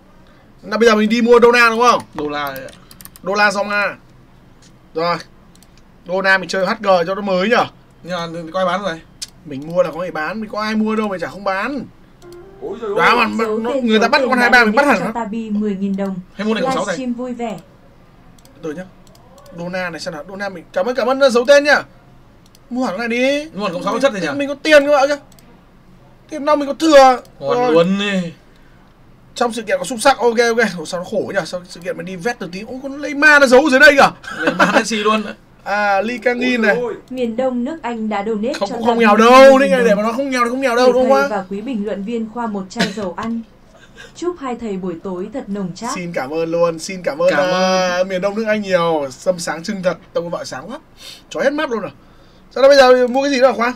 Là bây giờ mình đi mua đô na đúng không? Đô la đấy ạ. Đô la xong Nga. Rồi. Đô na mình chơi hát giê cho nó mới nhở. Nhưng mà có ai bán rồi? Mình mua là có người bán, mình có ai mua đâu mà chả không bán. Ôi trời Đó ơi. mà Giấu nó, tên người ta giấu bắt tên con đã hai ba mình bắt donate hẳn cho nó. Tabi mười nghìn đồng. Hay mua này cộng sáu thầy. Livestream vui vẻ. Từ nhá. Đô na này xem nào, đô na mình cảm ơn cảm ơn giấu tên nhá. Mua hẳn này đi. Mua hẳn cộng sáu chất rồi nhỉ? Mình có tiền cơ ạ kìa. Tiền năm mình có thừa. Ngon Rồi. luôn đi. Trong sự kiện có xúc sắc, ok ok. Ủa, sao nó khổ nhỉ? Sao sự kiện mà đi vét từ tí, ôi con Neymar nó giấu dưới đây kìa. Lấy ba Messi luôn. À, Lee Kang-in này. Ôi, Miền Đông nước Anh đã donate Không cho không Tabi nghèo mười đâu, nghìn đấy đồng. để mà nó không nghèo thì không nghèo đâu Gửi đúng thầy không? và quý bình luận viên khoa một chai dầu ăn. Chúc hai thầy buổi tối thật nồng chát. Xin cảm ơn luôn, xin cảm ơn, Cảm uh, miền Đông nước Anh nhiều, sâm sáng trưng thật, tông con vợ sáng quá, chói hết mắt luôn rồi. Sao đó bây giờ mua cái gì đó hả Khoa?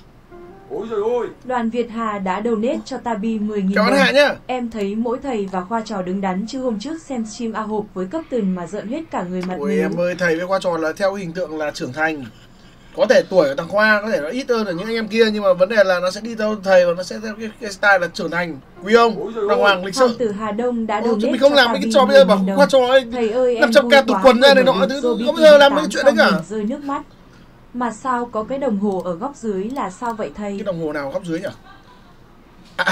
ôi trời ơi. Đoàn Việt Hà đã donate cho Tabi mười nghìn Cảm đồng. ơn Hạ nhá. Em thấy mỗi thầy và khoa trò đứng đắn, chứ hôm trước xem stream A Hộp với cấp tần mà rợn hết cả người mặt Ôi níu. em ơi, thầy với Khoa trò là theo hình tượng là trưởng thành. Có thể tuổi của thằng Khoa có thể nó ít hơn ở những anh em kia, nhưng mà vấn đề là nó sẽ đi theo thầy và nó sẽ theo cái, cái style là trưởng thành, quý ông, Ôi giời đàng ơi. hoàng, lịch Hoàng sự. tử Hà Đông đã Ồ, donate chứ mình không cho làm mấy cái Tabi trò bây giờ bảo mười nghìn Khoa đồng. trò ấy Thầy ơi, năm em trăm vui ca tụt quá quần ra vừa này mở nọ được thứ Zobi không bao giờ làm mấy cái chuyện đấy tám cả. xong rơi nước mắt. Mà sao có cái đồng hồ ở góc dưới là sao vậy thầy? Cái đồng hồ nào góc dưới nhỉ? À,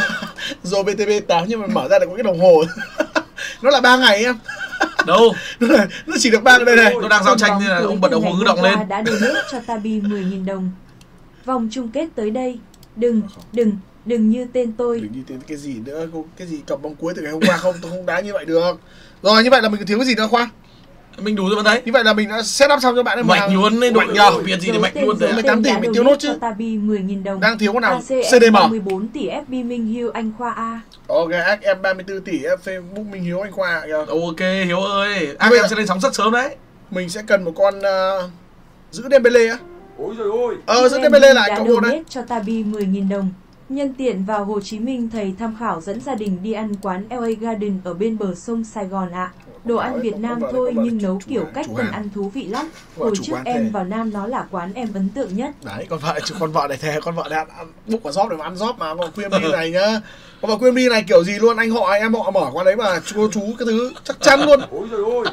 rồi bê tê bê tám nhưng mà mở ra được có cái đồng hồ. Nó là ba ngày em. Đâu? Nó, là, nó chỉ được ba cái đây này. Nó đang giao tranh nên là ông bật đồng hồ ngữ động lên. Đã donate cho Tabi mười nghìn đồng. Vòng chung kết tới đây. Đừng, đừng, đừng như tên tôi. Đừng như thế cái gì nữa, cái gì cầm bóng cuối từ ngày hôm qua không, tôi không đá như vậy được. Rồi như vậy là mình thiếu cái gì nữa Khoa? Mình đủ rồi bạn thấy. Như vậy là mình đã set up xong cho bạn em Mạnh luôn đấy, đội mạnh nhờ. Việt gì thì Giấu mạnh tên luôn giấu đấy. mười tên tám tỷ đã mình thiếu donate nốt chứ. cho Tabi mười nghìn đồng. Đang thiếu con nào? a xê xê đê em. mười bốn tỷ ép bê Minh Hiếu Anh Khoa A. Ok, em ba mươi tư tỷ Facebook Minh Hiếu Anh Khoa kìa. Ok Hiếu ơi, ác Bây em giờ- sẽ lên sóng rất sớm đấy. Mình sẽ cần một con uh, giữ Dembele á. Ôi trời ơi. Ờ, giữ u em Dembele đê lại đã cộng một donate đấy. cho Tabi mười nghìn đồng. Nhân tiện vào Hồ Chí Minh, thầy tham khảo dẫn gia đình đi ăn quán lờ a Garden ở bên bờ sông Sài Gòn ạ. Đồ ăn Không, Việt không, Nam không, thôi không, nhưng chủ- nấu chủ kiểu hàng, cách chủ cần hàng. ăn thú vị lắm. Gọi Hồi chủ trước quán em thề. vào Nam nó là quán em ấn tượng nhất. Đấy, con vợ con vợ này thề con vợ này ăn, ăn bụng quả gióp để mà ăn gióp mà còn Quyên My này nhá. Con vợ Quyên My này kiểu gì luôn, anh họ em họ mở quán đấy mà chú chú cái thứ chắc chắn luôn. Ôi trời ơi.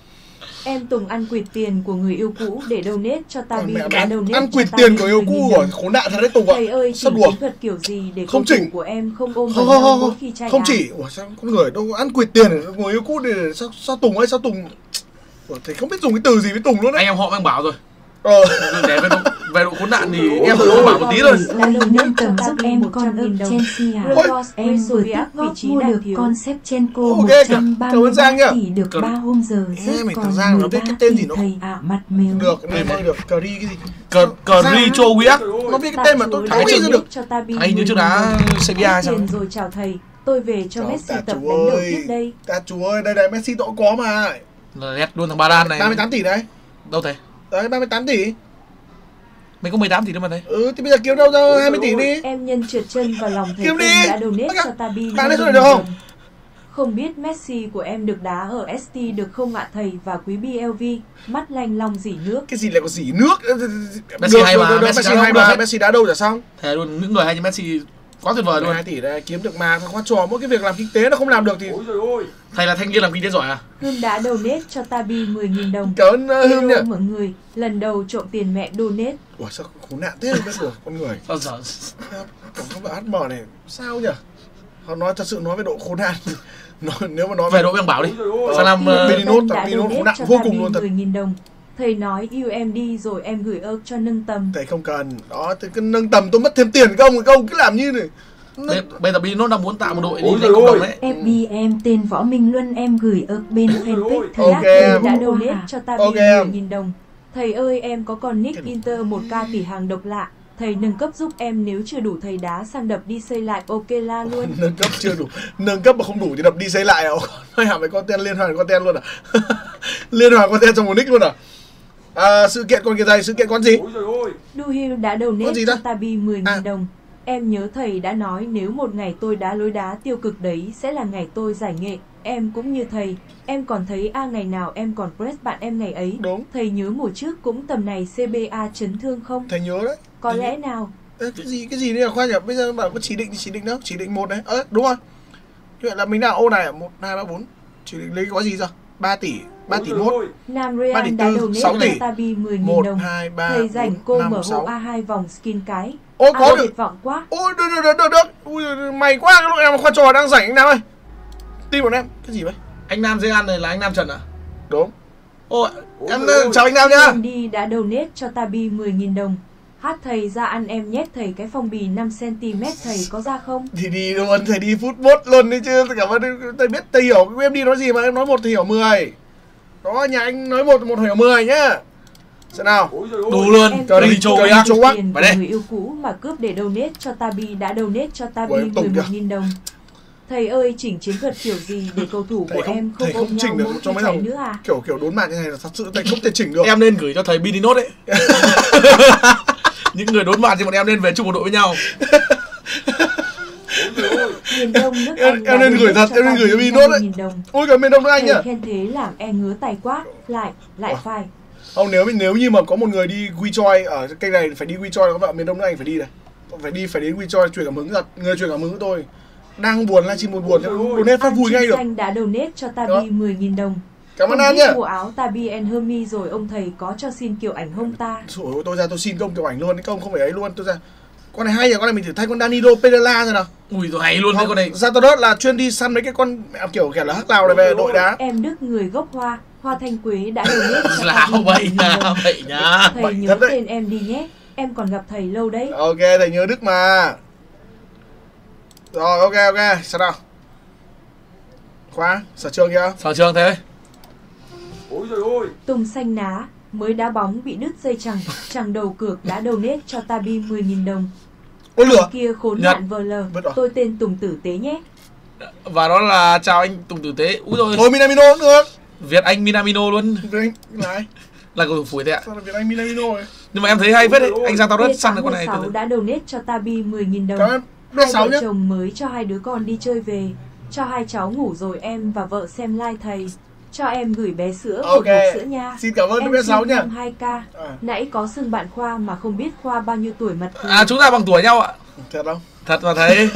Em Tùng ăn quỵt tiền của người yêu cũ để donate cho Còn Tabi. mẹ đã bán donate ăn cho quỵt Tabi tiền của yêu mười cũ nghìn rồi, đồng. khốn nạn thật đấy Tùng ạ. Thầy ơi, Sao chỉnh đùa? chiến thuật kiểu gì để Không cầu thủ chỉnh. của em không ôm Không vào không nhau không mỗi không, khi chạy không à? chỉ Ủa, sao con người đâu ăn quỵt tiền của người yêu cũ để sao sao Tùng ấy sao Tùng Ủa, thầy không biết dùng cái từ gì với Tùng luôn đấy. Anh em họ đang bảo rồi. Ờ. Để về độ, về độ khốn nạn thì Ôi em trời cũng ơi. bảo một tí thôi. Là lầu nâng tầm giúp em con ơn Chelsea à? Ôi, Em vừa tích vị góp trí mua đang được thiếu. con Shevchenko Ok, một cảm- trăm ba cảm mươi ơn Giang ba nhá. tỷ được Cảm- ba hôm giờ Ê, rớt mình còn thằng Giang nó mười biết ba cái tên gì tỷ nó thầy ạ mặt mèo. Được, nên mới được Curry cái gì. Cờ cờ ri cho Wiak. Nó biết cái tên mà tôi không biết ra được. Anh nhớ chưa đá Sevilla hay sao? Tiền rồi chào thầy. Tôi về cho Trời, Messi tạ tập chú đánh đầu ơi. tiếp đây. Ta chú ơi, đây này Messi tôi cũng có mà. Là lét luôn thằng Ba Đan này. ba mươi tám tỷ đấy. Đâu thế? Đấy ba mươi tám tỷ. Mình có mười tám tỷ đâu mà thấy. Ừ thì bây giờ kiếm đâu ra hai mươi tỷ đi. Em nhân trượt chân vào lòng thầy Kiếm Tùng đi. đã donate Ơ kìa, cho Tabi. bạn ấy năm rồi mươi được không? đồng. Không biết Messi của em được đá ở ét tê được không ạ thầy và quý bê lờ vê? Mắt lanh long dỉ nước. Cái gì lại có dỉ nước. Messi hay mà, được, Messi Messi đá hay đâu được mà, hết. Messi đá đâu chả xong. Thế luôn, những người hay như Messi quá tuyệt vời luôn. hai tỷ đây kiếm được mà khoa trò mỗi cái việc làm kinh tế nó không làm được thì Ôi trời ơi. Thầy là thanh niên làm kinh tế giỏi à? Hương đã donate cho Tabi mười nghìn đồng. cảm ơn uh, Hương nhỉ. Hello mọi người, lần đầu trộm tiền mẹ donate. Ủa sao khốn nạn thế biết được con người. Bao giờ? Tổng các bạn hát em này sao nhỉ? Họ nói thật sự nói về độ khốn nạn. Nói, nếu mà nói Về độ em bảo đi. Ôi trời ơi. Sao làm Ờ, uh, Benino Tân tặng đã Benino donate khốn nạn cho vô Tabi cùng luôn thật. mười nghìn đồng. Thầy nói yêu em đi rồi em gửi ơn cho nâng tầm. Thầy không cần. Đó, thì cái nâng tầm tôi mất thêm tiền công thì công cứ làm như này. bây, bây giờ Benino đang muốn tạo một đội đi Ôi lấy trời cộng đồng ơi. đấy. ép bê em tên Võ Minh Luân em gửi ở bên Ôi trời fanpage ơi. thầy Ok, Ác em. Đã Quỳnh donate Hoa. cho Tabi Ok, mười em. nghìn đồng. Thầy ơi em có con nick Inter một k tỷ hàng độc lạ. Thầy nâng cấp giúp em, nếu chưa đủ thầy đá sang đập đi xây lại ok la luôn. Nâng cấp chưa đủ. Nâng cấp mà không đủ thì đập đi xây lại à? Nói hàm với content liên hoàn content luôn à? Liên hoàn content trong một nick luôn à? À, sự kiện còn cái gì? Sự kiện con gì? Ôi trời ơi. Du Hill đã Con donate gì cho ta? Tabi mười nghìn À. đồng. Em nhớ thầy đã nói nếu một ngày tôi đá lối đá tiêu cực đấy sẽ là ngày tôi giải nghệ. Em cũng như thầy. Em còn thấy a ngày nào em còn press bạn em ngày ấy. Đúng. Thầy nhớ mùa trước cũng tầm này xê bê a chấn thương không? Thầy nhớ đấy. Có Thầy lẽ nhớ. nào? Ê, cái gì cái gì đây là khoa nhỉ? Bây giờ bảo có chỉ định thì chỉ định đâu? Chỉ định một đấy. Ơ đúng rồi. Như vậy là mình nào ô này một hai ba bốn. Chỉ định lấy cái gì ra? ba tỷ, ba Ôi tỷ trời mốt. ơi. Nam ba tỷ Ryan đã tư, donate sáu cho tỷ. Tabi mười nghìn một đồng. hai ba Thầy rảnh cô bốn mở năm hộ sáu. a hai vòng skin cái. Ôi À, có được. tuyệt vọng quá. Ôi được được được được được. Ui mày quá cái lúc em khoa trò đang rảnh anh Nam ơi. Tin bọn em. Cái gì vậy? Anh Nam dễ ăn này là anh Nam Trần à? Đúng. Ô, Ôi em trời ơi. chào anh Nam nhá. Andy đã donate cho Tabi mười nghìn đồng. Hát thầy ra ăn em nhét thầy cái phong bì năm xăng ti mét thầy có ra không? Thì đi luôn, thầy đi phút bốt luôn đấy chứ. Cảm ơn, thầy biết thầy hiểu em đi nói gì mà em nói một thầy hiểu mười. Đó, nhà anh nói một một hiểu mười nhá. Xem nào. Ôi giời ơi. Đủ luôn. Em Cờ đi, đi châu cờ đi Yak. châu Yak. tiền Vào của đây. người yêu cũ mà cướp để donate cho Tabi đã donate cho Tabi Ủa, em tùng mười một kìa. nghìn đồng. Thầy ơi, chỉnh chiến thuật kiểu gì để cầu thủ Thầy của không- em không thầy không ôm chỉnh nhau được mỗi cho khi mấy chạy thằng- nữa à? Kiểu kiểu đốn mạng như này là thật sự thầy không thể chỉnh được. Em nên gửi cho thầy Bininốt ấy. Những người đốn mạt thì bọn em nên về chung một đội với nhau. Ôi giời ơi. Miền Đông nước Em- Anh em đã nên gửi donate thật, em nên gửi cho Tabi Bininốt năm mươi đấy. nghìn đồng. Ôi cả miền Đông nước Anh nhá. Thầy khen thế làm e ngứa tay quá. Lại, lại Ủa? phải. Không, nếu nếu như mà có một người đi WeChoy ở kênh này phải đi WeChoy, các bạn miền Đông nước Anh phải đi này. Phải đi, phải đến WeChoy truyền cảm hứng thật. Người truyền cảm hứng của tôi đang buồn, livestream buồn buồn, donate phát An vui Trinh ngay được. Xanh đã donate cho Đó. Tabi mười nghìn đồng. Cảm ơn Không An biết nhá. mua áo Tabi and Hermi rồi ông thầy có cho xin kiểu ảnh không ta? Trời ơi, tôi ra tôi xin công kiểu ảnh luôn, cái công không phải ấy luôn, tôi ra. Con này hay nhỉ, con này mình thử thay con Danilo Pereira rồi nào. Ui tôi hay luôn đấy con này. Zatoros là chuyên đi săn mấy cái con mẹ kiểu kẻ là hắc lào này về đội đá. Em Đức người gốc Hoa, Hoa Thanh Quế đã donate cho Là Tabi vậy mười nghìn nha, đồng. vậy nha. Thầy Bậy nhớ thật đấy. tên em đi nhé, em còn gặp thầy lâu đấy. Ok, thầy nhớ Đức mà. Rồi, ok ok, sao nào? Khóa, sở trường kìa. Sở trường thế. Ôi giời ơi. Tùng Xanh Ná mới đá bóng bị đứt dây chằng, chằng đầu cược đã donate cho Tabi mười nghìn đồng. Ôi lửa. Kia khốn Nhật. nạn vờ lờ, Vứt rồi. tôi tên Tùng Tử Tế nhé. Và đó là chào anh Tùng Tử Tế. Úi rồi. Thôi Minamino cũng được. Việt Anh Minamino luôn. Việt Anh là ai? Là cầu thủ phủi thế ạ. Sao là Việt Anh Minamino ấy? Nhưng mà em thấy hay phết đấy. Anh Giang tao rất B săn được con này. tám sáu đã donate cho Tabi mười nghìn đồng. Cảm ơn B Hai sáu vợ nhá. chồng mới cho hai đứa con đi chơi về, cho hai cháu ngủ rồi em và vợ xem live thầy. Cho em gửi bé sữa một Ok. hộp sữa nha. Xin cảm ơn Em B sáu sinh nhá. năm hai k. À, Nãy có xưng bạn Khoa mà không biết Khoa bao nhiêu tuổi mặt cười. À chúng ta bằng tuổi nhau ạ. thật không? Thật mà thấy.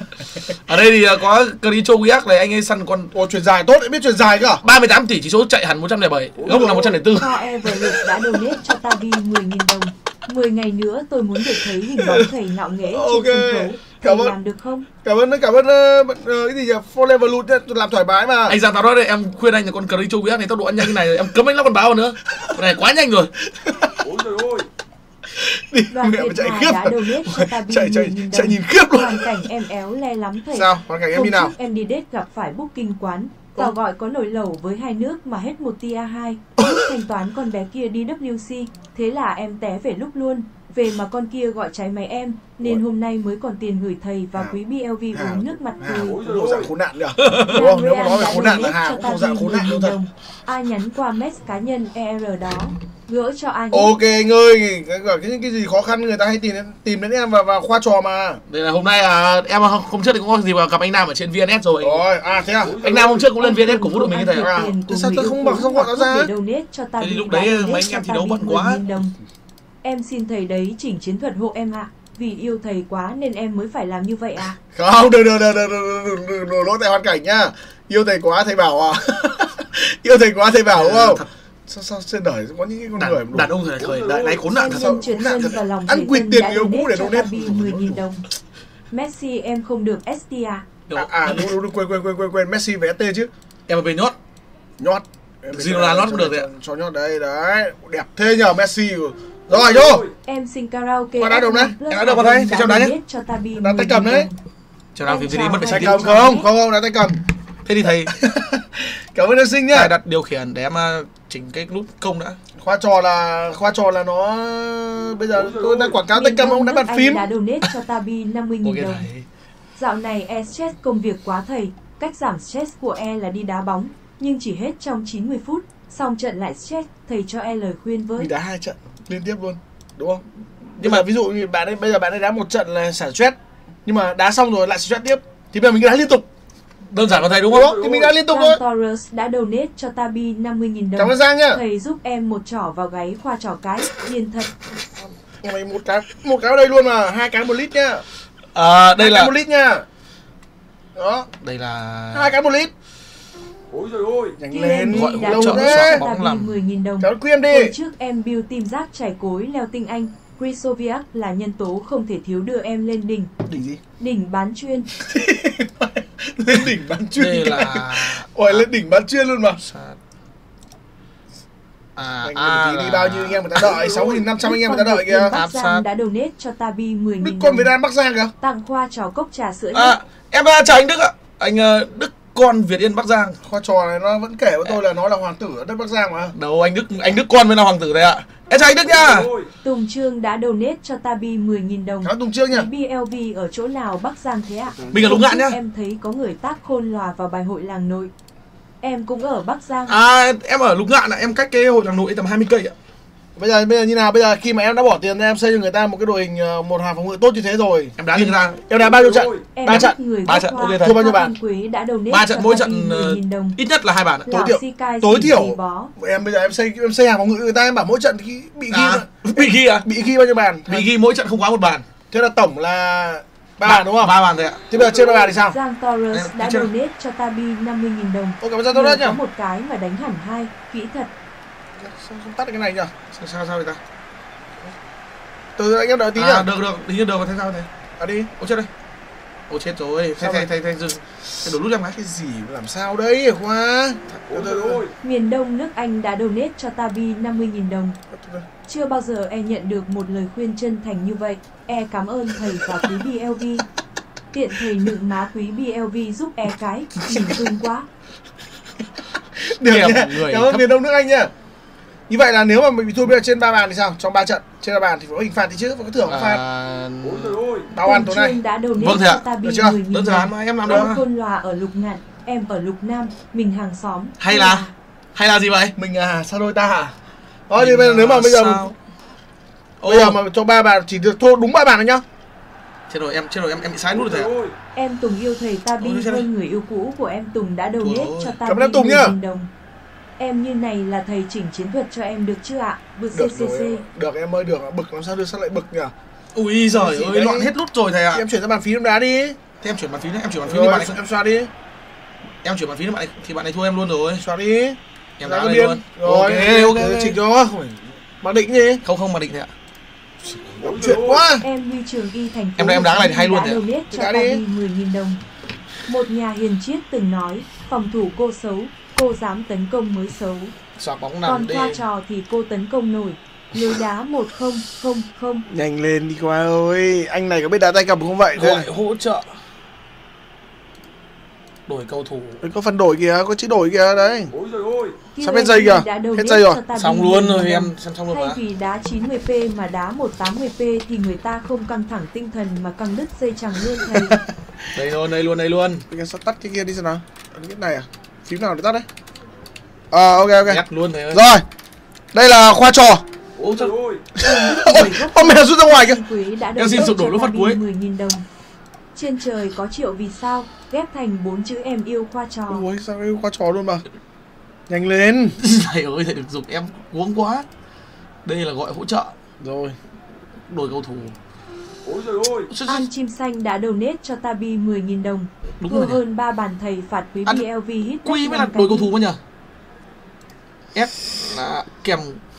Ở đây thì có Cricho Guiac này, anh ấy săn con Ồ, chuyển dài tốt, biết chuyển dài cơ à? ba mươi tám tỷ chỉ số chạy hẳn một trăm lẻ bảy, gốc là một trăm lẻ bốn. Cho Everett đã donate cho Tabi mười nghìn đồng. mười ngày nữa tôi muốn được thấy hình bóng thầy ngạo nghễ Ok. trên sân khấu. Thầy Cảm ơn. làm được không? Cảm ơn, cảm ơn uh, uh, cái gì nhỉ? Forever Valut nhá, tôi làm thoải mái mà. Anh Giang tao đó đây, em khuyên anh là con Cricho Guiac này tốc độ ăn nhanh như này, em cấm anh lắp con báo nữa. Con này quá nhanh rồi. Ôi giời ơi. Đi, Đoàn mẹ mà Việt chạy Hà khiếp. đã donate cho Tabi chạy chạy mười nghìn chạy đồng. nhìn khiếp luôn. Hoàn cảnh em éo le lắm thầy. Sao? Hoàn cảnh em Hôm đi nào? trước em đi date gặp phải booking quán. Ồ. Tao gọi có nồi lẩu với hai nước mà hết một tia hai. Lúc thanh toán con bé kia đi W C. Thế là em té về lúc luôn. Về mà con kia gọi cháy máy em. Nên Ủa? hôm nay mới còn tiền gửi thầy và Hào. quý bê lờ vê Hào. uống nước mặt Hà cười. cũng thuộc dạng khốn nạn nhỉ? Đúng không? Nếu mà nói về khốn nạn là Hà cũng thuộc dạng khốn nạn luôn thật. Ai nhắn qua mess cá nhân e rờ đó. Gỡ cho ai Ok anh ơi, cái, cái, cái, cái gì khó khăn người ta hay tìm đến, tìm đến em và, và khoa trò mà. Đây là hôm nay à, em hôm trước thì cũng có gì mà gặp anh Nam ở trên vê en ét rồi. Rồi, à thế à? Anh Nam hôm trước cũng lên vê en ét cổ vũ đội mình như thế à? À, thế sao tôi không bảo không gọi nó ra? Để donate cho Tabi Thế thì lúc đã đấy donate mấy cho anh em thi đấu Tabi bận mười quá. nghìn đồng. Em xin thầy đấy chỉnh chiến thuật hộ em ạ. Vì yêu thầy quá nên em mới phải làm như vậy à? Không, đừng đừng đừng đừng đừng đừng đừng lỗi tại hoàn cảnh nhá. Yêu thầy quá thầy bảo à? Yêu thầy quá thầy bảo đúng không? Sao sao trên đời có những cái con người Đàn, đàn ông thời thời đại này khốn nạn thật. Nhân trượt chân vào lòng Ăn thầy quỵt Tân tiền đã yêu cũ để cho donate. Tabi mười nghìn đồng. Messi em không được ét tê à? À, à đúng, đúng, đúng, quên quên quên quên quên Messi về ét tê chứ. Em về nhót. Nhót. Ginola nhót cũng được đấy ạ. Cho nhót đấy, đấy. Đẹp thế nhờ Messi. Rồi vô. Em xin karaoke. Qua đá đồng đấy. Plus Em đá đồng vào đây, đã cho đá nhé. donate cho Tabi Đá tay mười cầm nghìn đấy. đồng. Chờ nào thì đi mất Tay vệ cầm sinh. không? Không không, đá tay cầm. Thế thì thầy Cảm ơn anh sinh nhá. cài đặt điều khiển để em uh, chỉnh cái nút công đã. Khoa trò là khoa trò là nó bây giờ tôi đang quảng cáo tay Miền cầm Đông ông đã nước bật Anh phim. đã donate cho Tabi năm mươi nghìn Ok đồng. thầy. Dạo này e stress công việc quá thầy. Cách giảm stress của e là đi đá bóng, nhưng chỉ hết trong chín mươi phút. Xong trận lại stress, thầy cho e lời khuyên với. Mình đá hai trận liên tiếp luôn, đúng không? Nhưng mà ví dụ như bạn ấy bây giờ bạn ấy đá một trận là xả stress, nhưng mà đá xong rồi lại stress tiếp, thì bây giờ mình cứ đá liên tục, Đơn giản mà thầy đúng đúng không? không? Thì mình đá liên tục Giang thôi. Torres đã donate cho Tabi năm mươi nghìn đồng. Cảm ơn Giang nhá. Thầy giúp em một trỏ vào gáy Khoa trỏ cái, điên thật. Mày một cái một cái ở đây luôn mà, hai cái một lít nhá. À, đây Hai cái là một lít nhá. Đó, đây là hai cái một lít. Ôi giời ơi. Nhanh lên, gọi đã lâu hỗ trợ donate thế. soạn cho bóng Tabi làm. mười nghìn đồng. Cháu khuyên đi. Hồi trước em build team rác chảy cối leo tinh Anh. Chrysoviak là nhân tố không thể thiếu đưa em lên đỉnh. Đỉnh gì? Đỉnh bán chuyên. Lên đỉnh bán chuyên. đây là Ôi lên đỉnh bán chuyên luôn mà. Sa- À, Anh à, tí đi là- bao nhiêu anh em người ta đợi, sáu nghìn năm trăm anh em người ta đợi kìa. Bắc Áp Giang sát. đã donate cho Tabi mười nghìn Bitcoin đồng. Việt Nam Bắc Giang kìa. Tặng Khoa trò cốc trà sữa À, nhất. em à, chào anh Đức ạ. Anh ờ, Đức con Việt Yên Bắc Giang. Khoa trò này nó vẫn kể với tôi là nó là hoàng tử ở đất Bắc Giang mà. Đâu anh Đức, anh Đức con mới là hoàng tử đây ạ. Em chào anh Đức nha. Ôi, Tùng Trương đã donate cho Tabi mười nghìn đồng. Chào Tùng Trương nha. bê lờ vê ở chỗ nào Bắc Giang thế ạ? Mình ở Lục Ngạn Hôm nhá. trước Em thấy có người tác khôn lòa vào bài hội làng nội. Em cũng ở Bắc Giang. À, em ở Lục Ngạn ạ, em cách cái hội làng nội tầm hai mươi cây ạ. Bây giờ bây giờ như nào? Bây giờ khi mà em đã bỏ tiền ra em xây cho người ta một cái đội hình ờ, một hàng phòng ngự tốt như thế rồi. Em đá như người ta. Em đá bao nhiêu trận? ôi. Em ba biết trận. người Ba gốc trận, Hoa. ok thầy. Thua bao nhiêu Hoa bàn? Văn Quế đã donate Ba trận, cho mỗi Tabi trận mười ờ, nghìn đồng. ít nhất là hai bàn ạ. Tối Lào thiểu- Sikai tối xì thiểu. xì bó. Em bây giờ em xây em xây hàng phòng ngự người ta em bảo mỗi trận thì bị ghi À, mà- bị ghi à? bị ghi bao nhiêu bàn? Bị ghi mỗi trận không quá một bàn. Thế là tổng là ba bàn đúng không? Ba bàn thôi ạ. Thế bây giờ trên ba bàn thì sao? Giang Torres Em- đã em chưa- donate cho Tabi năm mươi nghìn đồng. Ok, bây giờ tôi Nhờ đấy nhá. có một cái mà đánh hẳn hai, kỹ thật. Sao không tắt được cái này nhỉ? Sao sao sao vậy ta? Từ anh em đợi tí À, nhá. được được, hình như được mà thế sao thế? À đi. Ôi chết đây. Ôi chết rồi, Sao thay thay vậy? thay thay dừng. Thay đổ nút em cái. Cái gì mà làm sao đấy Khoa? Ôi trời ơi. Miền Đông nước Anh đã donate cho Tabi năm mươi nghìn đồng. Chưa bao giờ e nhận được một lời khuyên chân thành như vậy. E cảm ơn thầy và quý bê lờ vê. Tiện thầy nựng má quý bê lờ vê giúp e cái, nhìn thương quá. Được Kèm nhá. người Cảm ơn thấp. miền Đông nước Anh nhá. Như vậy là nếu mà mình bị thua bây giờ trên ba bàn thì sao? Trong ba trận trên ba bàn thì phải có hình phạt thì chứ, phải có thưởng có phạt. À, Ôi trời ơi. Tao ăn Tùng tối nay. Trương đã donate Vâng thầy cho ạ. Tabi Được chưa? mười nghìn đơn đồng. giản mà em làm được Em mà. Khôn Lòa ở Lục Ngạn, em ở Lục Nam, mình hàng xóm. Hay là hay là gì vậy? Mình à, sao đôi ta hả? Đó thì bây giờ nếu mà bây giờ Sao? bây giờ Ô, mà cho ba bàn chỉ được thua đúng ba bàn thôi nhá. chết rồi em chết rồi em em bị sai Ôi nút rồi trời thầy ạ. ơi. Em Tùng yêu thầy Tabi Ôi, chết rồi. hơn người yêu cũ của em Tùng đã donate Ôi. cho Cảm Tabi ơn Tùng mười nhá. nghìn đồng. Em như này là thầy chỉnh chiến thuật cho em được chưa ạ? Bữa Được xê xê xê. rồi. Được em ơi, được bực làm sao được sao lại bực nhỉ? Ui giời Gì ơi, đấy? loạn hết nút rồi thầy ạ. Em chuyển ra bàn phím em đá đi. Thế em chuyển bàn phím đấy, em chuyển bàn phím Rồi, thì bạn này em xoa đi. em chuyển bàn phím thì bạn này thì bạn này thua em luôn rồi. Xoa đi. Em Ra đá cái lên biên. luôn. Rồi, Ok ok. chỉnh cho. Mặc định gì? Không không mà định thầy ạ. Ôi Chuyện trời ơi. quá. Em Huy Trường Y thành phố Em đã- em đá cái này hay luôn đã nhỉ? donate cho Đá đi. Tabi mười nghìn đồng. Một nhà hiền triết từng nói, phòng thủ cô xấu, cô dám tấn công mới xấu. Sọc bóng Còn nằm đi. Khoa trò thì cô tấn công nổi. Lối đá một không không không. Nhanh lên đi Khoa ơi. Anh này có biết đá tay cầm không vậy? Gọi hỗ trợ. Đổi cầu thủ. Đấy, có phần đổi kìa, có chữ đổi kìa đấy. Ôi trời ơi. Sắp hết giây kìa. đã Hết donate giây rồi. cho Tabi Xong luôn mười nghìn rồi đồng. em xem xong luôn Thay mà. vì đá chín mươi pê mà đá một tám mươi pê thì người ta không căng thẳng tinh thần mà căng đứt dây chằng luôn thầy. Đây luôn, đây luôn, đây luôn. Anh sao tắt cái kia đi xem nào. Ấn cái này à? Phím nào để tắt đấy? À ok ok. Nhắc luôn thầy ơi. Rồi. Đây là Khoa trò. Ôi Ôi trời trời ơi. Ôi, ông mẹ rút ra ngoài kìa. Quý đã Em xin donate sụp đổ cho lúc phát Tabi cuối. mười nghìn đồng. Trên trời có triệu vì sao, ghép thành bốn chữ em yêu Khoa trò. Ôi sao cái Khoa trò luôn mà. Nhanh lên. thầy ơi, thầy đừng dục em uống quá. Đây là gọi hỗ trợ. Rồi. Đổi cầu thủ. Ôi trời ơi. An Chim Xanh đã donate cho Tabi mười nghìn đồng. Đúng Thua rồi nhỉ. hơn ba bàn thầy phạt quý An- bê lờ vê hit Quy back mới là năm đổi cầu cái. thủ mà nhỉ. S là kèm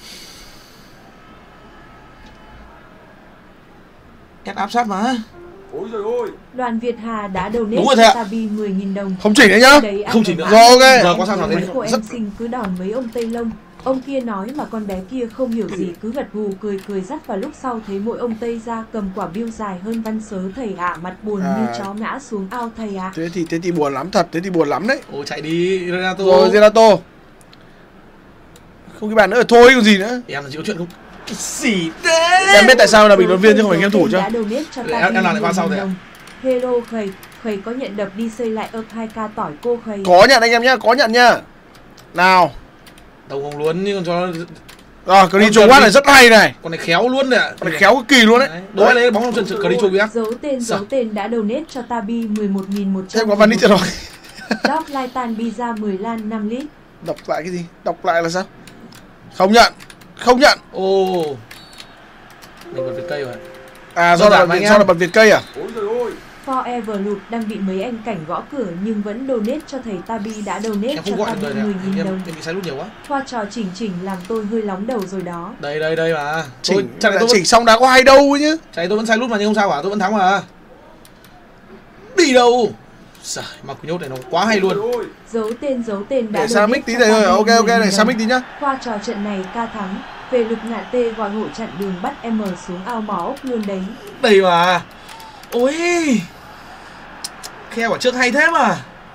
S áp sát mà. Ôi trời ơi. Đoàn Việt Hà đã donate Đúng rồi cho thầy ạ. Tabi mười nghìn đồng. Không chỉnh nữa nhá. Đấy, Không anh chỉnh nữa. nói Rồi, ok. em Giờ có sao thấy nào thế? mấy cô em Rất- xinh cứ đòn mấy ông Tây Lông. Ông kia nói mà con bé kia không hiểu gì cứ gật gù cười cười dắt vào lúc sau thấy mỗi ông Tây ra cầm quả biêu dài hơn văn sớ thầy ạ, mặt buồn À. như chó ngã xuống ao thầy ạ. Thế thì thế thì buồn lắm thật, thế thì buồn lắm đấy. Ồ chạy đi Renato. Rồi Gelato. Không cái bàn nữa thôi còn gì nữa. Em là chịu chuyện không? Cái gì thế? Em biết tại sao là bình luận viên chứ không phải game thủ chứ. Đã donate cho Để Tabi em- em làm lại qua sau mười nghìn thôi ạ. đồng. Hero khầy, khầy có nhận đập đi xây lại ớt hai k tỏi cô khầy. Có nhận anh em nhá, có nhận nhá. Nào. Đầu không luôn nhưng còn cho Rồi, cái đi trốn quát này rất hay này. con này khéo luôn đấy ạ. Con này khéo cực kỳ luôn đấy. Đối lấy bóng trong trận cờ đi chụp biết. Dấu tên Sao? dấu tên đã donate cho Tabi mười một nghìn một trăm. Thêm có văn đi chưa rồi. Dog Laitan Pizza mười lan năm lít. Đọc lại cái gì? Đọc lại là sao? Không nhận. Không nhận. Ồ. Mình bật Việt cây rồi. À do Đơn là giản mà bật anh do em. là bật Việt cây à? Ôi trời ơi. Forever Loop đang bị mấy anh cảnh gõ cửa nhưng vẫn donate cho thầy Tabi đã donate Em cho không gọi được Tabi người mười này ạ. nghìn Em đồng. em bị sai nút nhiều quá. Khoa trò chỉnh chỉnh làm tôi hơi lóng đầu rồi đó. Đây đây đây mà. Tôi Chỉnh, chắc là đã tôi chỉnh xong đã có hay đâu ấy chứ. chạy tôi vẫn sai nút mà nhưng không sao cả, tôi vẫn thắng mà. Đi đâu? Giời, mà cú nhốt này nó quá hay luôn. Ôi, Giấu tên giấu tên đã Để sang mic tí thầy ơi. Ok ok này sang mic tí nhá. Qua trò trận này ca thắng. Về lực ngạ tê gọi hộ chặn đường bắt em xuống ao mỏ ốc luôn đấy. Đây mà. Ôi. Khe quả trước hay thế mà.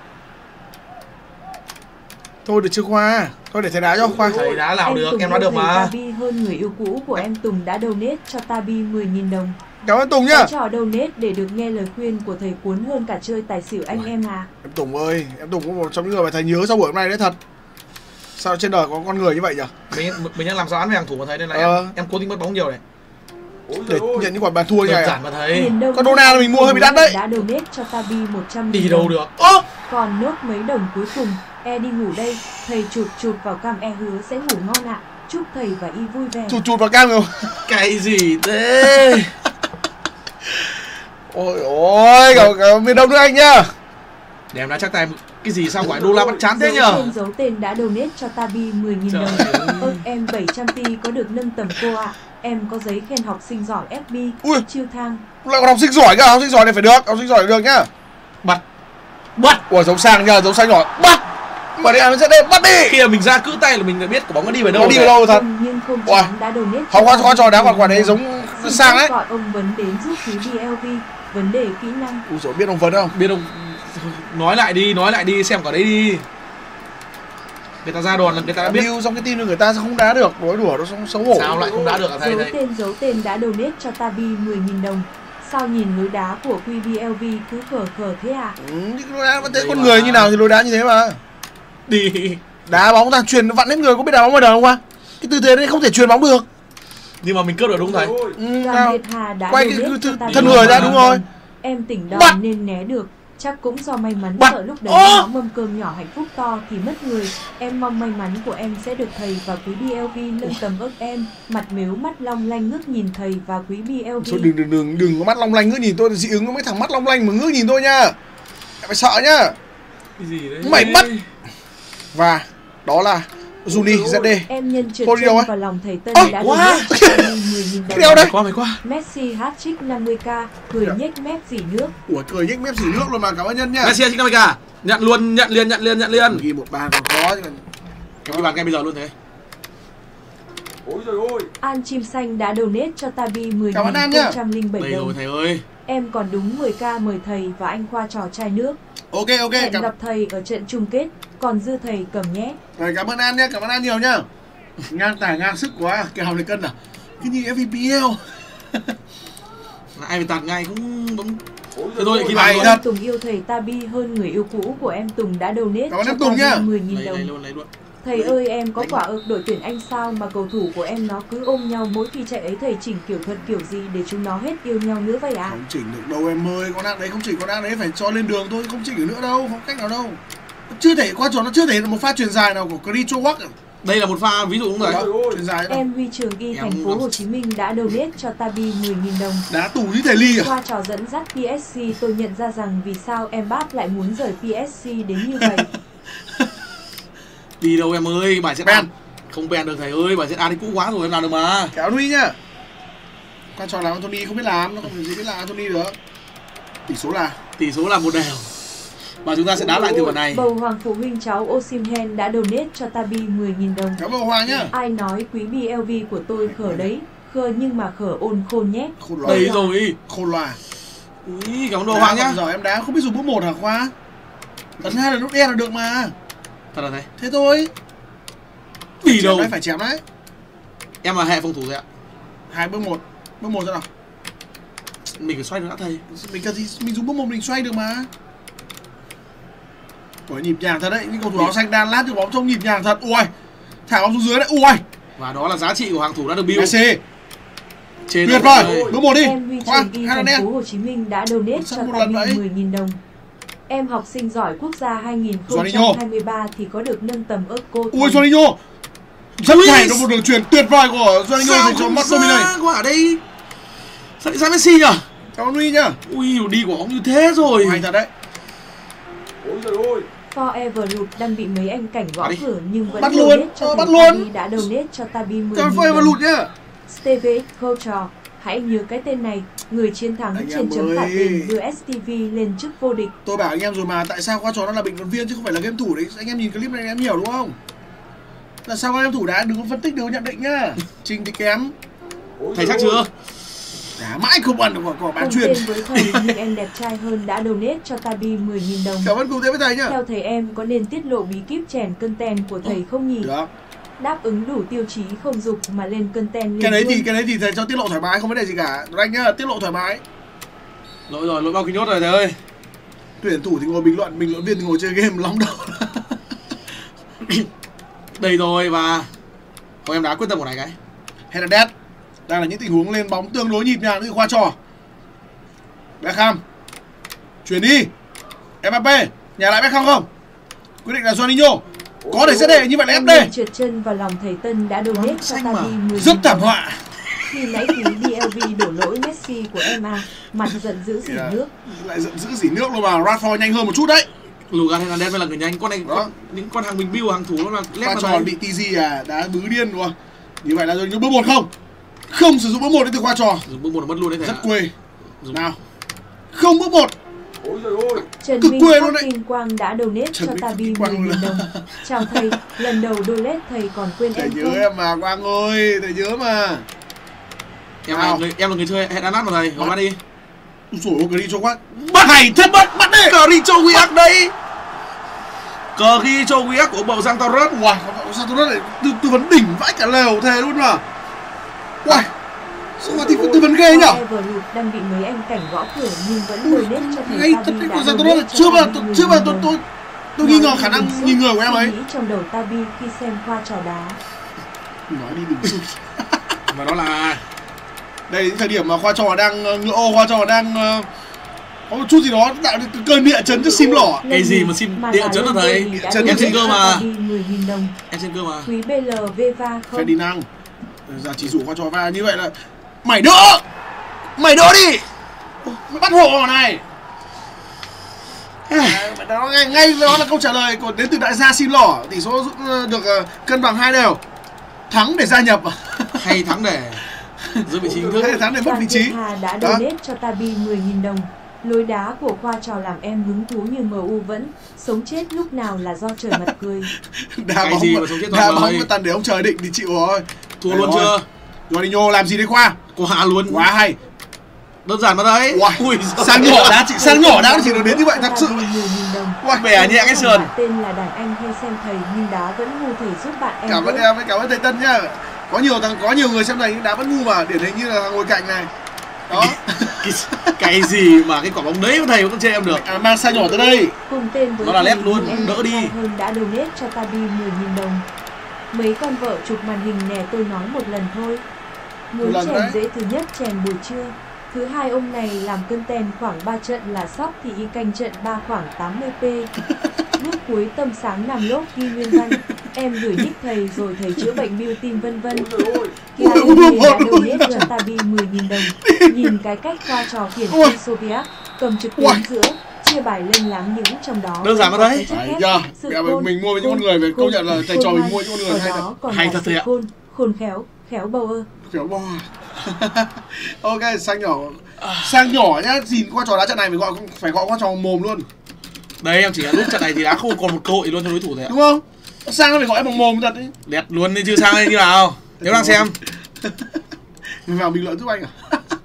Thôi được chưa Khoa. Thôi để thầy đá cho Khoa. Thầy đá nào Em được, Tùng em đá được yêu thầy mà. Tabi hơn người yêu cũ của em Tùng đã donate cho Tabi mười nghìn đồng. Cảm ơn Tùng nhá. Cái trò donate để được nghe lời khuyên của thầy cuốn hơn cả chơi tài xỉu anh em à. Em Tùng ơi, em Tùng có một trong những người mà thầy nhớ sau buổi hôm nay đấy thật. Sao trên đời có con người như vậy nhỉ? Mình mình đang làm sao án với hàng thủ mà thầy nên là Ờ. em em cố tình mất bóng nhiều này. ôi Để trời ơi. nhận những quả bàn thua như Đơn này giản à? mà thầy. Miền Đông Con Dona là mình mua hơi bị đắt đấy. đã donate cho Tabi một trăm nghìn Đi đâu đồng. được. Ơ. Còn nốt mấy đồng cuối cùng, e đi ngủ đây, thầy chụp chụp vào cam e hứa sẽ ngủ ngon ạ. Chúc thầy và y vui vẻ. Chụt chụt vào cam rồi. Cái gì thế? Ôi ôi, cả, cả miền Đông nước Anh nhá. Để em đã chắc tay cái gì sao quả đô la bắt chán thế Dấu nhở? tên dấu tên đã donate cho Tabi mười nghìn Trời đồng. ơi. Ơ em bảy trăm ti có được nâng tầm cô ạ. Em có giấy khen học sinh giỏi ép bê. Ui. Chiêu thang. Lại còn học sinh giỏi cả, học sinh giỏi này phải được, học sinh giỏi được nhá. Bắt. Bắt. Ủa giống sang nhá, giống sang giỏi. Bắt. Mà đi ăn sẽ đây, bắt đi. Khi mà mình ra cứ tay là mình đã biết quả bóng nó đi về đâu. Nó đi rồi. vào đâu thật. Không, nhưng không Ui. chán đã donate Không cho có có trò Tabi đá quả quả mười đấy nghìn đồng. giống Xin sang phép đấy. gọi ông Vấn đến giúp quý bê lờ vê. Vấn đề kỹ năng. Ui dồi biết ông Vấn không? Biết không? Nói lại đi, nói lại đi xem quả đấy đi. Người ta ra đòn là người ta đã biết. Bill trong cái team người ta sẽ không đá được, nói đùa nó xấu- xấu hổ. Sao lại không đá được hả thầy Dấu thầy? tên dấu tên đã donate cho Tabi mười nghìn đồng. Sao nhìn lối đá của quy bê lờ vê cứ khờ khờ thế à? Ừ, nhưng lối đá vẫn thế, Đây con mà. người như nào thì lối đá như thế mà. Đi. Đá bóng ta truyền vặn hết người, có biết đá bóng ngoài đời không qua? Cái tư thế đấy không thể truyền bóng được. Nhưng mà mình cướp được đúng thầy. Ôi, Ừ, Đoàn nào. Việt Hà đã Quay cái donate thân- cho thân- Tabi thân người ra, mười nghìn đúng đồng. rồi. Em tỉnh Bắt. đòn nên né được. Chắc cũng do may mắn Bắt. sợ lúc đấy Ơ. nó mâm cơm nhỏ hạnh phúc to thì mất người. Em mong may mắn của em sẽ được thầy và quý bê lờ vê nâng tầm ước em. Mặt mếu mắt long lanh ngước nhìn thầy và quý bê lờ Thôi vê. đừng đừng đừng đừng có mắt long lanh ngước nhìn tôi, dị ứng với mấy thằng mắt long lanh mà ngước nhìn tôi nha. Em phải sợ nhá. Cái gì đấy? Mày bắt. Và đó là Juni Z D. Em nhân trượt Thôi đi chân đâu ấy? vào lòng thầy Tân Ôi, đã quá. donate cho Tabi mười nghìn Cái đeo đồng. đấy. Mày qua mày qua. Messi hat-trick năm mươi k, cười nhếch mép dỉ nước. Ủa cười nhếch mép xỉ nước luôn mà, cảm ơn nhân nhá. Messi chính là mày cả. Nhận luôn, nhận liền, nhận liền, nhận liền. Ghi một bàn còn khó chứ còn. Cái bàn ngay bây giờ luôn thế. ôi trời ơi. An Chim Xanh đã donate cho Tabi mười Cảm ơn An nghìn nhá. không trăm lẻ bảy Đây rồi đồng. thầy ơi. Em còn đúng mười k mời thầy và anh Khoa trò chai nước. Ok ok, Hẹn cảm gặp thầy ở trận chung kết, còn dư thầy cầm nhé. rồi, cảm ơn An nhá, cảm ơn An nhiều nhá. Ngang tài ngang sức quá, kèo này cân à. Cái gì ép pê lờ. Ai phải tạt ngay cũng bấm. Ôi Thế trời thôi ơi. khi Hay mà thật. Em Tùng yêu thầy Tabi hơn người yêu cũ của em Tùng đã donate Cảm ơn cho em Tùng Tabi nhá. mười nghìn lấy lấy đồng. luôn, lấy luôn. Thầy ơi em có quả ực đội tuyển Anh sao mà cầu thủ của em nó cứ ôm nhau mỗi khi chạy ấy, thầy chỉnh kiểu thuật kiểu gì để chúng nó hết yêu nhau nữa vậy à? Không chỉnh được đâu em ơi, con ác đấy không chỉnh, con ác đấy phải cho lên đường thôi, không chỉnh được nữa đâu, không cách nào đâu. Nó chưa thể qua trò, nó chưa thể một pha truyền dài nào của Cricho Walk. Đây là một pha ví dụ đúng rồi. Đó, truyền dài đâu. Em Huy Trường Y Em thành phố Hồ Chí Minh đã donate cho Tabi mười nghìn đồng. Đá tủ như thể ly à? Qua trò dẫn dắt pê ét xê tôi nhận ra rằng vì sao em Mbappé lại muốn rời pê ét xê đến như vậy. Đi đâu em ơi, bài xét Ben. ăn. Không ben được thầy ơi, bài xét ăn thì cũ quá rồi em làm được mà. Kéo Huy nhá. Qua trò làm Anthony không biết làm, nó không thể gì biết làm Anthony được. Tỷ số là Tỷ số là một đều. Và chúng ta sẽ đá lại từ ván này. Bầu Hoàng phụ huynh cháu Osimhen đã donate cho Tabi mười nghìn đồng. kéo vào Hoàng nhá. Ai nói quý bê lờ vê của tôi khờ đấy, khờ nhưng mà khờ ôn khôn nhé. Khôn loa. Đây rồi. Khôn loa. Ui, cảm ơn đồ Hoàng nhá. Giờ em đá không biết dùng bước một hả Khoa? Tấn hai là nút E là được mà. Thật là thầy. Thế thôi. Vì Chém đâu. đấy, phải chém đấy. Em là hệ phòng thủ rồi ạ. Hai bước một. Bước một ra nào. Mình phải xoay được đã thầy. Mình cần gì, mình dùng bước một mình xoay được mà. Ủa nhịp nhàng thật đấy, những cầu thủ áo xanh đan lát từ bóng trông nhịp nhàng thật. Ui, thả bóng xuống dưới đấy. Ui, Và đó là giá trị của hàng thủ đã được build. Messi. Trên Tuyệt rồi. vời. Bước một đi. Em Huy Khoa, Trường Y hai lần thành em. phố Hồ Chí Minh đã donate Sao cho một lần vậy? Tabi mười nghìn đồng. Em học sinh giỏi quốc gia hai nghìn không trăm hai mươi ba thì có được nâng tầm ước cô. Ui, Juninho. Rất Ui. hay, nó một đường truyền tuyệt vời của Juninho Sao dành cho không McTominay. ra quả đây? Sao lại ra Messi nhỉ? Cảm ơn Huy nhá. Ui, đi của ông như thế rồi. Hay thật đấy. Ôi trời ơi. Forever Root đang bị mấy anh cảnh gõ Bắt đi. cửa nhưng vẫn Bắt donate luôn, cho ờ, thầy bắt luôn. Tabi đã donate cho Tabi mười Cảm nghìn ơn đồng. lụt nhá. Steve Culture Hãy nhớ cái tên này, người chiến thắng Anh trên em chấm phạt ơi. đền đưa ét tê vê lên chức vô địch. Tôi bảo anh em rồi mà, tại sao Khoa Trò nó là bình luận viên chứ không phải là game thủ đấy. Anh em nhìn clip này anh em hiểu đúng không? Là sao game thủ đá đừng có phân tích, đừng có nhận định nhá. Trình thì kém. Ôi Thầy giời chắc chưa? ơi. Đá mãi không ăn được quả, quả bán Cùng chuyên. tên với thầy nhưng em đẹp trai hơn đã donate cho Tabi mười nghìn đồng. Cảm ơn cùng tên với thầy nhá. Theo thầy em có nên tiết lộ bí kíp chèn cân ten của thầy không nhỉ? Được. Đáp ứng đủ tiêu chí không dục mà lên cân ten liền Cái đấy thì luôn. cái đấy thì thầy cho tiết lộ thoải mái, không vấn đề gì cả. Anh nhá, tiết lộ thoải mái. Lỗi rồi, lỗi bao kính nhốt rồi thầy ơi. Tuyển thủ thì ngồi bình luận, bình luận viên thì ngồi chơi game lóng đầu. Đây rồi và thôi em đá quyết tâm một này cái. Hernandez. Đang là những tình huống lên bóng tương đối nhịp nhàng với Khoa Trò. Beckham. Chuyển đi. Mbappé, nhà lại Beckham không? Quyết định là Juninho. Có để xét đề như vậy là ép đê. Em trượt chân vào lòng thầy Tân đã donate cho xanh mà. Tabi mười Rất nghìn thảm đồng. họa. Khi nãy quý bê lờ vê đổ lỗi Messi của em à, mặt giận dữ dỉ Yeah. nước. Lại giận dữ dỉ nước luôn mà. Rashford nhanh hơn một chút đấy. Lugan Hernandez mới là người nhanh. Con này Đó. con, những con hàng bình build hàng thủ nó là lép Khoa vào Trò đây. bị tê giê à, đá bứ điên luôn. Như vậy là rồi, nhưng bước một không. Không sử dụng bước một đến từ Khoa Trò. Dùng bước một là mất luôn đấy thầy. Rất ạ. quê. Dùng- Nào. Không bước một. Ôi giời ơi. Trần Cực Minh quê Phát luôn đấy. Kinh Quang đã donate Trần cho Minh Tabi Phát Kinh mười Quang nghìn luôn. đồng. Chào thầy, lần đầu donate thầy còn quên Thầy em nhớ không? em mà Quang ơi, thầy nhớ mà. Em Nào. là người, em là người chơi hẹn đá nát mà thầy. Hôm Bắt. đi. Úi dồi ôi, cái đi cho quá. Bắt hay, thật bắt, bắt đi. Cờ đi cho Wiak đây. Cờ ghi cho Wiak của bầu Giang Torres. Wow, sao tôi nói tư, tư vấn đỉnh vãi cả lều thề luôn mà. Wow, sao mà thì tư vấn ghê nhở? Everloop đang bị mấy anh cảnh gõ cửa nhưng vẫn donate cho thầy Ngay thật Tabi đấy, đã sao tôi donate nói cho chưa bao Tabi tôi mười chưa bao nghìn tôi đồng. tôi tôi nghi ngờ khả năng Nói đi nghi ngờ của đừng em ấy. suy nghĩ trong đầu Tabi khi xem Khoa Trò đá. Nói đi đừng sụt. Và đó là Đây là những thời điểm mà Khoa Trò đang ờ, ngựa ô, Khoa Trò đang ờ, có một chút gì đó tạo nên cơn địa chấn cho sim lỏ. cái gì mà sim Mà địa là chấn là lần thầy. đầu thì đã Chấn donate trên cơ cho mà. Tabi mười nghìn đồng. em trên cơ mà. Quý bê lờ Veva không? Ferdinand. Giờ chỉ dụ Khoa Trò va như vậy là mày đỡ. Mày đỡ đi. Ô, mày bắt hộ này. À, đó ngay, ngay đó là câu trả lời của đến từ đại gia sim lỏ. Tỷ số ờ, được ờ, cân bằng hai đều. Thắng để gia nhập. Hay thắng để giữ vị trí chính thức. Hay thắng để mất Đoàn vị Việt trí. Hà đã Đó. donate cho Tabi mười nghìn đồng. Lối đá của Khoa Trò làm em hứng thú như em u vẫn. Sống chết lúc nào là do trời mặt cười. Đá Cái bóng gì mà, mà sống chết đá toàn bóng lời. mà toàn để ông trời định thì chịu rồi. Thua Đấy luôn rồi. chưa? Juninho làm gì đấy Khoa? Quá luôn. Quá hay. Đơn giản mà đấy. Wow. Ui Sang nhỏ đá chỉ sang nhỏ đá chỉ được đến như vậy thật sự. Tabi mười nghìn đồng. Wow. Bẻ nhẹ cái sườn. Bạn tên là đàn anh hay xem thầy nhưng đá vẫn ngu thầy giúp bạn em. Cảm ơn với. em, cảm ơn thầy Tân nhá. Có nhiều thằng có nhiều người xem này nhưng đá vẫn ngu mà, điển hình như là thằng ngồi cạnh này. Đó. cái, cái gì mà cái quả bóng đấy mà thầy cũng chê em được. À, mang sang nhỏ tới đây. Cùng tên với Nó là thầy lép luôn, nhưng em đỡ đẹp đi. trai hơn đã donate cho Tabi mười nghìn đồng. Mấy con vợ chụp màn hình nè, tôi nói một lần thôi. Muốn Một lần chèn đấy. dễ thứ nhất chèn buổi trưa. Thứ hai ông này làm cân ten khoảng ba trận là sóc thì y canh trận ba khoảng tám mươi p. Bước cuối tâm sáng nằm lốp ghi nguyên văn. Em gửi nick thầy rồi thầy chữa bệnh biêu tim vân vân. Ôi giời ơi. Kia Uni đã donate cho Tabi mười nghìn đồng. Nhìn cái cách Khoa Trò khiển Ôi. trên Soviet, cầm trực Ôi. tuyến giữa, chia bài lên láng những trong đó. Đơn giản mà có đấy. cái chất Đấy thép, chưa? sự Mẹ mình, khôn, mình mua với những con khôn, người về công khôn, nhận là thầy khôn trò mình ngoan. mua những con người Ở hay thật. đó còn Hay là thật sự thầy ạ. khôn, khôn khéo, khéo bầu ơ. Khéo bo. Ok, sang nhỏ. Sang nhỏ nhá, nhìn qua trò đá trận này phải gọi phải gọi qua trò mồm luôn. Đấy em chỉ là lúc trận này thì đã không còn một cơ hội luôn cho đối thủ rồi ạ. Đúng không? Sang nó phải gọi em bằng mồm thật đấy. Đẹp luôn đi chứ sang đây như nào. Nếu đang xem. Mày vào bình luận giúp anh à?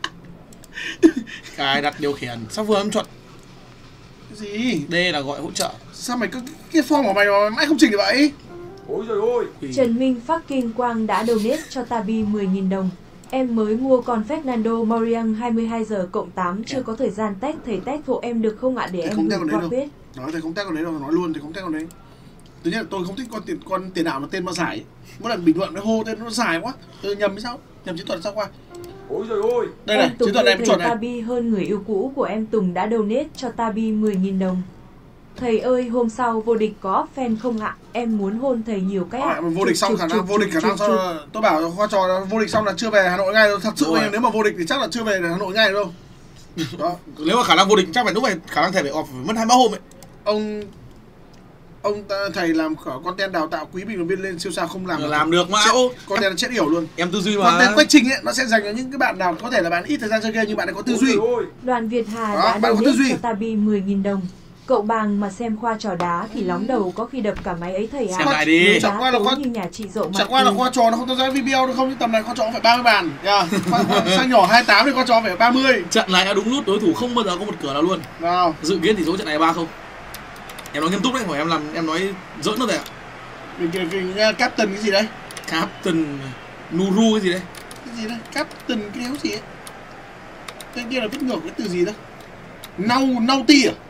Cài đặt điều khiển sắp vừa âm chuẩn. Cái gì? Đây là gọi hỗ trợ. Sao mày cứ cái form của mày mà mày không chỉnh được vậy? Ôi giời ơi. Ui. Trần Minh Phát Kinh Quang đã donate cho Tabi mười nghìn đồng. Em mới mua con Fernando Moriang hai mươi hai giờ cộng tám, chưa có thời gian test, thầy test hộ em được không ạ để Thầy em không test gửi vào qua đấy page. Nói thầy không test con đấy đâu, nói luôn thì không test con đấy. Thứ nhất là tôi không thích con tiền con tiền ảo nó tên mà giải. Mỗi lần bình luận nó hô tên nó dài quá. Tôi nhầm hay sao? Nhầm chiến thuật sao qua? Ôi giời ơi. Đây này, Em Tùng chiến thuật này em thầy chuẩn này. Tabi hơn người yêu cũ của em Tùng đã donate cho Tabi mười nghìn đồng. Thầy ơi, hôm sau vô địch có fan không ạ? Em muốn hôn thầy nhiều cách ạ. À, vô địch Chụp, xong chụp, khả năng chụp, vô địch khả chụp, năng chụp, sau là- tôi bảo khoa trò vô địch xong là chưa về Hà Nội ngay đâu. Thật sự Đúng rồi. nếu mà vô địch thì chắc là chưa về Hà Nội ngay đâu. Đó. Nếu mà khả năng vô địch chắc phải lúc này khả năng thầy phải off phải mất hai ba hôm ấy. Ông ông ta, thầy làm content đào tạo quý bình luận viên lên siêu sao không làm Làm, làm được mà. Ô, content chết yểu luôn. em tư duy mà. Content quách trình ấy nó sẽ dành cho những cái bạn nào có thể là bạn ít thời gian chơi game nhưng bạn ấy có tư duy. Đoàn Việt Hà Đó, đã bạn có tư duy. donate cho Tabi mười nghìn đồng. Cậu Bàng mà xem khoa trò đá thì lóng đầu có khi đập cả máy ấy thầy ạ. Xem lại đi. Chẳng qua là khoa như nhà chị Dậu chẳng qua là khoa trò nó không theo dõi video đâu không, nhưng tầm này khoa trò phải ba mươi bàn nha. Sang nhỏ hai mươi tám thì khoa trò phải ba mươi. Trận này đã đúng nút, đối thủ không bao giờ có một cửa nào luôn. Nào. Dự kiến tỷ số trận này ba không. Em nói nghiêm túc đấy, hỏi em làm em nói giỡn nó thôi ạ. Mình kìa kìa captain cái gì đấy? Captain Nuru cái gì đấy? Cái gì đấy? Captain cái đéo gì ấy? Cái kia là viết ngược cái từ gì đó? Nau nau ti à?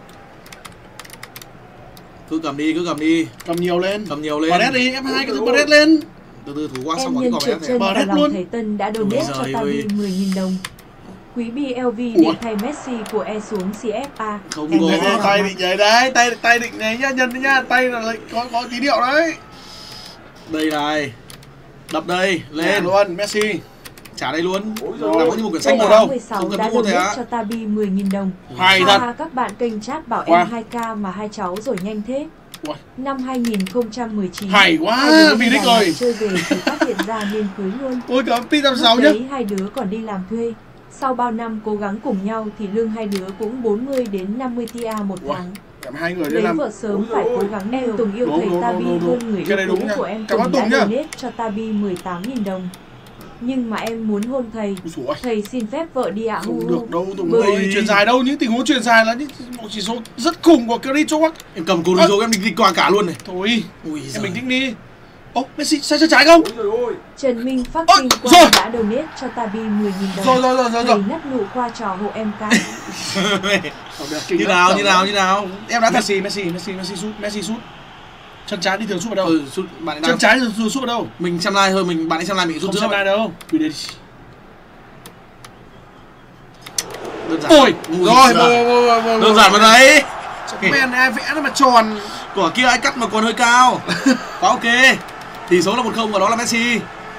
Cứ cầm đi, cứ cầm đi. Cầm nhiều lên. Cầm nhiều lên. Bờ đi, ép hai cái bờ lên. Từ từ thủ qua xong em bỏ cái nhân cỏ trượt bé chân thẻ. và lòng thầy Tân đã donate cho Tabi mười nghìn đồng. Quý bê lờ vê Ủa? để thay Messi của E xuống xê ép a. Không Em có. đã Tay, vào tay mặt. định nhảy đấy, tay tay định này nhá, nhân đấy nhá, tay là lại có có tín hiệu đấy. Đây này. Đập đây, Lên lên. luôn, Messi. Trả đây luôn. Ôi Làm giời có như một quyển sách Không ngồi ở đâu. đâu. mười sáu Không cần đã mua thẻ donate á. cho Tabi mười nghìn đồng. Hay Ha thật. ha, các bạn kênh chat bảo Qua. em hai k mà hai cháu rồi nhanh thế. Ui. Năm hai nghìn không trăm mười chín. Hay quá, hai đứa vì đi đích Đà Lạt rồi. chơi về thì phát hiện ra nên cưới luôn. Ôi cả P tám Lúc sáu nhá. đấy hai đứa còn đi làm thuê. Sau bao năm cố gắng cùng nhau thì lương hai đứa cũng bốn mươi đến năm mươi tia một Ui. tháng. Cảm hai người đi Lấy làm. vợ sớm Ôi phải dồi cố ôi. gắng em Tùng yêu Đúng, thầy đúng, Tabi đúng, đúng, hơn người cái này yêu đúng cũ nha. của em Cảm ơn Tùng đã Tùng nhá. donate cho Tabi mười tám nghìn đồng. Nhưng mà em muốn hôn thầy. Ui dồi, Thầy xin phép vợ đi ạ. không hu hu. được đâu Tùng Bởi- ơi, chuyền dài đâu, những tình huống chuyền dài là những một chỉ số rất khủng của Curry cho Bắc. Em cầm cú số em định đi qua cả luôn này. Thôi, Ui em giời. bình tĩnh đi. Ô, Messi sai sai trái không? Ôi trời ơi. Trần Minh phát Ôi, sinh rồi. Quang đã donate cho Tabi mười nghìn đồng. Rồi rồi rồi rồi Thầy rồi. nắt nụ khoa trò hộ em cái. Như nào, như nào, như nào. Em đã Messi, Messi, Messi, Messi sút, Messi sút. Chân trái đi thường sút vào đâu? Ừ, sút bạn ấy Chân đang trái đi thường sút vào đâu? mình xem like thôi, mình bạn ấy xem like mình Không rút xem giữa. lại đâu. Vì đây. Đơn giản. Ôi, Ui rồi, giời. rồi, rồi, rồi, rồi. Đơn giản mà đấy. Men ai vẽ nó mà tròn. Quả kia ai cắt mà còn hơi cao. Quá ok. Tỷ số là một không và đó là Messi.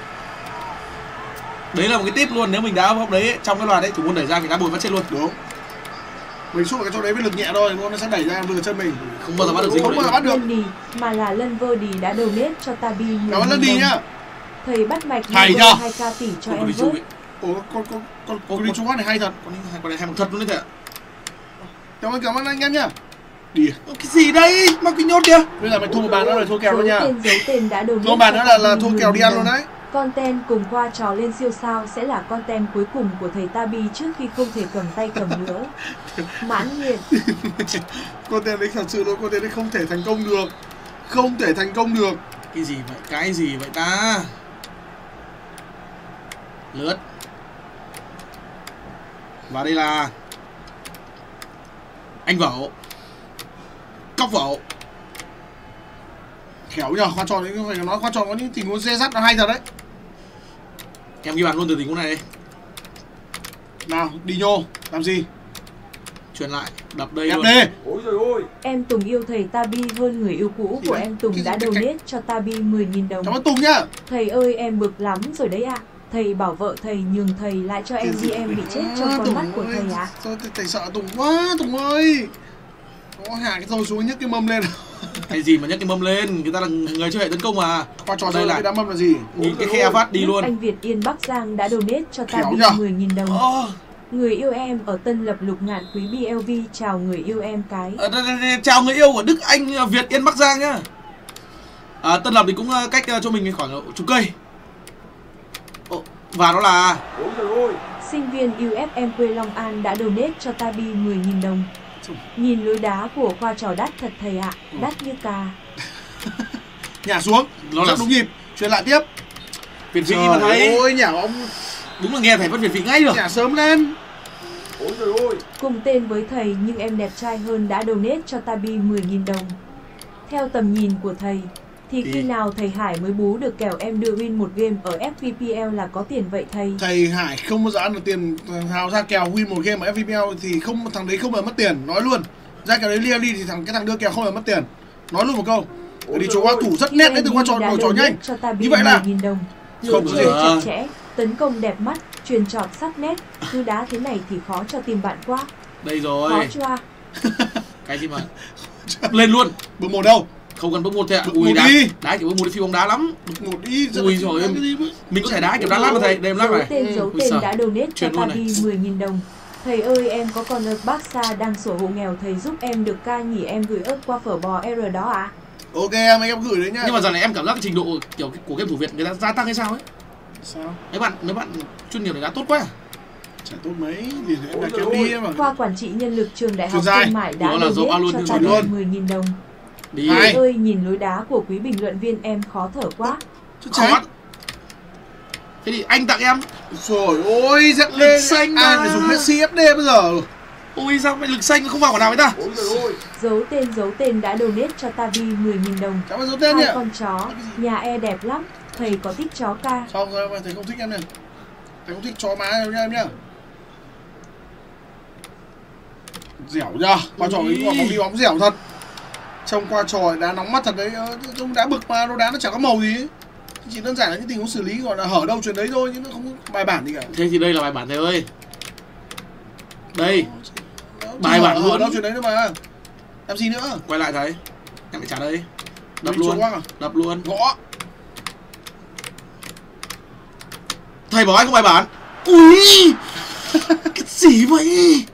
Đấy là một cái tip luôn, nếu mình đá hôm đấy trong cái loạt đấy thủ môn đẩy ra mình đá bồi phát chết luôn. Đúng. Mình sút vào cái chỗ đấy với lực nhẹ thôi, nó sẽ đẩy ra vừa chân mình. Không bao giờ bắt được dính Không bao giờ vào bắt được. Lân đi, mà là Lân Vơ đi đã donate cho Tabi mười Cảm ơn Lân nghìn đi đồng. nhá. Thầy bắt mạch Hay mua nhá. hai k tỷ cho đấy. em Con vớt. ấy. Ủa, con con con con đi Trung Quốc này hay thật. Con này con này hay một thật luôn đấy thầy ạ. Cảm ơn cảm ơn anh em nhá. Đi. Ơ, cái gì đây? Mà cái nhốt kìa. Bây giờ mày thua một bàn nữa rồi thua kèo Dấu luôn nha. tên dấu tên đã donate Thua một bàn cho nữa là là Tabi thua mười kèo đi nghìn ăn luôn đồng. đấy. Content cùng qua trò lên siêu sao sẽ là content cuối cùng của thầy Tabi trước khi không thể cầm tay cầm nữa. Mãn nguyện. Content đấy thật sự luôn, content đấy không thể thành công được. Không thể thành công được. Cái gì vậy? Cái gì vậy ta? Lướt. Và đây là anh Vẩu. Cóc Vẩu. Khéo nhờ, khoa tròn đấy phải nói khoa tròn có những tình huống dê dắt nó hay thật đấy. Em ghi bàn luôn từ tình huống này đi. Nào, đi nhô, làm gì? Chuyển lại, đập đây Đẹp luôn. đi. Ôi trời ơi. Em Tùng yêu thầy Tabi hơn người yêu cũ Gì của đấy? em Tùng Cái gì- đã cái- cái- donate cho Tabi mười nghìn đồng. Cảm ơn Tùng nhá. Thầy ơi em bực lắm rồi đấy ạ. Thầy bảo vợ thầy nhường thầy lại cho em đi em bị chết trong À, con Tùng mắt của ơi, thầy ạ. sao thầy, thầy sợ Tùng quá, Tùng ơi. Có hạ cái dầu xuống nhấc cái mâm lên. Cái gì mà nhấc cái mâm lên, người ta là người chơi hệ tấn công mà. Khoa tròn Đây đây là là cái đám mâm là gì? nhìn cái khe phát đi Lúc luôn. anh Việt Yên Bắc Giang đã donate cho Khéo Tabi nhờ. mười nghìn đồng. Ờ, Người yêu em ở Tân Lập Lục Ngạn Quý bê lờ vê chào người yêu em cái. ờ, đây, đây, đây, chào người yêu của Đức Anh ờ, Việt Yên Bắc Giang nhá. À, Tân Lập thì cũng ờ, cách ờ, cho mình khoảng chục cây. Ồ, và đó là Ôi trời ơi. Sinh viên u ép em quê Long An đã donate cho Tabi mười nghìn đồng. Nhìn lối đá của khoa trò đắt thật thầy ạ, đắt như cà. Nhả xuống, Nó rất là- đúng nhịp, chuyển lại tiếp. Việt Vị mà thấy. Ôi, nhả ông, Đúng là nghe thầy bắt Việt Vị ngay được. nhả sớm lên. Ôi trời ơi. Cùng tên với thầy nhưng em đẹp trai hơn đã donate cho Tabi mười nghìn đồng. Theo tầm nhìn của thầy, thì khi Thì- nào thầy Hải mới bú được kèo em đưa win một game ở ép pê pê lờ là có tiền vậy thầy? Thầy Hải không bao giờ ăn được tiền hào ra kèo win một game ở ép pê pê lờ thì không, thằng đấy không bao giờ mất tiền, nói luôn. Ra kèo đấy lia đi thì thằng cái thằng đưa kèo không bao giờ mất tiền. Nói luôn một câu. Bởi vì chỗ qua thủ rất nét đấy, từ qua trò đã đổi trò donate nhanh. cho Tabi Như vậy là mười nghìn đồng. không Chơi gì. chặt chẽ, tấn công đẹp mắt, truyền trọt sắc nét, cứ đá thế này thì khó cho tìm bạn quá. Đây Khó rồi. chưa? Cái gì mà lên luôn. Bờ một đâu? Không cần bước một thế ạ. Bước Ui một đá, đi. đá kiểu bước một đi phi bóng đá lắm. Bước một đi. Ui rồi em, mình có thể đá kiểu đá lát mà thầy, đem lát Dấu này. tên dấu Ui tên giời. đã donate cho Truyền luôn Tabi này. mười nghìn đồng. Thầy ơi em có con ớt Barca đang sổ hộ nghèo, thầy giúp em được ca nhỉ, em gửi ớt qua phở bò R đó ạ. Ok em, anh em gửi đấy nhá. Nhưng mà giờ này em cảm giác cái trình độ kiểu của game thủ Việt người ta gia tăng hay sao ấy? Sao? Mấy bạn mấy bạn chuyên nghiệp này đã tốt quá. Chả tốt mấy, thì em đã kém đi em mà. Khoa quản trị nhân lực trường đại học Chuyên gia. thương mại đã Đó là dấu A donate luôn, cho chuyên Tabi luôn. mười nghìn đồng. Đi. Hai. Thầy ơi nhìn lối đá của quý bình luận viên em khó thở quá. Chút Khó. trái. Thế thì anh tặng em. Rồi ôi, dắt Lịch lên. xanh Ai mà. phải dùng Messi ép đê bây giờ? Ui sao mày lực xanh không vào quả nào với ta? Ôi trời ơi. Dấu tên dấu tên đã donate cho Tabi mười nghìn đồng. Cảm ơn dấu tên nhỉ. Hai con chó, nhà e đẹp lắm. Thầy có thích chó ca. Xong rồi mà thầy không thích em nè. Thầy không thích chó má em nha em nhá. Dẻo nhá. Qua trò ấy quả bóng đi bóng dẻo thật. Trông qua trò đá nóng mắt thật đấy. Ờ, Trông đá bực mà, nó đá nó chẳng có màu gì ấy. Chỉ đơn giản là những tình huống xử lý gọi là hở đâu chuyện đấy thôi, chứ nó không có bài bản gì cả. Thế thì đây là bài bản thầy ơi. Đây, Đó, chỉ bài hở- bản hở luôn. đâu chuyện đấy nữa mà. Làm gì nữa? quay lại thầy. Em lại trả đây. Đập Mình luôn. trốn quá à? Đập luôn. Gõ. Thầy bảo anh không bài bản. Ui. Cái gì vậy?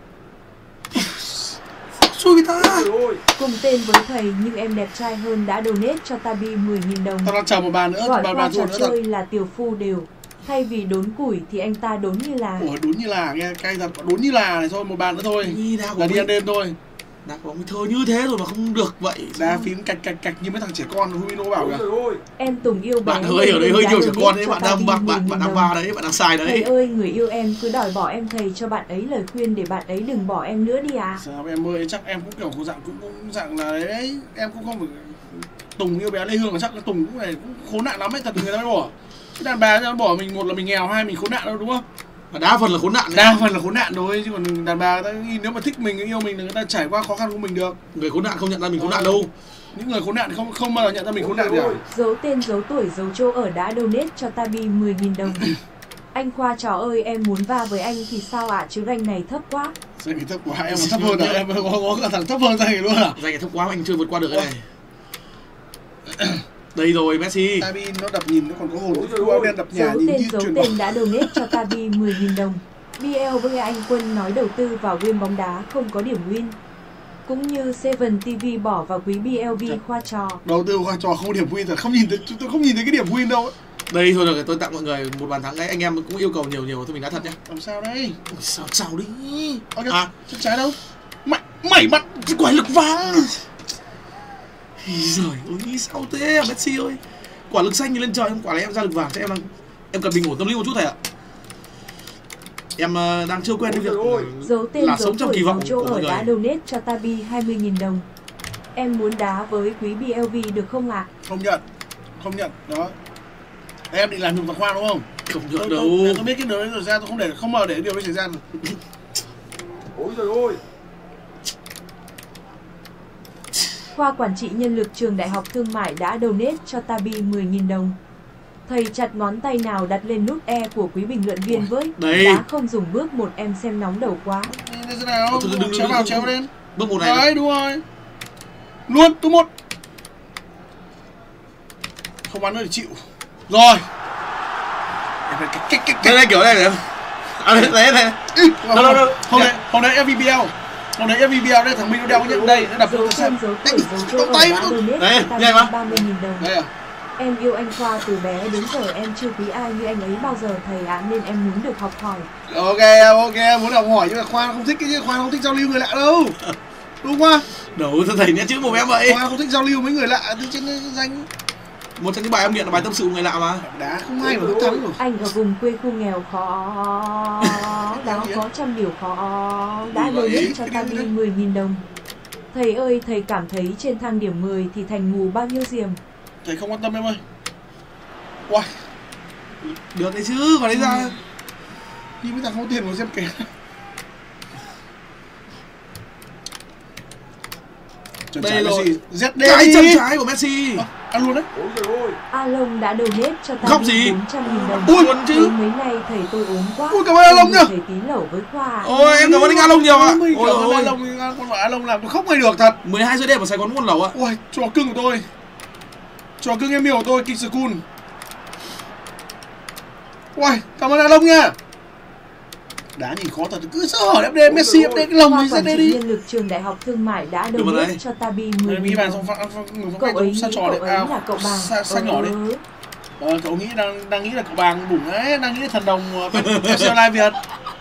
Xui người ta. Ôi trời ơi. Cùng tên với thầy nhưng em đẹp trai hơn đã donate cho Tabi mười nghìn đồng. Tao đang chờ một bàn nữa, Gọi bàn qua bàn trò thua nữa thật. chơi là tiểu phu đều. Thay vì đốn củi thì anh ta đốn như là. Ủa đốn như là, nghe cay thật, đốn như là này thôi, một bàn nữa thôi. Đi đá của Là đi mình. ăn đêm thôi. Đá của ông thơ như thế rồi mà không được vậy. Đá phím cạch cạch cạch như mấy thằng trẻ con Humino bảo Ôi kìa. trời ơi. Em Tùng yêu bé. Bạn ơi ở đấy hơi đã nhiều trẻ donate con đấy, cho bạn đang Tabi bạn mười bạn nghìn bạn đang đồng. va đấy, bạn đang sai Thầy đấy. ơi người yêu em cứ đòi bỏ em, thầy cho bạn ấy lời khuyên để bạn ấy đừng bỏ em nữa đi à. Sao em ơi, chắc em cũng kiểu có dạng cũng, cũng dạng là đấy, em cũng không phải Tùng yêu bé Lê Hương, mà chắc cái Tùng cũng này cũng khốn nạn lắm ấy, thật người ta mới bỏ. Chứ đàn bà nó bỏ mình, một là mình nghèo, hai mình khốn nạn đâu đúng không? Và đa phần là khốn nạn đấy. Đa phần là khốn nạn thôi, chứ còn đàn bà người ta nếu mà thích mình, yêu mình là người ta trải qua khó khăn của mình được. Người khốn nạn không nhận ra mình khốn nạn đâu. Những người khốn nạn không không bao giờ nhận ra mình khốn nạn cả. Dấu tên dấu tuổi dấu chỗ ở đã donate cho Tabi mười nghìn đồng. Anh Khoa trò ơi em muốn va với anh thì sao ạ, chứ rank này thấp quá. Sao thì thấp quá, em còn thấp hơn à? Em có, có cả thằng thấp hơn ra luôn à? Danh này thấp quá anh chưa vượt qua được cái này. Đây rồi Messi. Tabi nó đập nhìn nó còn có hồn, Ôi cái trời khu áo ơi. đen đập nhà Dấu nhìn tên như dấu truyền tên đã donate cho Tabi mười nghìn đồng. bê lờ với anh Quân nói đầu tư vào game bóng đá không có điểm win. Cũng như Seven ti vi bỏ vào quý bê lờ bê Khoa trò. đầu tư qua trò không điểm win rồi, không nhìn thấy, chúng tôi không nhìn thấy cái điểm win đâu ấy. Đây thôi được, tôi tặng mọi người một bàn thắng đấy, anh em cũng yêu cầu nhiều nhiều thôi mình đã thật nhá. Làm sao đây? Ôi, sao sao đi. Ok, À, chân trái đâu? Mày, mày bắt cái quả lực vàng. Giời ơi sao thế Messi ơi. Quả lực xanh như lên trời, quả này em ra lực vàng, chắc em đang em cần bình ổn tâm lý một chút thầy ạ. Em uh, đang chưa quen với việc Dấu tên là dấu sống trong tuổi kỳ vọng dấu chỗ của mọi ở người. đã donate cho Tabi hai mươi nghìn đồng. Em muốn đá với quý bê lờ bê được không ạ? không nhận, không nhận đó. Em định làm nhục thằng Khoa đúng không? Không Tôi, được tôi, đâu. tôi, tôi biết cái điều đấy rồi ra, tôi không để không bao giờ để điều đấy xảy ra. Ôi trời ơi. Khoa quản trị nhân lực trường đại học thương mại đã donate cho Tabi mười nghìn đồng. Thầy chặt ngón tay nào đặt lên nút E của quý bình luận viên với. Đây. Đá không dùng bước một em xem nóng đầu quá. Như thế nào? Thôi, đừng, đừng, Chéo đừng, vào đừng, chéo đừng. lên. Bước một này. Đấy đúng rồi. Luôn tú một. Không bắn nữa thì chịu. Rồi. Cái cái cái Đây đây kiểu này này. À đây đây đây. Đâu đâu đâu. Hôm nay hôm nay ép vê pê lờ. Hôm nay ép vê pê lờ đây thằng Minh nó đeo cái nhẫn đây, nó đập Dấu cho xem. tên dấu tuổi dấu chỗ ở tay đã nó. donate Đấy, cho nhanh Tabi mà. ba mươi nghìn đồng. Đây à. Em yêu anh Khoa từ bé đến giờ em chưa quý ai như anh ấy bao giờ thầy ạ, nên em muốn được học hỏi. Ok ok, muốn học hỏi nhưng mà Khoa không thích cái chứ, Khoa không thích giao lưu người lạ đâu. Đúng không? Đâu sao thầy nhét chữ một em vậy. Khoa không thích giao lưu với người lạ từ trên danh. Một trong những bài em nghiện là bài tâm sự của người lạ mà. Đá không ai mà thích thắng rồi. Anh ở vùng quê khu nghèo khó, đó có trăm điều khó, đã donate cho Tabi mười nghìn đồng. Thầy ơi, thầy cảm thấy trên thang điểm mười thì thành mù bao nhiêu diềm? Thầy không quan tâm em ơi. Uầy, Được đấy chứ, vào đấy ra. đi với thằng không có tiền của xem kìa. Chân Đây trái rồi. Messi, Z D Cái chân đi. trái của Messi. Ăn luôn đấy. Ôi trời ơi. Along đã donate cho ta Khóc gì? bốn trăm nghìn đồng. Ui, luôn chứ. Mấy nay thầy tôi ốm quá. Ui, cảm ơn Along nhá. Thầy tí lẩu với Khoa. Ôi em cảm ơn anh Along nhiều ạ. Ôi, Ôi cảm ơn ôi. Along, con bảo Along làm tôi khóc ngay được thật. mười hai giờ đêm ở Sài Gòn muốn lẩu ạ. Ui, trò cưng của tôi. Trò cưng em yêu của tôi, King School. Ui, cảm ơn Along nha. Đá nhìn khó thật, cứ sơ hở ép đê, Messi ép đê cái lồng Khoa đi ra quản đây trị đi. nhân lực trường đại học thương mại đã Đúng rồi donate đấy. cho Tabi mười Mình nghìn bàn đồng. xong phát người Cậu ấy sa nghĩ trò cậu đấy, ấy à, là cậu bàng. sa, sa nhỏ đấy. Ừ. Ờ, cậu nghĩ đang đang nghĩ là cậu bàng bủng ấy, đang nghĩ là thần đồng ép xê Live Việt.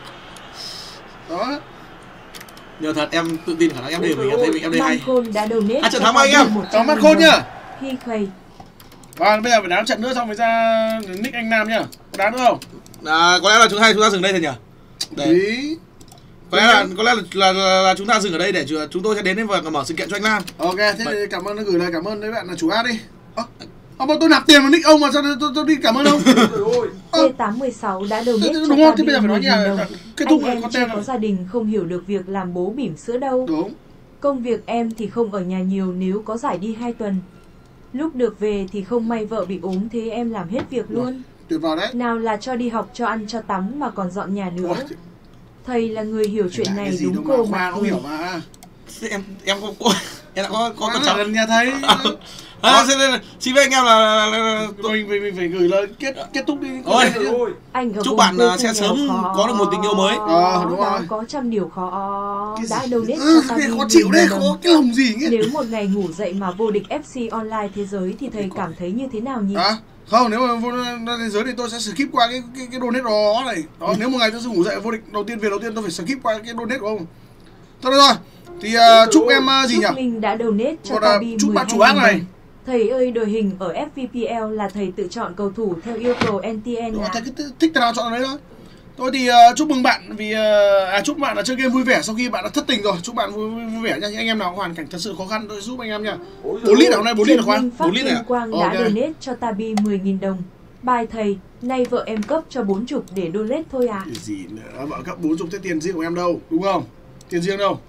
Đó. Nhờ thật em tự tin khả năng em đề mình em thấy mình em đề hay. Mancon đã donate À, trận cho thắng anh Tabi em. một Cảm trăm ơn nghìn Khôn đồng. nhá. Khi khầy. Và bây giờ phải đá trận nữa xong mới ra nick anh Nam nhá. Có đá nữa không? À, có lẽ là chúng hai chúng ta dừng đây thôi nhỉ? Đấy. Ý. Có lẽ là có lẽ là, là, là, là chúng ta dừng ở đây để chúng chúng tôi sẽ đến và mở sự kiện cho anh Nam. Ok, thế thì cảm ơn, gửi lời cảm ơn đấy bạn là chủ ad đi. Ơ, à, mà tôi nạp tiền vào nick ông mà sao tôi, tôi, tôi đi cảm ơn ông? Ôi trời ơi. T tám một sáu đã donate Đúng cho không? Thế Tabi bây giờ phải nói mười như nghìn là đồng. kết thúc Anh em content chưa rồi. có gia đình không hiểu được việc làm bố bỉm sữa đâu. Đúng. Công việc em thì không ở nhà nhiều nếu có giải đi hai tuần. Lúc được về thì không may vợ bị ốm thế em làm hết việc luôn. Tuyệt vời đấy. Nào là cho đi học, cho ăn, cho tắm mà còn dọn nhà nữa. Ủa, Thầy là người hiểu chuyện lại cái này gì đúng đâu cô mà mà Khoa cũng cười. hiểu mà. Thế em em có có em đã có có Khoa con là cháu. gần nhà thấy. À, thế nên là xin với anh em là, là, là, là Mình phải, mình phải gửi lời kết kết thúc đi. Ôi. Ôi trời ơi. Anh ở Chúc vùng bạn, quê à, không sẽ nghèo sớm khó. có được một tình yêu mới. Ờ, đúng Đó rồi. có trăm điều khó Cái đã gì? donate Ừ, cho cái Tabi khó chịu đấy, mười nghìn khó đồng. cái lòng gì nghe. Nếu một ngày ngủ dậy mà vô địch ép xê online thế giới thì thầy cảm thấy như thế nào nhỉ? À, không, nếu mà vô thế giới thì tôi sẽ skip qua cái cái cái donate đó này. Đó, nếu một ngày tôi sẽ ngủ dậy vô địch đầu tiên, về đầu tiên tôi phải skip qua cái donate của ông. Thôi được rồi. Thì uh, chúc em uh, gì Chúc nhỉ? Minh đã donate cho Còn, uh, Tabi chúc mười bạn hai chủ ác nghìn này. đồng. Thầy ơi, đội hình ở ép pê pê lờ là thầy tự chọn cầu thủ theo yêu cầu en tê en Đó, à? thầy cứ thích- thích thế nào chọn đấy thôi. Tôi thì uh, chúc mừng bạn vì uh, à chúc bạn là chơi game vui vẻ sau khi bạn đã thất tình rồi. Chúc bạn vui, vui, vui vẻ nha. Những anh em nào có hoàn cảnh thật sự khó khăn tôi giúp anh em nha. Ôi bốn trời lít ơi. nào hôm nay bốn lít là khoan. Minh Phát bốn lít này Tuyên à? Quang đã Ok. donate cho Tabi mười nghìn đồng. Bài thầy, nay vợ em cấp cho bốn chục để donate thôi à? Cái gì nữa, vợ cấp bốn chục thế tiền riêng của em đâu, đúng không? Tiền riêng đâu.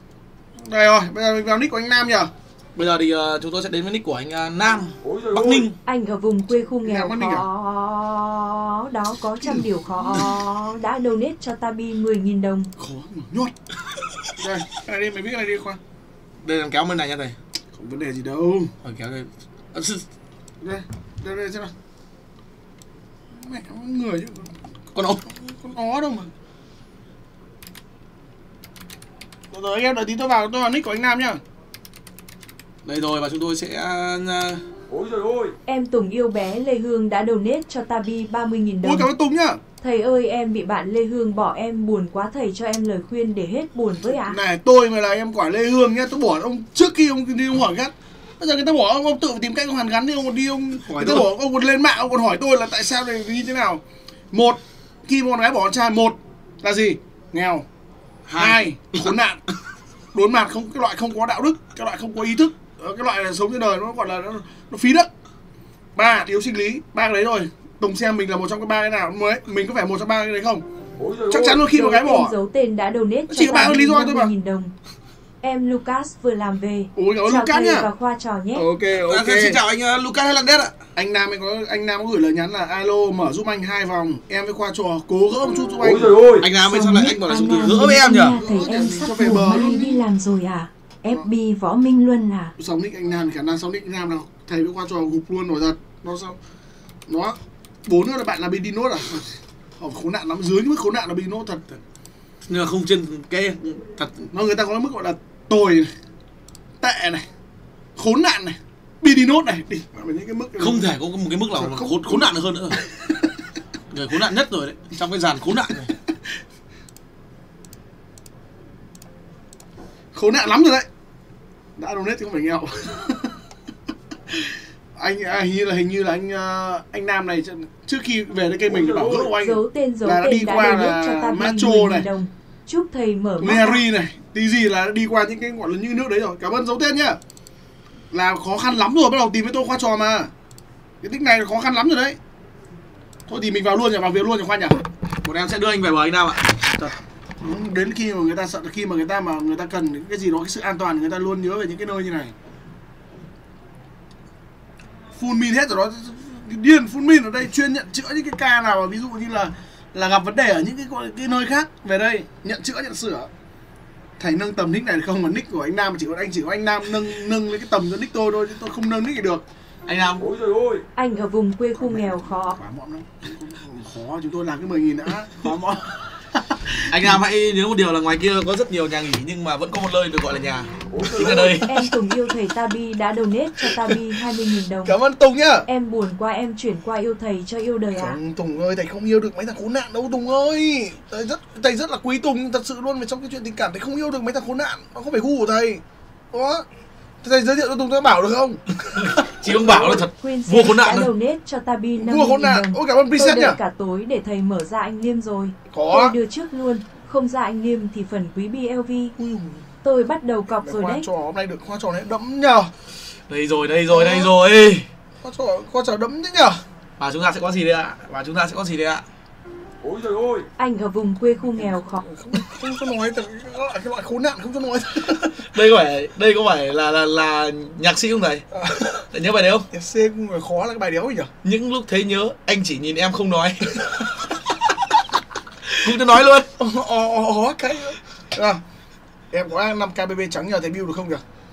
Đây rồi, bây giờ mình vào nick của anh Nam nhỉ? Bây giờ thì uh, chúng tôi sẽ đến với nick của anh uh, Nam Ôi trời Bắc ơi. Ninh. Anh ở vùng quê khu nghèo Nam Bắc Ninh à? khó, đó có trăm điều khó đã donate cho Tabi mười nghìn đồng. Khó mà nhốt. Đây, cái này đi, mày biết cái này đi khoan. Đây là kéo bên này nha thầy. Không vấn đề gì đâu. Ờ, kéo đây. À, sư- Đây, đây, đây xem nào. Mẹ người chứ, con ốc. con ó đâu mà. Rồi, rồi anh em đợi tí tôi vào, tôi vào nick của anh Nam nhá. Đây rồi và chúng tôi sẽ uh, Ôi trời ơi. Em Tùng yêu bé Lê Hương đã donate cho Tabi ba mươi nghìn Ôi đồng. cảm ơn Tùng nhá. Thầy ơi, em bị bạn Lê Hương bỏ em buồn quá, thầy cho em lời khuyên để hết buồn với ạ. Này, tôi mà là em quả Lê Hương nhá, tôi bỏ ông trước khi ông đi ông hỏi gắt. Bây giờ người ta bỏ ông, ông tự phải tìm cách ông hàn gắn đi, ông còn đi ông Hỏi người ta tôi. bỏ ông còn lên mạng ông còn hỏi tôi là tại sao này như thế nào. Một, khi một con gái bỏ con trai, một là gì? Nghèo. Hai, khốn nạn. Đốn mặt không, cái loại không có đạo đức, cái loại không có ý thức, cái loại là sống trên đời nó gọi là nó, nó phí đất. Ba, thiếu sinh lý, ba cái đấy rồi. Tùng xem mình là một trong cái ba cái nào mới, mình có phải một trong ba cái đấy không? Ôi trời Chắc ơi. chắn luôn khi một gái bỏ. Giấu tên đã donate Chỉ cho có ba Tabi lý do thôi năm mà. mươi nghìn đồng. Em Lucas vừa làm về. Ôi cảm ơn Chào Lucas thầy nhá. và Khoa trò nhé. Ok ok. À, xin chào anh uh, Lucas Hernandez ạ. Anh Nam anh có anh Nam có gửi lời nhắn là alo mở giúp anh hai vòng, em với Khoa trò cố gỡ một chút giúp anh. Ôi trời ơi. Anh Nam ơi sao lại anh bảo là dùng từ Anna gỡ với em nhỉ? Nha, thầy Gỡ em cho sắp về ngủ bờ mai luôn. đi làm rồi à? ép bê Võ Minh Luân à? Xong nick anh Nam thì khả năng xong nick anh Nam nào thầy với Khoa trò gục luôn rồi thật. Nó sao? Nó bốn nữa là bạn là bị đi nốt à? Họ khốn nạn lắm, dưới cái mức khốn nạn là bị nốt thật. thật. Nhưng mà không trên cái thật. Nó người ta có cái mức gọi là tồi này, tệ này, khốn nạn này, bị đi nốt này, đi vào những cái mức này. Không thể có một cái mức nào mà Không- khốn, khốn nạn được hơn nữa rồi. Người khốn nạn nhất rồi đấy, trong cái dàn khốn nạn này. Khốn nạn lắm rồi đấy. Đã donate thì không phải nghèo. Anh à, hình như là hình như là anh uh, anh Nam này trước khi về đây cây mình bảo gỡ của anh Giấu tên giấu là đã đi tên đã qua donate là cho Tabi Macho mười này. nghìn đồng. Chúc thầy mở mắt. Mary này, tí gì là đi qua những cái gọi là những nước đấy rồi. Cảm ơn dấu tên nhá. Là khó khăn lắm rồi, bắt đầu tìm với tôi Khoa trò mà. Cái tích này là khó khăn lắm rồi đấy. Thôi thì mình vào luôn nhỉ, vào việc luôn nhỉ Khoa nhỉ. Một em sẽ đưa anh về bờ anh Nam ạ. Đến khi mà người ta sợ, khi mà người ta mà người ta cần cái gì đó, cái sự an toàn, người ta luôn nhớ về những cái nơi như này. full min hết rồi đó, điên full min ở đây chuyên nhận chữa những cái ca nào mà ví dụ như là là gặp vấn đề ở những cái cái nơi khác về đây nhận chữa nhận sửa. Thầy nâng tầm nick này không, mà nick của anh Nam chỉ có anh chỉ có anh Nam nâng nâng lên cái tầm cho nick tôi thôi chứ tôi không nâng nick này được. Anh Nam. Ôi trời ơi. Anh ở vùng quê khu nghèo khó. Quá mọn lắm. Khó, chúng tôi làm cái mười nghìn đã. Khó mọn. Anh Nam hãy nhớ một điều là ngoài kia có rất nhiều nhà nghỉ nhưng mà vẫn có một nơi được gọi là nhà. Chính là đây. Em Tùng yêu thầy Tabi đã donate cho Tabi hai mươi nghìn đồng. Cảm ơn Tùng nhá. Em buồn quá em chuyển qua yêu thầy cho yêu đời ạ. À? Không, Tùng ơi, thầy không yêu được mấy thằng khốn nạn đâu Tùng ơi. Thầy rất thầy rất là quý Tùng thật sự luôn, về trong cái chuyện tình cảm thầy không yêu được mấy thằng khốn nạn, nó không phải gu của thầy. Đó. Thầy giới thiệu cho Tùng tôi bảo được không? Chị không bảo là thật. Vua khốn nạn đã thôi. donate cho Tabi năm mươi Vua khốn nghìn nạn. đồng. Ôi cảm ơn Princess Tôi nhá. đợi cả tối để thầy mở ra anh Liêm rồi. Có. Tôi đưa trước luôn, không ra anh Liêm thì phần quý bê lờ vê. Ui, Tôi bắt đầu cọc rồi khoa đấy. trò hôm nay được khoa trò này đẫm nhờ. Đây rồi, đây rồi, đây rồi. Khoa trò khoa trò đẫm thế nhờ. Và chúng ta sẽ có gì đây ạ? Và chúng ta sẽ có gì đây ạ? Ôi trời ơi. Anh ở vùng quê khu nghèo khó. Không không có nói thật, cái loại cái loại khốn nạn không cho nói. Đây có phải đây có phải là là là nhạc sĩ không thầy? Thầy nhớ bài đấy không? F C người khó là cái bài đéo gì nhỉ? Những lúc thấy nhớ anh chỉ nhìn em không nói. Cũng tôi nói luôn. Ồ ồ ồ cái. À, em có năm k bê bê trắng nhờ thầy build được không nhỉ?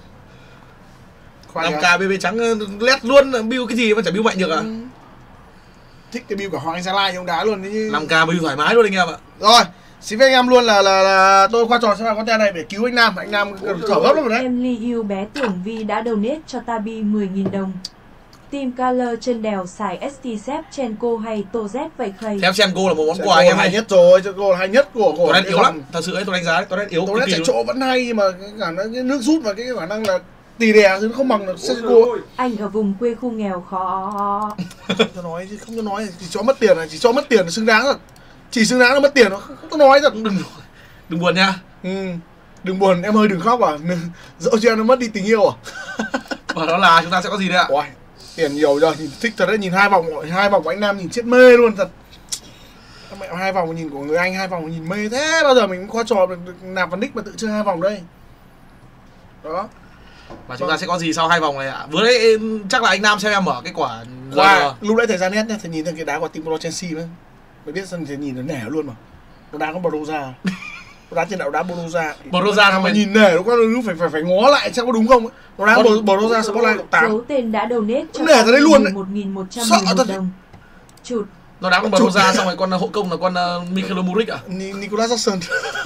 năm k bê bê trắng lét luôn, build cái gì mà chả build mạnh được à? Ừ. Thích cái build cả Hoàng Anh Gia Lai ông đá luôn chứ. năm k build thoải mái luôn anh em ạ. Rồi, xin phép anh em luôn là là, là tôi khoa trò sẽ là con tên này để cứu anh Nam, anh Nam thở gấp lắm rồi đấy. Em Ly yêu bé Tưởng Vi đã donate cho Tabi mười nghìn đồng. Team Color trên đèo xài ét tê Sep Chenko hay Tô Z vậy khầy. Theo Chenko là một món Chenko quà anh em hay ơi. nhất rồi, Chenko là hay nhất của của. Tôi đang yếu lắm, thật sự ấy tôi đánh giá đấy, tôi đang yếu. Tôi đang chạy chỗ vẫn hay nhưng mà cái khả năng cái nước rút và cái khả năng là tì đè chứ nó không bằng được Chenko. Anh ở vùng quê khu nghèo khó. Không cho nói chứ không cho nói, chỉ cho mất tiền này, chỉ cho mất tiền là xứng đáng rồi. Chỉ xứng đáng là mất tiền nó không, không có nói thật. Đừng đừng buồn nha. Ừ. Đừng buồn, em ơi đừng khóc à. Dẫu cho em nó mất đi tình yêu à. Và đó là chúng ta sẽ có gì đây ạ? Ôi, tiền nhiều rồi, nhìn thích thật đấy, nhìn hai vòng hai vòng của anh Nam nhìn chết mê luôn thật. Mẹ hai vòng nhìn của người Anh, hai vòng nhìn mê thế, bao giờ mình khoa trò được, được nạp vào nick mà tự chơi hai vòng đây. Đó. Và chúng ta sẽ có gì sau hai vòng này ạ? Vừa đấy chắc là anh Nam xem em mở cái quả Qua lúc nãy thời gian nét nhá, thầy nhìn thấy cái đá của team Pro Chelsea nữa. Mày biết sân thầy nhìn nó nẻ luôn mà. Nó đá con Borussia. Nó đá trên đạo đá Borussia. Borussia mà nhìn nẻ nó có phải phải phải ngó lại xem có đúng không? Nó đá Borussia Spotlight cộng tám. Dấu tên đã donate cho Nẻ ra đấy luôn đấy. một nghìn một trăm Sợ mười một thật. đồng. Chụt. Nó đá con Borussia xong rồi con hộ công là con uh, Michael Muric à? Nicolas Jackson.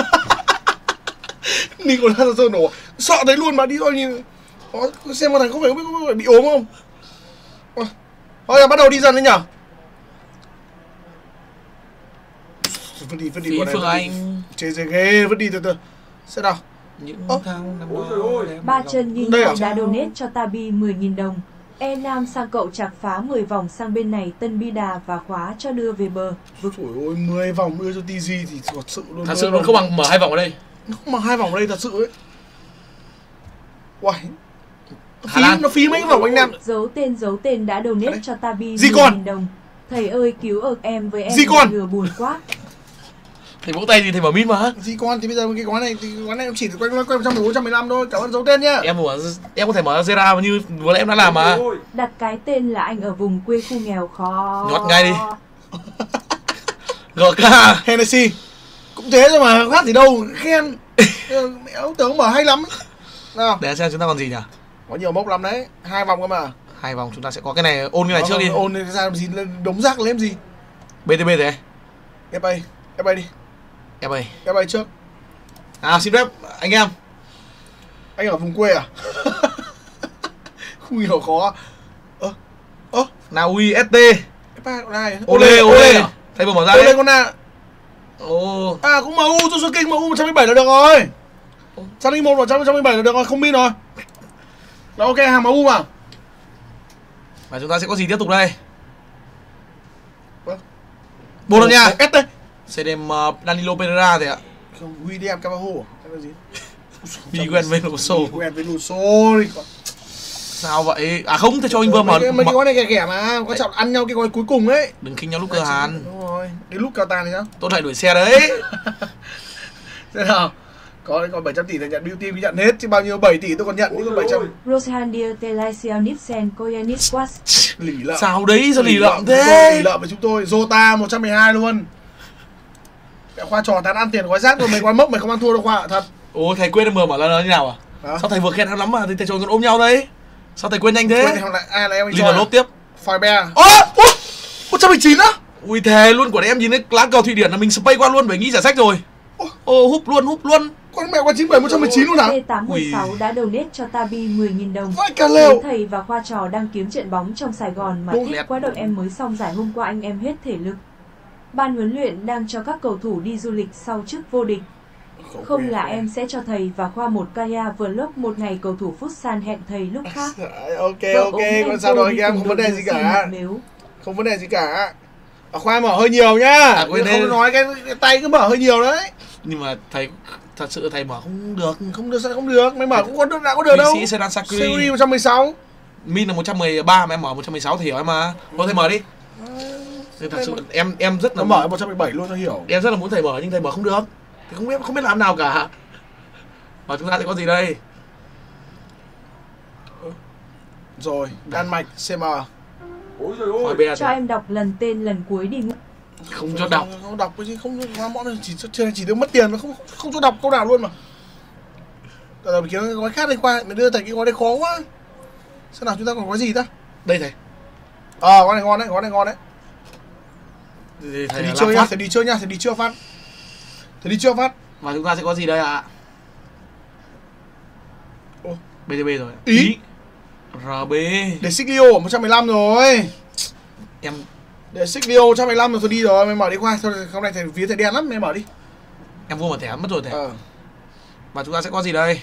Nicolas Jackson nổ. Sợ đấy luôn mà đi thôi nhìn. Đó, xem con thằng có phải, có phải bị ốm không? Thôi bắt đầu đi dần đấy nhở? Vứt đi, vứt đi con này. Phương Anh. Chê dê ghê, vứt đi từ từ. Sẽ nào? Những Ơ? tháng năm Ôi đó trời ơi. em Ba lòng. chân nhìn Đây à? đã donate cho Tabi mười nghìn đồng. E Nam sang cậu chạc phá mười vòng sang bên này Tân Bi Đà và khóa cho đưa về bờ. Trời ơi, mười vòng đưa cho tê giê thì thật sự luôn. Thật sự luôn không bằng mở hai vòng ở đây. Nó không bằng hai vòng ở đây thật sự ấy. Uầy. Nó Hà phí, Lan. nó phí mấy cái vòng anh Nam. Dấu tên dấu tên đã donate Đấy. cho Tabi Gì mười con? nghìn đồng. Thầy ơi cứu ợt em với em Gì con? vừa buồn quá. Thầy vỗ tay thì thầy mở mít mà. Gì con thì bây giờ cái quán này thì quán này em chỉ được quanh quanh một trăm mười bốn, một trăm mười lăm thôi. Cảm ơn dấu tên nhá. Em mở em có thể mở Zera mà như vừa nãy em đã làm mà. Đặt cái tên là anh ở vùng quê khu nghèo khó. Nhót ngay đi. giê ca Hennessy. Cũng thế thôi mà, khác gì đâu, khen. Mẹ ông tưởng mở hay lắm. Nào, để xem chúng ta còn gì nhỉ? có nhiều mốc lắm đấy, hai vòng cơ mà. Hai vòng chúng ta sẽ có cái này, ôn cái này Đó, trước đi. ôn thì ra làm gì, đống rác lên gì. bê tê bê thế. ép a, ép a đi, Em ơi. ép a trước. À xin phép anh em. Anh ở vùng quê à? Không hiểu khó. Ơ, ơ, Na Uy ét tê. ép a con này. Ole Ole. Thầy vừa mở ra Ole đấy. con nào? Ồ. À cũng em u, tôi xuất kinh em u một trăm mười bảy là được rồi. một trăm lẻ một và một trăm mười bảy là được rồi, không min rồi. Đó ok, hàng em u mà. Và chúng ta sẽ có gì tiếp tục đây? Vâng. Bồ Đào Nha. ét tê. xê đê em uh, Danilo Pereira thế ạ. Không, William Carvalho à? Hay là gì? Miguel Veloso. Miguel Veloso đi. Sao vậy? À không, thầy cho anh vừa mở. Mấy cái, mấy cái gói này kẻ kẻ mà, quan trọng ăn nhau cái gói cuối cùng ấy. Đừng khinh nhau lúc cơ hàn. Đúng rồi. Đến lúc cao tàn thì sao? Tôi lại đuổi xe đấy. Thế nào? Có còn bảy trăm tỷ là nhận beauty mới nhận hết chứ bao nhiêu bảy tỷ tôi còn nhận nhưng còn bảy trăm. Rosandia Telasia Nipsen Koyanit Quas. Lì lợm. Sao đấy sao lì lợm Lì thế? lợm với chúng tôi. Jota một trăm mười hai luôn. Mẹ Khoa trò tán ăn tiền gói rác rồi mày quán mốc mày không ăn thua đâu Khoa thật. Ồ thầy quên mờ bảo là nó như nào à? Đó. Sao thầy vừa khen hắn lắm mà thì thầy trò còn ôm nhau đấy? Sao thầy quên nhanh thế? Quên thì lại ai là em anh Linh vào lốp tiếp. Phòi be. Ô, ô, một trăm mười chín á? Ui thề luôn của em nhìn thấy lá cờ Thụy Điển là mình spay qua luôn, phải nghĩ giả sách rồi. Ô húp luôn húp luôn. Con mẹ qua chín bảy một trăm mười chín luôn hả? T tám một sáu đã donate cho Tabi mười nghìn đồng. Vãi cả lều. Thầy và Khoa trò đang kiếm trận bóng trong Sài Gòn mà Đúng thích lẹt. quá, đội em mới xong giải hôm qua anh em hết thể lực. Ban huấn luyện đang cho các cầu thủ đi du lịch sau chức vô địch. Không là em sẽ cho thầy và Khoa một Kaya vlog một ngày cầu thủ Futsal, hẹn thầy lúc khác. Ok Vợ ok, ốm con em sao cô rồi đi anh em cùng không vấn đề đội gì Brazil cả. một miếu. Không vấn đề gì cả. À, Khoa mở hơi nhiều nhá. À, quên không đây. nói cái, cái tay cứ mở hơi nhiều đấy. Nhưng mà thầy thật sự thầy mở không được. Không được sao không được, mày mở cũng có được, đã có được đâu. Binh sĩ Sedan Sakri. Series một trăm mười sáu. Min là một trăm mười ba mà em mở một trăm mười sáu thì hiểu em mà. Thôi thầy mở đi. Thì thật sự em em rất là Nó mở một trăm mười bảy luôn cho hiểu. em rất là muốn thầy mở nhưng thầy mở không được. Thì không biết không biết làm nào cả. Và chúng ta sẽ có gì đây? Rồi, Đan Mạch xê em. Ôi trời Hỏi ơi. bè Cho em đọc lần tên lần cuối đi. không cho đọc. Không đọc cái gì, không hóa mõm này chỉ chơi này chỉ được mất tiền mà không không cho đọc câu nào luôn mà. Tại là kiếm cái gói khác đây Khoa, mày đưa thầy cái gói đấy khó quá. Sao nào chúng ta còn gói gì ta? Đây thầy. Ờ, gói này ngon đấy, gói này ngon đấy. Thì Thầy thầy đi là chơi Lam nhá, Phát. thầy đi chơi nhá, thầy đi chưa phát. Thầy đi chưa phát. Và chúng ta sẽ có gì đây ạ? Ô. bê tê bê rồi. Ý. rờ bê. Để Siglio một trăm mười lăm rồi. Em Để Siglio một trăm mười lăm rồi, thôi đi rồi, mày mở đi Khoa. Thôi hôm nay thầy vía thầy đen lắm, mày mở đi. em vua mà thẻ mất rồi thẻ. Ờ. Và chúng ta sẽ có gì đây?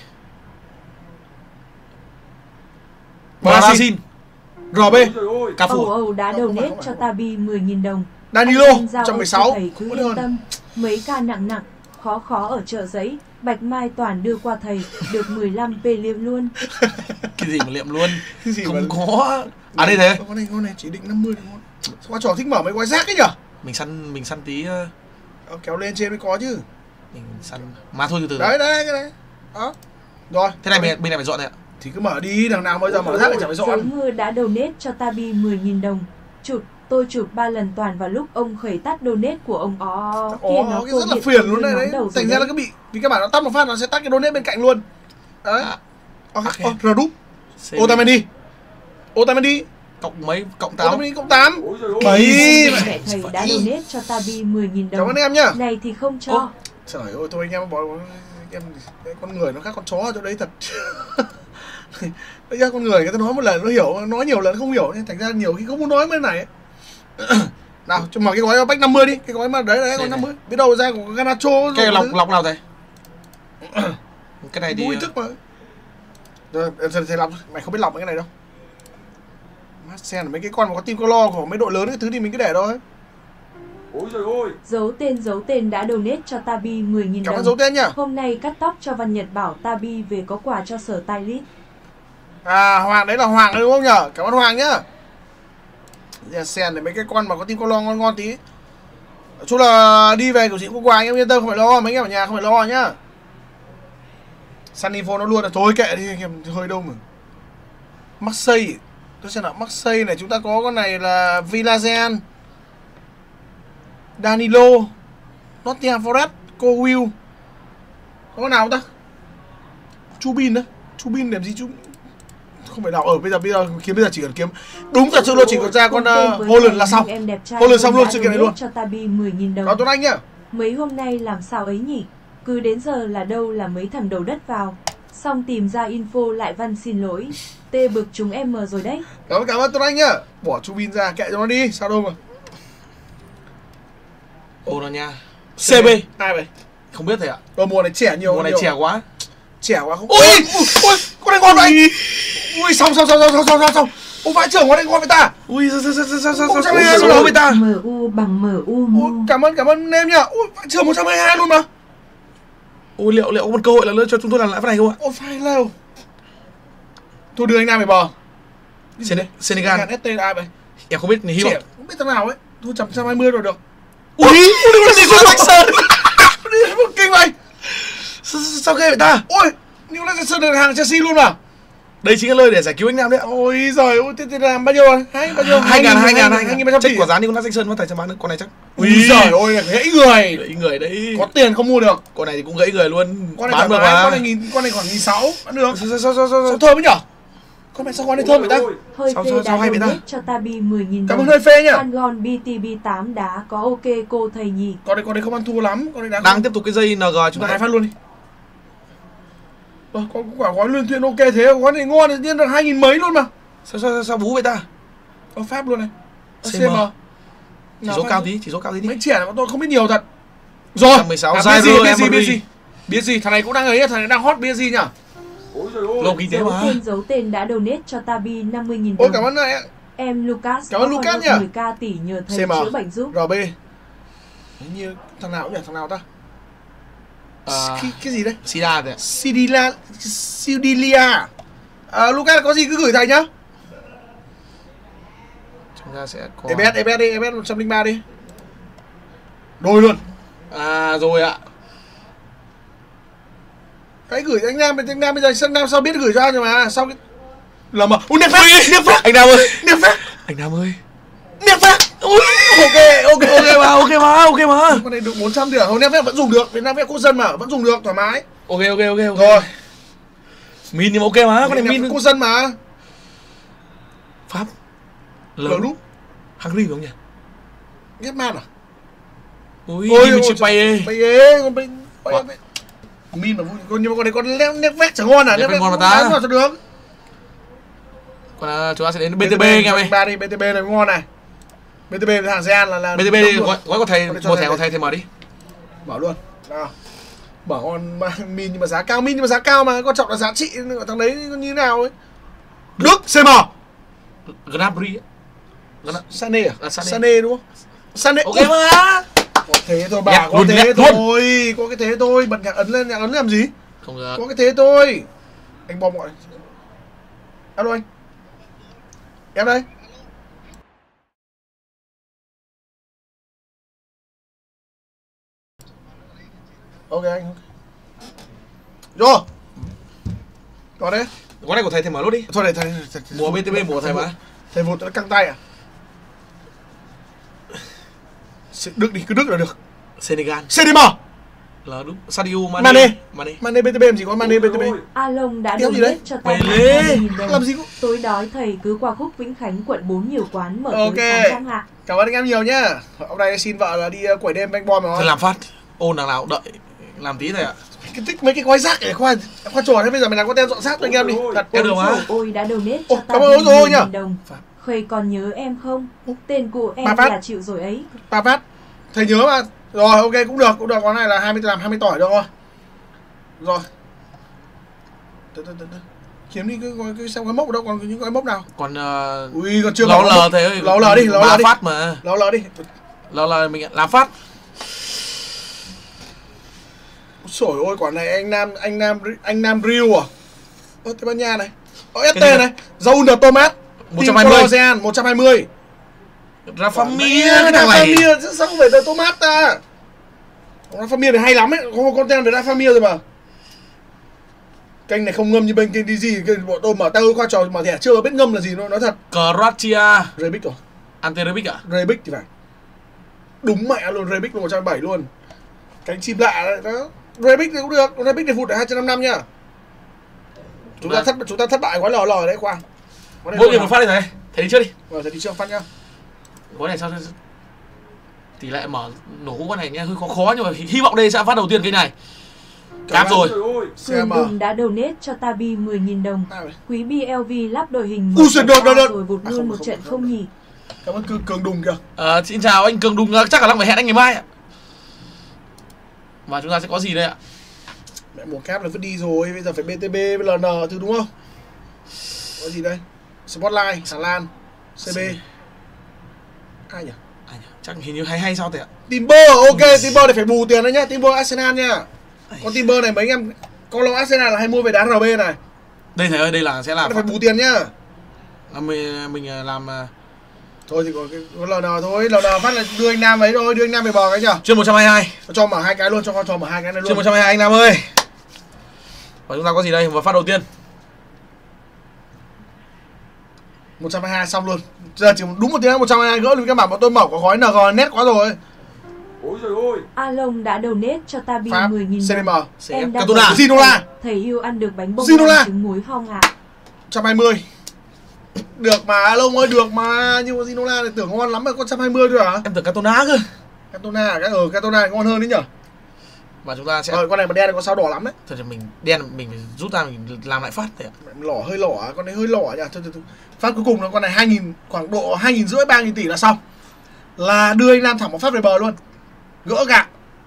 Brazil. rờ bê. Ôi trời ơi. Cà Âu phù. Âu đã Không, không donate phải, cho không phải. Tabi mười nghìn đồng. Danilo Anh em giao một trăm mười ơn sáu. cho thầy cứ Vẫn yên hơn. tâm. Mấy ca nặng nặng, khó khó ở chợ giấy, Bạch Mai toàn đưa qua thầy, được mười lăm p liệm luôn. Cái gì mà liệm luôn. Cái gì Không mà- có. À đây thế. Con này con này chỉ định năm mươi thôi. Khoa trò thích mở mấy gói rác ấy nhở? Mình săn mình săn tí ờ, Ờ, kéo lên trên mới có chứ. mình săn mà thôi từ từ. Đấy đấy cái này. Đó. Rồi. Thế này mình mình lại phải dọn này ạ. Thì cứ mở đi, đằng nào bây giờ mở rác lại chẳng phải Giấy dọn. mưa đã donate cho Tabi mười nghìn đồng. Chụp, tôi chụp ba lần toàn vào lúc ông khởi tắt donate của ông ó. Kia nó Ồ, cái rất là điện phiền tôi luôn đây nóng đấy. đầu rồi Thành ra là đấy. cứ bị vì các bạn nó tắt một phát nó sẽ tắt cái donate bên cạnh luôn. Đấy. À, Ờ, ok. ờ, Redup. xê bê. Otamendi. Otamendi. Cộng mấy cộng tám. Otamendi cộng tám. Ôi trời ơi. Bảy. Mẹ thầy đã donate cho Tabi mười nghìn Cảm đồng. ơn em nhá. Này thì không cho. Ô. Trời ơi, thôi anh em bỏ em cái con người nó khác con chó ở chỗ đấy thật. Bây giờ con người người ta nói một lần nó hiểu, nói nhiều lần không hiểu nên thành ra nhiều khi không muốn nói bên này. Nào, cho mở cái gói bách năm mươi đi, cái gói mà đấy đấy Đây, gói đây. năm mươi. Biết đâu ra của Garnacho rồi. Cái lọc thứ. lọc nào thầy? Cái này thì Vui thức mà. Rồi, thầy, thầy lọc, mày không biết lọc mấy cái này đâu. Marcel là mấy cái con mà có team color của mấy đội lớn cái thứ thì mình cứ để thôi. Ôi trời ơi. Dấu tên dấu tên đã donate cho Tabi mười nghìn Cảm ơn đồng. dấu tên nhá. Hôm nay cắt tóc cho Văn Nhật bảo Tabi về có quà cho sở stylist. À, Hoàng đấy là Hoàng đấy đúng không nhở? Cảm ơn Hoàng nhá. Sen để mấy cái con mà có team color ngon ngon tí. Nói chung là đi về của chị cũng quà anh em yên tâm, không phải lo, mấy em ở nhà không phải lo nhá. Sunnyfo nó luôn là thôi kệ đi anh em, hơi đâu mà. Marseille, tôi xem nào, Marseille này chúng ta có con này là Villareal, Danilo, Nottingham Forest, Cowell. Có con nào không ta? Chubin đó, Chubin làm gì chú? Không phải đọc ở bây giờ bây giờ kiếm bây giờ chỉ cần kiếm đúng thật sự luôn, chỉ cần ra con uh, Holland là xong. Em đẹp trai Holland xong luôn đã sự kiện này donate luôn. cho Tabi mười nghìn đồng. Đó Tuấn Anh nhá. Mấy hôm nay làm sao ấy nhỉ? Cứ đến giờ là đâu là mấy thằng đầu đất vào. Xong tìm ra info lại Văn xin lỗi. Tê bực chúng em mờ rồi đấy. Cảm ơn cảm ơn Tuấn Anh nhá. Bỏ Chubin ra kệ cho nó đi, sao đâu mà. Bồ Đào Nha. xê bê. Ai vậy? Không biết thầy ạ. Ở mùa này trẻ nhiều. Mùa này nhiều. trẻ quá. Trẻ quá không. Ôi! Ui, ui, con này ngon vậy. Ui, xong xong xong xong xong xong xong. Ông vãi trưởng con này ngon với ta. Ui sao sao sao sao sao Một trăm sao hai mươi hai sao rồi. sao với ta. em u bằng em u Ui, mu. cảm ơn cảm ơn em nhá. Ui, vãi trưởng một trăm hai mươi hai luôn mà. Ui liệu liệu có một cơ hội là nữa cho chúng tôi làm lại cái này không ạ? Ôi phải lâu. Thôi đưa anh Nam về bờ. Sen- Senegal. ét tê là ai vậy? Em không biết hy Trẻ, vọng. không biết thằng nào ấy. Thôi một trăm hai mươi rồi được. Ui, ui đừng có gì con Bạch Sơn. Đi kinh vậy. Sao, sao, Sao ghê vậy ta? Ôi, Newcastle được hàng Chelsea luôn à? Đây chính là nơi để giải cứu anh Nam đấy. Ôi giời ơi, thế thì làm bao nhiêu rồi? Hai bao nhiêu? hai ngàn, hai ngàn, hai ngàn ba trăm tỷ. Quả giá Newcastle mất tài trăm bán được con này chắc. Ui giời ơi, gãy người. Gãy người đấy. Có tiền không mua được. Con này thì cũng gãy người luôn. Con này bán được mà. Con này nghìn, con này khoảng nghìn sáu bán được. Sao sao sao sao thơm ấy nhở? Con này sao con này thơm vậy ta? Hơi sao, phê sao, sao đã hay vậy ta? cho Tabi mười nghìn Cảm đồng. ơn hơi phê nhá. Angon bê tê bê tám đá có ok cô thầy nhỉ. Con này con này không ăn thua lắm, con này đang Đang tiếp tục cái dây en giê chúng ta hai phát luôn đi. Ờ, có quả gói luyện thuyện ok thế, gói này ngon thì tiên được hai nghìn mấy luôn mà. Sao sao sao bú vậy ta? Có Pháp luôn này. xê em. Chỉ số cao tí, chỉ số cao tí đi. Mấy trẻ mà tôi không biết nhiều thật. Rồi, mười sáu à, Zaire Emery. Emery. Biết gì, thằng này cũng đang ấy, thằng này đang hot biết gì nhá. Ôi trời ơi. Lâu kinh tế Giấu mà. tên giấu tên đã donate cho Tabi năm mươi nghìn Ôi đồng. cảm ơn này. Em Lucas Cảm ơn có Lucas con nhá. mười k tỷ nhờ thầy xê em. chữa bệnh giúp. rờ bê. Hình như thằng nào cũng nhỉ, thằng nào ta? À, cái, cái gì đây? Sida đấy. Sidilia Sidilia. À, Lucas có gì cứ gửi thầy nhá. Chúng ta sẽ có e bê ét e bê ét đi, e bê ét một trăm lẻ ba đi. Đôi luôn. À rồi ạ. Cái gửi anh Nam, anh Nam bây giờ sân Nam sao biết gửi cho anh rồi mà. Sao cái lầm mà. Ui, Nick Phát, Nick Phát. Anh Nam ơi. Nick Phát. Anh Nam ơi. Nick Phát. Ui, ok, ok. Ok mà, ok mà, ok mà. Con này được bốn trăm điểm, hôm nay vẫn dùng được, Việt Nam quốc dân mà, vẫn dùng được thoải mái. Ok ok ok ok. Rồi. Min nhưng mà ok mà, con này Min min quốc dân mà. Pháp. Lớn đúng. Hungary phải không nhỉ? Ghép man à? Ui, ôi mình chịu bay ê. Bay ê, con bay. Min mà vui, con nhưng mà con này con nét nét vét chẳng ngon à, nét vét ngon mà ta. Nó được. Còn chúng ta sẽ đến bê tê bê nghe mày. ba đi, bê tê bê này ngon này. bê tê bê hàng Asean là là bê tê bê đi, gói gói có thầy, một thẻ có thầy thì mở đi. Mở luôn. Nào. Mở con Min nhưng mà giá cao, Min nhưng mà giá cao mà, quan trọng là giá trị của thằng đấy như thế nào ấy. Đức xê em. Gnabry. Sané à? À, Sané. Sané đúng không? Sané. Ok mà. Có thế thôi bà, Nhạc có luôn, thế nhạc thôi, có cái thế thôi, bật nhạc ấn lên, nhạc ấn làm gì? Không được. Có cái thế thôi. Anh bom gọi. Alo anh. Em đây. Ok anh. Rồi. Có đấy. Gói này của thầy thì mở lốt đi. Thôi để thầy, thầy Mùa bê tê bê mùa thầy mà. Thầy vụt đã căng tay à? Đức đi, cứ Đức là được. Senegal. xê đê em. Là đúng. Sadio Mane. Mane. Mane. Mane bê tê bê làm gì có Mane bê tê bê. Along đã Điều gì donate đấy? cho Tabi Pele. hai mươi nghìn đồng. Làm gì cũng. Tối đói thầy cứ qua khúc Vĩnh Khánh quận bốn nhiều quán mở Ok. tới tám trăm hạ. Cảm ơn anh em nhiều nhá. Hôm nay xin vợ là đi quẩy đêm banh bom Thôi rồi. làm phát. Ôn đằng nào đợi làm tí thôi ạ. Cái tích mấy cái gói rác để khoa khoa trò thế bây giờ mình làm con tem dọn rác cho anh em đi. Thật. Em được Ôi mà. dồi ôi đã donate Ồ, cho cảm Tabi ơn ôi dồi ôi mười nhá. nghìn đồng. Khuê còn nhớ em không? Tên của em Bà Phát. là chịu rồi ấy. Ba phát. Thầy nhớ mà. Rồi ok cũng được, cũng được, con này là hai mươi làm hai mươi tỏi được rồi. Rồi. Từ từ từ. Kiếm đi cái gói cái xem gói mốc ở đâu, còn những gói mốc nào? Còn uh, Ui còn chưa ló có lờ mốc. thầy ơi. Ló lờ đi, ló Ba lờ đi. phát mà. Ló lờ đi. Ló lờ mình làm phát. Sổi ôi quả này anh Nam anh Nam anh Nam Rio à? Ơ Tây Ban Nha này. Ơ ét tê này, rau nở tomat. một trăm hai mươi. ASEAN một trăm hai mươi. Rafa Mir cái thằng này. Rafa Mir sao không phải là tomat ta? Rafa Mir này hay lắm ấy, có một con tem về Rafa Mir rồi mà. Kênh này không ngâm như bên kênh đê giê, kênh bọn tôi mở tay qua trò mở thẻ chưa biết ngâm là gì nó nói thật. Croatia. Rebic rồi. Ante Rebic à? Rebic thì phải. Đúng mẹ luôn, Rebic là một trăm bảy luôn. Cánh chim lạ đấy đó. Rebic thì cũng được, Rebic thì vụt hai trăm năm mươi lăm nhá. Chúng ta thất chúng ta thất bại quá lò lò đấy Khoa. Mỗi người một phát đi thầy. Thầy đi trước đi. Rồi thầy đi trước phát nhá. Gói này sao tỷ lệ mở nổ con này nghe hơi khó khó nhưng mà hy vọng đây sẽ phát đầu tiên cái này. Cáp rồi. Cường Đùng đã donate cho Tabi mười nghìn đồng. Quý bê lờ vê lắp đội hình Ui giời, được, được, được. rồi vụt À, luôn không, một không, trận không, không không. nhỉ? Cảm ơn Cường, Cường Đùng kìa. À, xin chào anh Cường Đùng, chắc là đang phải hẹn anh ngày mai ạ. Và chúng ta sẽ có gì đây ạ? Mẹ một cáp là vứt đi rồi, bây giờ phải bê tê bê, lờ en thứ đúng không? Có gì đây? Spotlight, Hà Lan, xê bê. Ai nhỉ? À, chắc hình như hay hay sao thế ạ? Timber, ok, Timber này phải bù tiền đấy nhá, Timber Arsenal nha. Con Timber này mấy anh em con lâu Arsenal là hay mua về đá rờ bê này. Đây thầy ơi, đây là sẽ làm phải bù tiền nhá. À, mình mình làm thôi thì có cái có lờ en thôi, lờ en phát là đưa anh Nam ấy thôi, đưa anh Nam về bờ cái nhỉ. Chuyên một trăm hai mươi hai. Cho mở hai cái luôn, cho con cho mở hai cái này luôn. Chuyên một trăm hai mươi hai anh Nam ơi. Và chúng ta có gì đây? Và phát đầu tiên. một trăm hai mươi hai xong luôn. Giờ chỉ đúng một tiếng một trăm hai mươi hai gỡ luôn các bạn, bọn tôi mở có gói en giê nét quá rồi. Ôi trời ơi. Along đã donate cho Tabi Pháp, mười nghìn xê đê em, đồng. Em đã Cantona, Ginola. Thầy yêu ăn được bánh bông Ginola. lan trứng muối không ạ? một trăm hai mươi. Được mà Along ơi, được mà. Nhưng mà Ginola này tưởng ngon lắm mà có một trăm hai mươi thôi hả? Em tưởng Cantona cơ. Cantona à? Cái ở Cantona này ngon hơn đấy nhở? Và chúng ta sẽ Rồi con này mà đen này có sao đỏ lắm đấy. thôi thì mình đen mình phải rút ra mình làm lại phát đấy ạ. Lỏ hơi lỏ, con này hơi lỏ nhỉ. Thôi, thôi, thôi. Phát cuối cùng là con này hai nghìn, khoảng độ hai nghìn rưỡi ba nghìn tỷ là xong. Là đưa anh Nam thẳng một phát về bờ luôn. Gỡ gạo.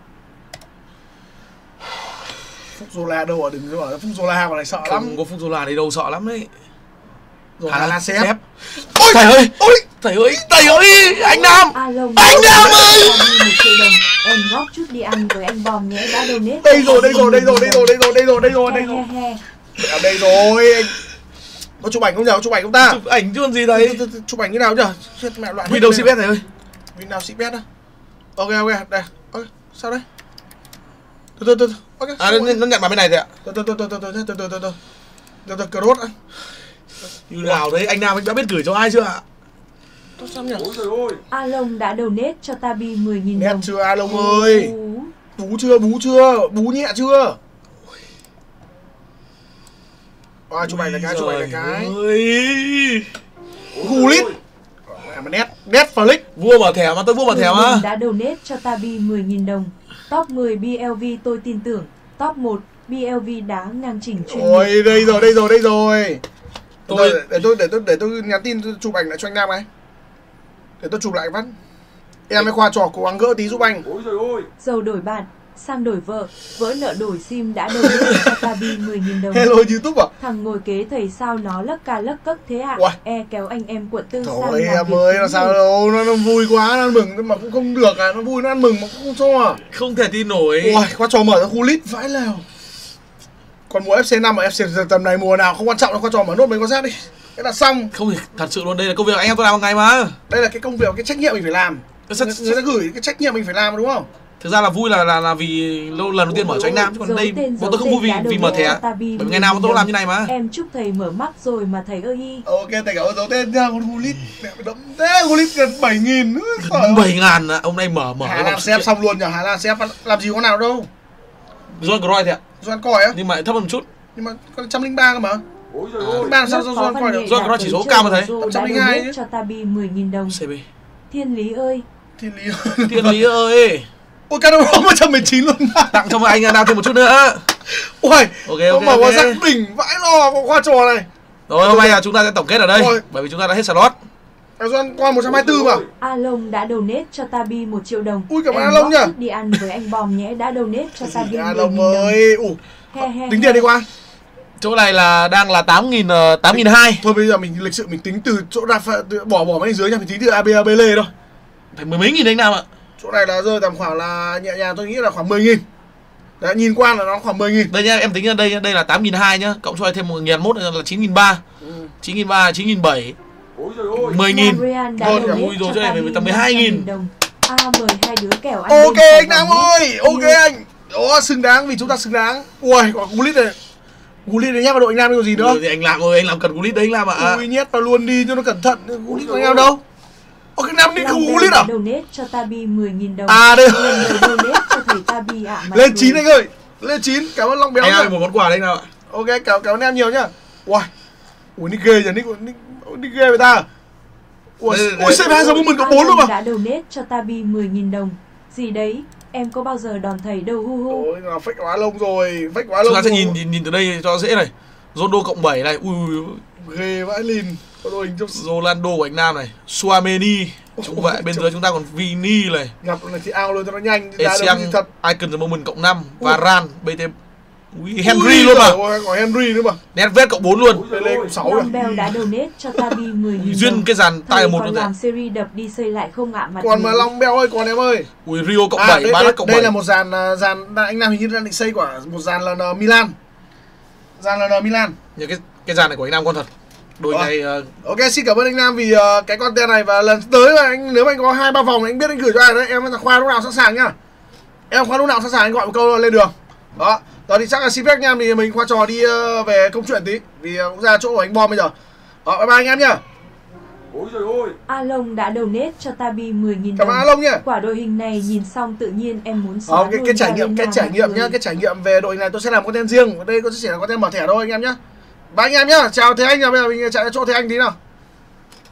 Phúc Zola đâu à, đừng có bảo là Phúc Zola còn này sợ lắm. Không có Phúc Zola đây đâu, sợ lắm đấy. Rồi Hà Hà Lan Lan xếp. xếp. Ôi thầy ơi, Ôi, thầy ơi, thầy ơi, anh Nam. Along Anh Nam ơi! một triệu đồng. Em góp chút đi ăn với anh Bom nhé, đã donate. đây rồi, đây rồi, đây rồi, đây rồi, đây rồi, đây rồi, đây rồi, đây He rồi. he he. À, đây rồi. Anh... Có chụp ảnh không nhờ? Có chụp ảnh không ta? Chụp ảnh chứ còn gì thầy. Chụp ảnh như nào nhờ? Chết mẹ loạn. Windows xê pê ét thầy ơi. Windows xê pê ét á. Ok ok, đây. Ôi, sao đây? Từ từ từ từ. Ok. À nó, nó nhận vào bên này thầy ạ. Từ từ từ từ từ từ từ từ từ từ. Từ từ cross á. Như nào đấy, anh Nam anh đã biết gửi cho ai chưa ạ? Tốt sao nhỉ? Ôi trời ơi. Along đã donate cho Tabi mười nghìn Nét đồng. chưa Along ơi? Ú. Bú chưa? Bú chưa? Bú nhẹ chưa? À, chụp ảnh là cái, chụp ảnh là cái. Ơi. Gulit. À, mà nét, nét Flick. Vua mở thẻ mà, tôi vua mở thẻ mà. Mình đã donate cho Tabi mười nghìn đồng. Top mười bê lờ vê tôi tin tưởng. Top một bê lờ vê đá ngang chỉnh chuyên nghiệp. Ôi, đây rồi, đây rồi, đây rồi. Tôi- Tôi để tôi để tôi để tôi nhắn tin tôi chụp ảnh lại cho anh Nam này. Để tôi chụp lại phát. Em với Khoa trò cố gắng gỡ tí giúp anh. Ôi trời ơi. Dầu đổi bạn, sang đổi vợ, vỡ nợ đổi sim đã donate cho Tabi mười nghìn đồng. Hello YouTube à? Thằng ngồi kế thầy sao nó lấc ca lấc cấc thế ạ? Uầy. E kéo anh em quận tư sang Thôi làm em việc ơi, cứu là sao người. đâu, nó, nó vui quá, nó ăn mừng mà cũng không được à, nó vui nó ăn mừng mà cũng không cho à. Không thể tin nổi. Ôi, Khoa trò mở ra khu lít vãi lèo. Còn mùa ép xê năm và ép xê tầm này mùa nào không quan trọng đâu, Khoa trò mở nốt mấy con set đi. Cái là xong. Không thì thật sự luôn, đây là công việc anh em tôi làm một ngày mà. Đây là cái công việc, cái trách nhiệm mình phải làm. Sao- Người, người ta gửi cái trách nhiệm mình phải làm đúng không? Thực ra là vui là là là vì lâu lần đầu tiên mở cho anh Nam, chứ còn Giấu đây tên, bọn giấu tôi không vui vì tên đã vì mở donate thẻ. cho Tabi Bởi vì ngày nào bọn tôi cũng làm như này mà. Em chúc thầy mở mắt rồi mà thầy ơi. Ok, thầy cảm ơn dấu tên nha, con Gulit. Mẹ mày đấm thế, Gulit gần bảy nghìn nữa. Trời ơi. bảy ngàn ạ, ông này mở mở Hà cái Lan vòng xếp xong luôn nhờ, Hà Lan xếp làm gì có nào đâu. John Croy thì ạ, Doan còi á, nhưng mà thấp hơn một chút. nhưng mà có một trăm lẻ ba cơ mà. Ôi trời À. ơi. Ba sao Lớp sao có Doan văn còi nghệ được? Doan đã có chỉ tới số chơi cao mà rồi, thấy. rồi một trăm đã lẻ hai donate ấy. cho Tabi mười nghìn đồng. xê bê. Thiên Lý ơi, Thiên lý. Thiên Lý ơi, Ôi cái đó một trăm mười chín luôn. tặng cho anh Nam thêm một chút nữa. Ôi, Ok nó ok mở qua ok. giác đỉnh vãi lò có khoa trò này. Rồi hôm nay là chúng ta sẽ tổng kết ở đây, Rồi. bởi vì chúng ta đã hết slot. À, Doan qua một trăm hai mươi tư mà. Along đã donate cho Tabi một triệu đồng. Ui, cảm ơn Em Along góp nhá. chút đi ăn với anh Bom nhé, đã donate cho Tabi À mười Long nghìn đồng. ơi. Ủ, He he tính he. tiền đi qua. Chỗ này là đang là tám nghìn tám nghìn hai. Thôi bây giờ mình lịch sự mình tính từ chỗ ra pha- từ- bỏ bỏ mấy dưới nha, mình tính từ a bê a bê lê thôi. Phải mười mấy nghìn anh Nam ạ. Chỗ này là rơi tầm khoảng là nhẹ nhàng tôi nghĩ là khoảng mười nghìn. Đấy, nhìn qua là nó khoảng mười nghìn. Đây nhá, em tính ra đây nhá, đây là tám nghìn hai nhá, cộng cho thêm một nghìn mốt là chín nghìn ba. Ừ. chín nghìn ba, chín nghìn bảy, Ôi trời ơi. mười nghìn. Marian đã Thôi, donate ui rồi, cho chỗ này Tabi phải tầm mười năm hai trăm nghìn. đồng. A mời hai đứa kẻo ăn Ok bên Sài anh Nam Gòn nhé. ơi, ok Yêu. anh. Đó, xứng đáng vì chúng ta xứng đáng. Ui, còn Gulit này. Gulit này nhắc vào đội anh Nam còn gì nữa. Ừ, thì anh làm rồi, anh làm cần Gulit đấy anh làm ạ. Ui, nhét vào luôn đi cho nó cẩn thận. Gulit của anh Nam đâu? Ô, cái Nam đi Long không Bell Gulit đã à? donate cho Tabi mười nghìn đồng. À đây. Lần đầu donate cho thầy Tabi ạ. mà Lên cười. chín anh ơi. Lên chín, cảm ơn Long Béo Anh nhá. ơi, một món quà đấy anh nào ạ. Ok, cảm cảm ơn em nhiều nhá. Ui. Ui, nick ghê nhỉ, nick nick nick ghê với ta. Ui, Đây, đây, ui xê hai Moment có bốn luôn Along mà. đã donate cho Tabi mười nghìn đồng. Gì đấy, em có bao giờ đòn thầy đâu hu hu. Ôi, là fake quá lông rồi, fake quá Chúng lông. ta sẽ rồi. nhìn nhìn, nhìn từ đây cho dễ này. Ronaldo cộng bảy này, ui, ui, ui. Ghê vãi lìn. Có đội hình trong Ronaldo của anh Nam này, Suameni. Chúng vậy bên dưới chúng ta còn Vini này, gặp này thì ao luôn cho nó nhanh. Ra Essien, đâu gì thật. Icon the Moment cộng năm, Ui. Varane, bê tê, ui, Ui, Henry luôn mà. rồi, có Henry nữa mà. Nedved cộng bốn luôn. Ôi trời Pele ơi. cũng sáu Long rồi. Bell đã donate cho Tabi mười nghìn Duyên đồng. cái dàn tay Thầy ở một còn luôn đấy. làm series đập đi xây lại không ạ mặt Còn mà người. Long Bell ơi, còn em ơi. Ui, Rio cộng À, bảy, đây, Barat đây, cộng đây bảy. là một dàn à, dàn anh Nam hình như đang định xây của một dàn là là Milan. Dàn là là Milan. Những cái cái dàn này của anh Nam con thật. Đôi Ờ. này uh, Ok, xin cảm ơn anh Nam vì uh, cái content này, và lần tới mà anh nếu mà anh có hai ba vòng anh biết anh gửi cho ai đấy, em là Khoa lúc nào sẵn sàng nhá. Em Khoa lúc nào sẵn sàng anh gọi một câu là lên đường. Đó. Đó thì chắc là xin phép anh em thì mình qua trò đi uh, về công chuyện tí. Vì uh, cũng ra chỗ của anh Bom bây giờ. Đó, bye bye anh em nhá. Ôi giời ơi. Along đã donate cho Tabi mười nghìn Cảm đồng. ơn Along nhá. Quả đội hình này nhìn xong tự nhiên em muốn xóa Ờ, cái, luôn cái trải nghiệm cái Garena trải nghiệm mọi nhá, người. cái trải nghiệm về đội này tôi sẽ làm content riêng. Ở đây có chỉ là content mở thẻ thôi anh em nhá. Bye anh em nhá. Chào Thế Anh, bây giờ mình chạy ra chỗ Thế Anh tí nào.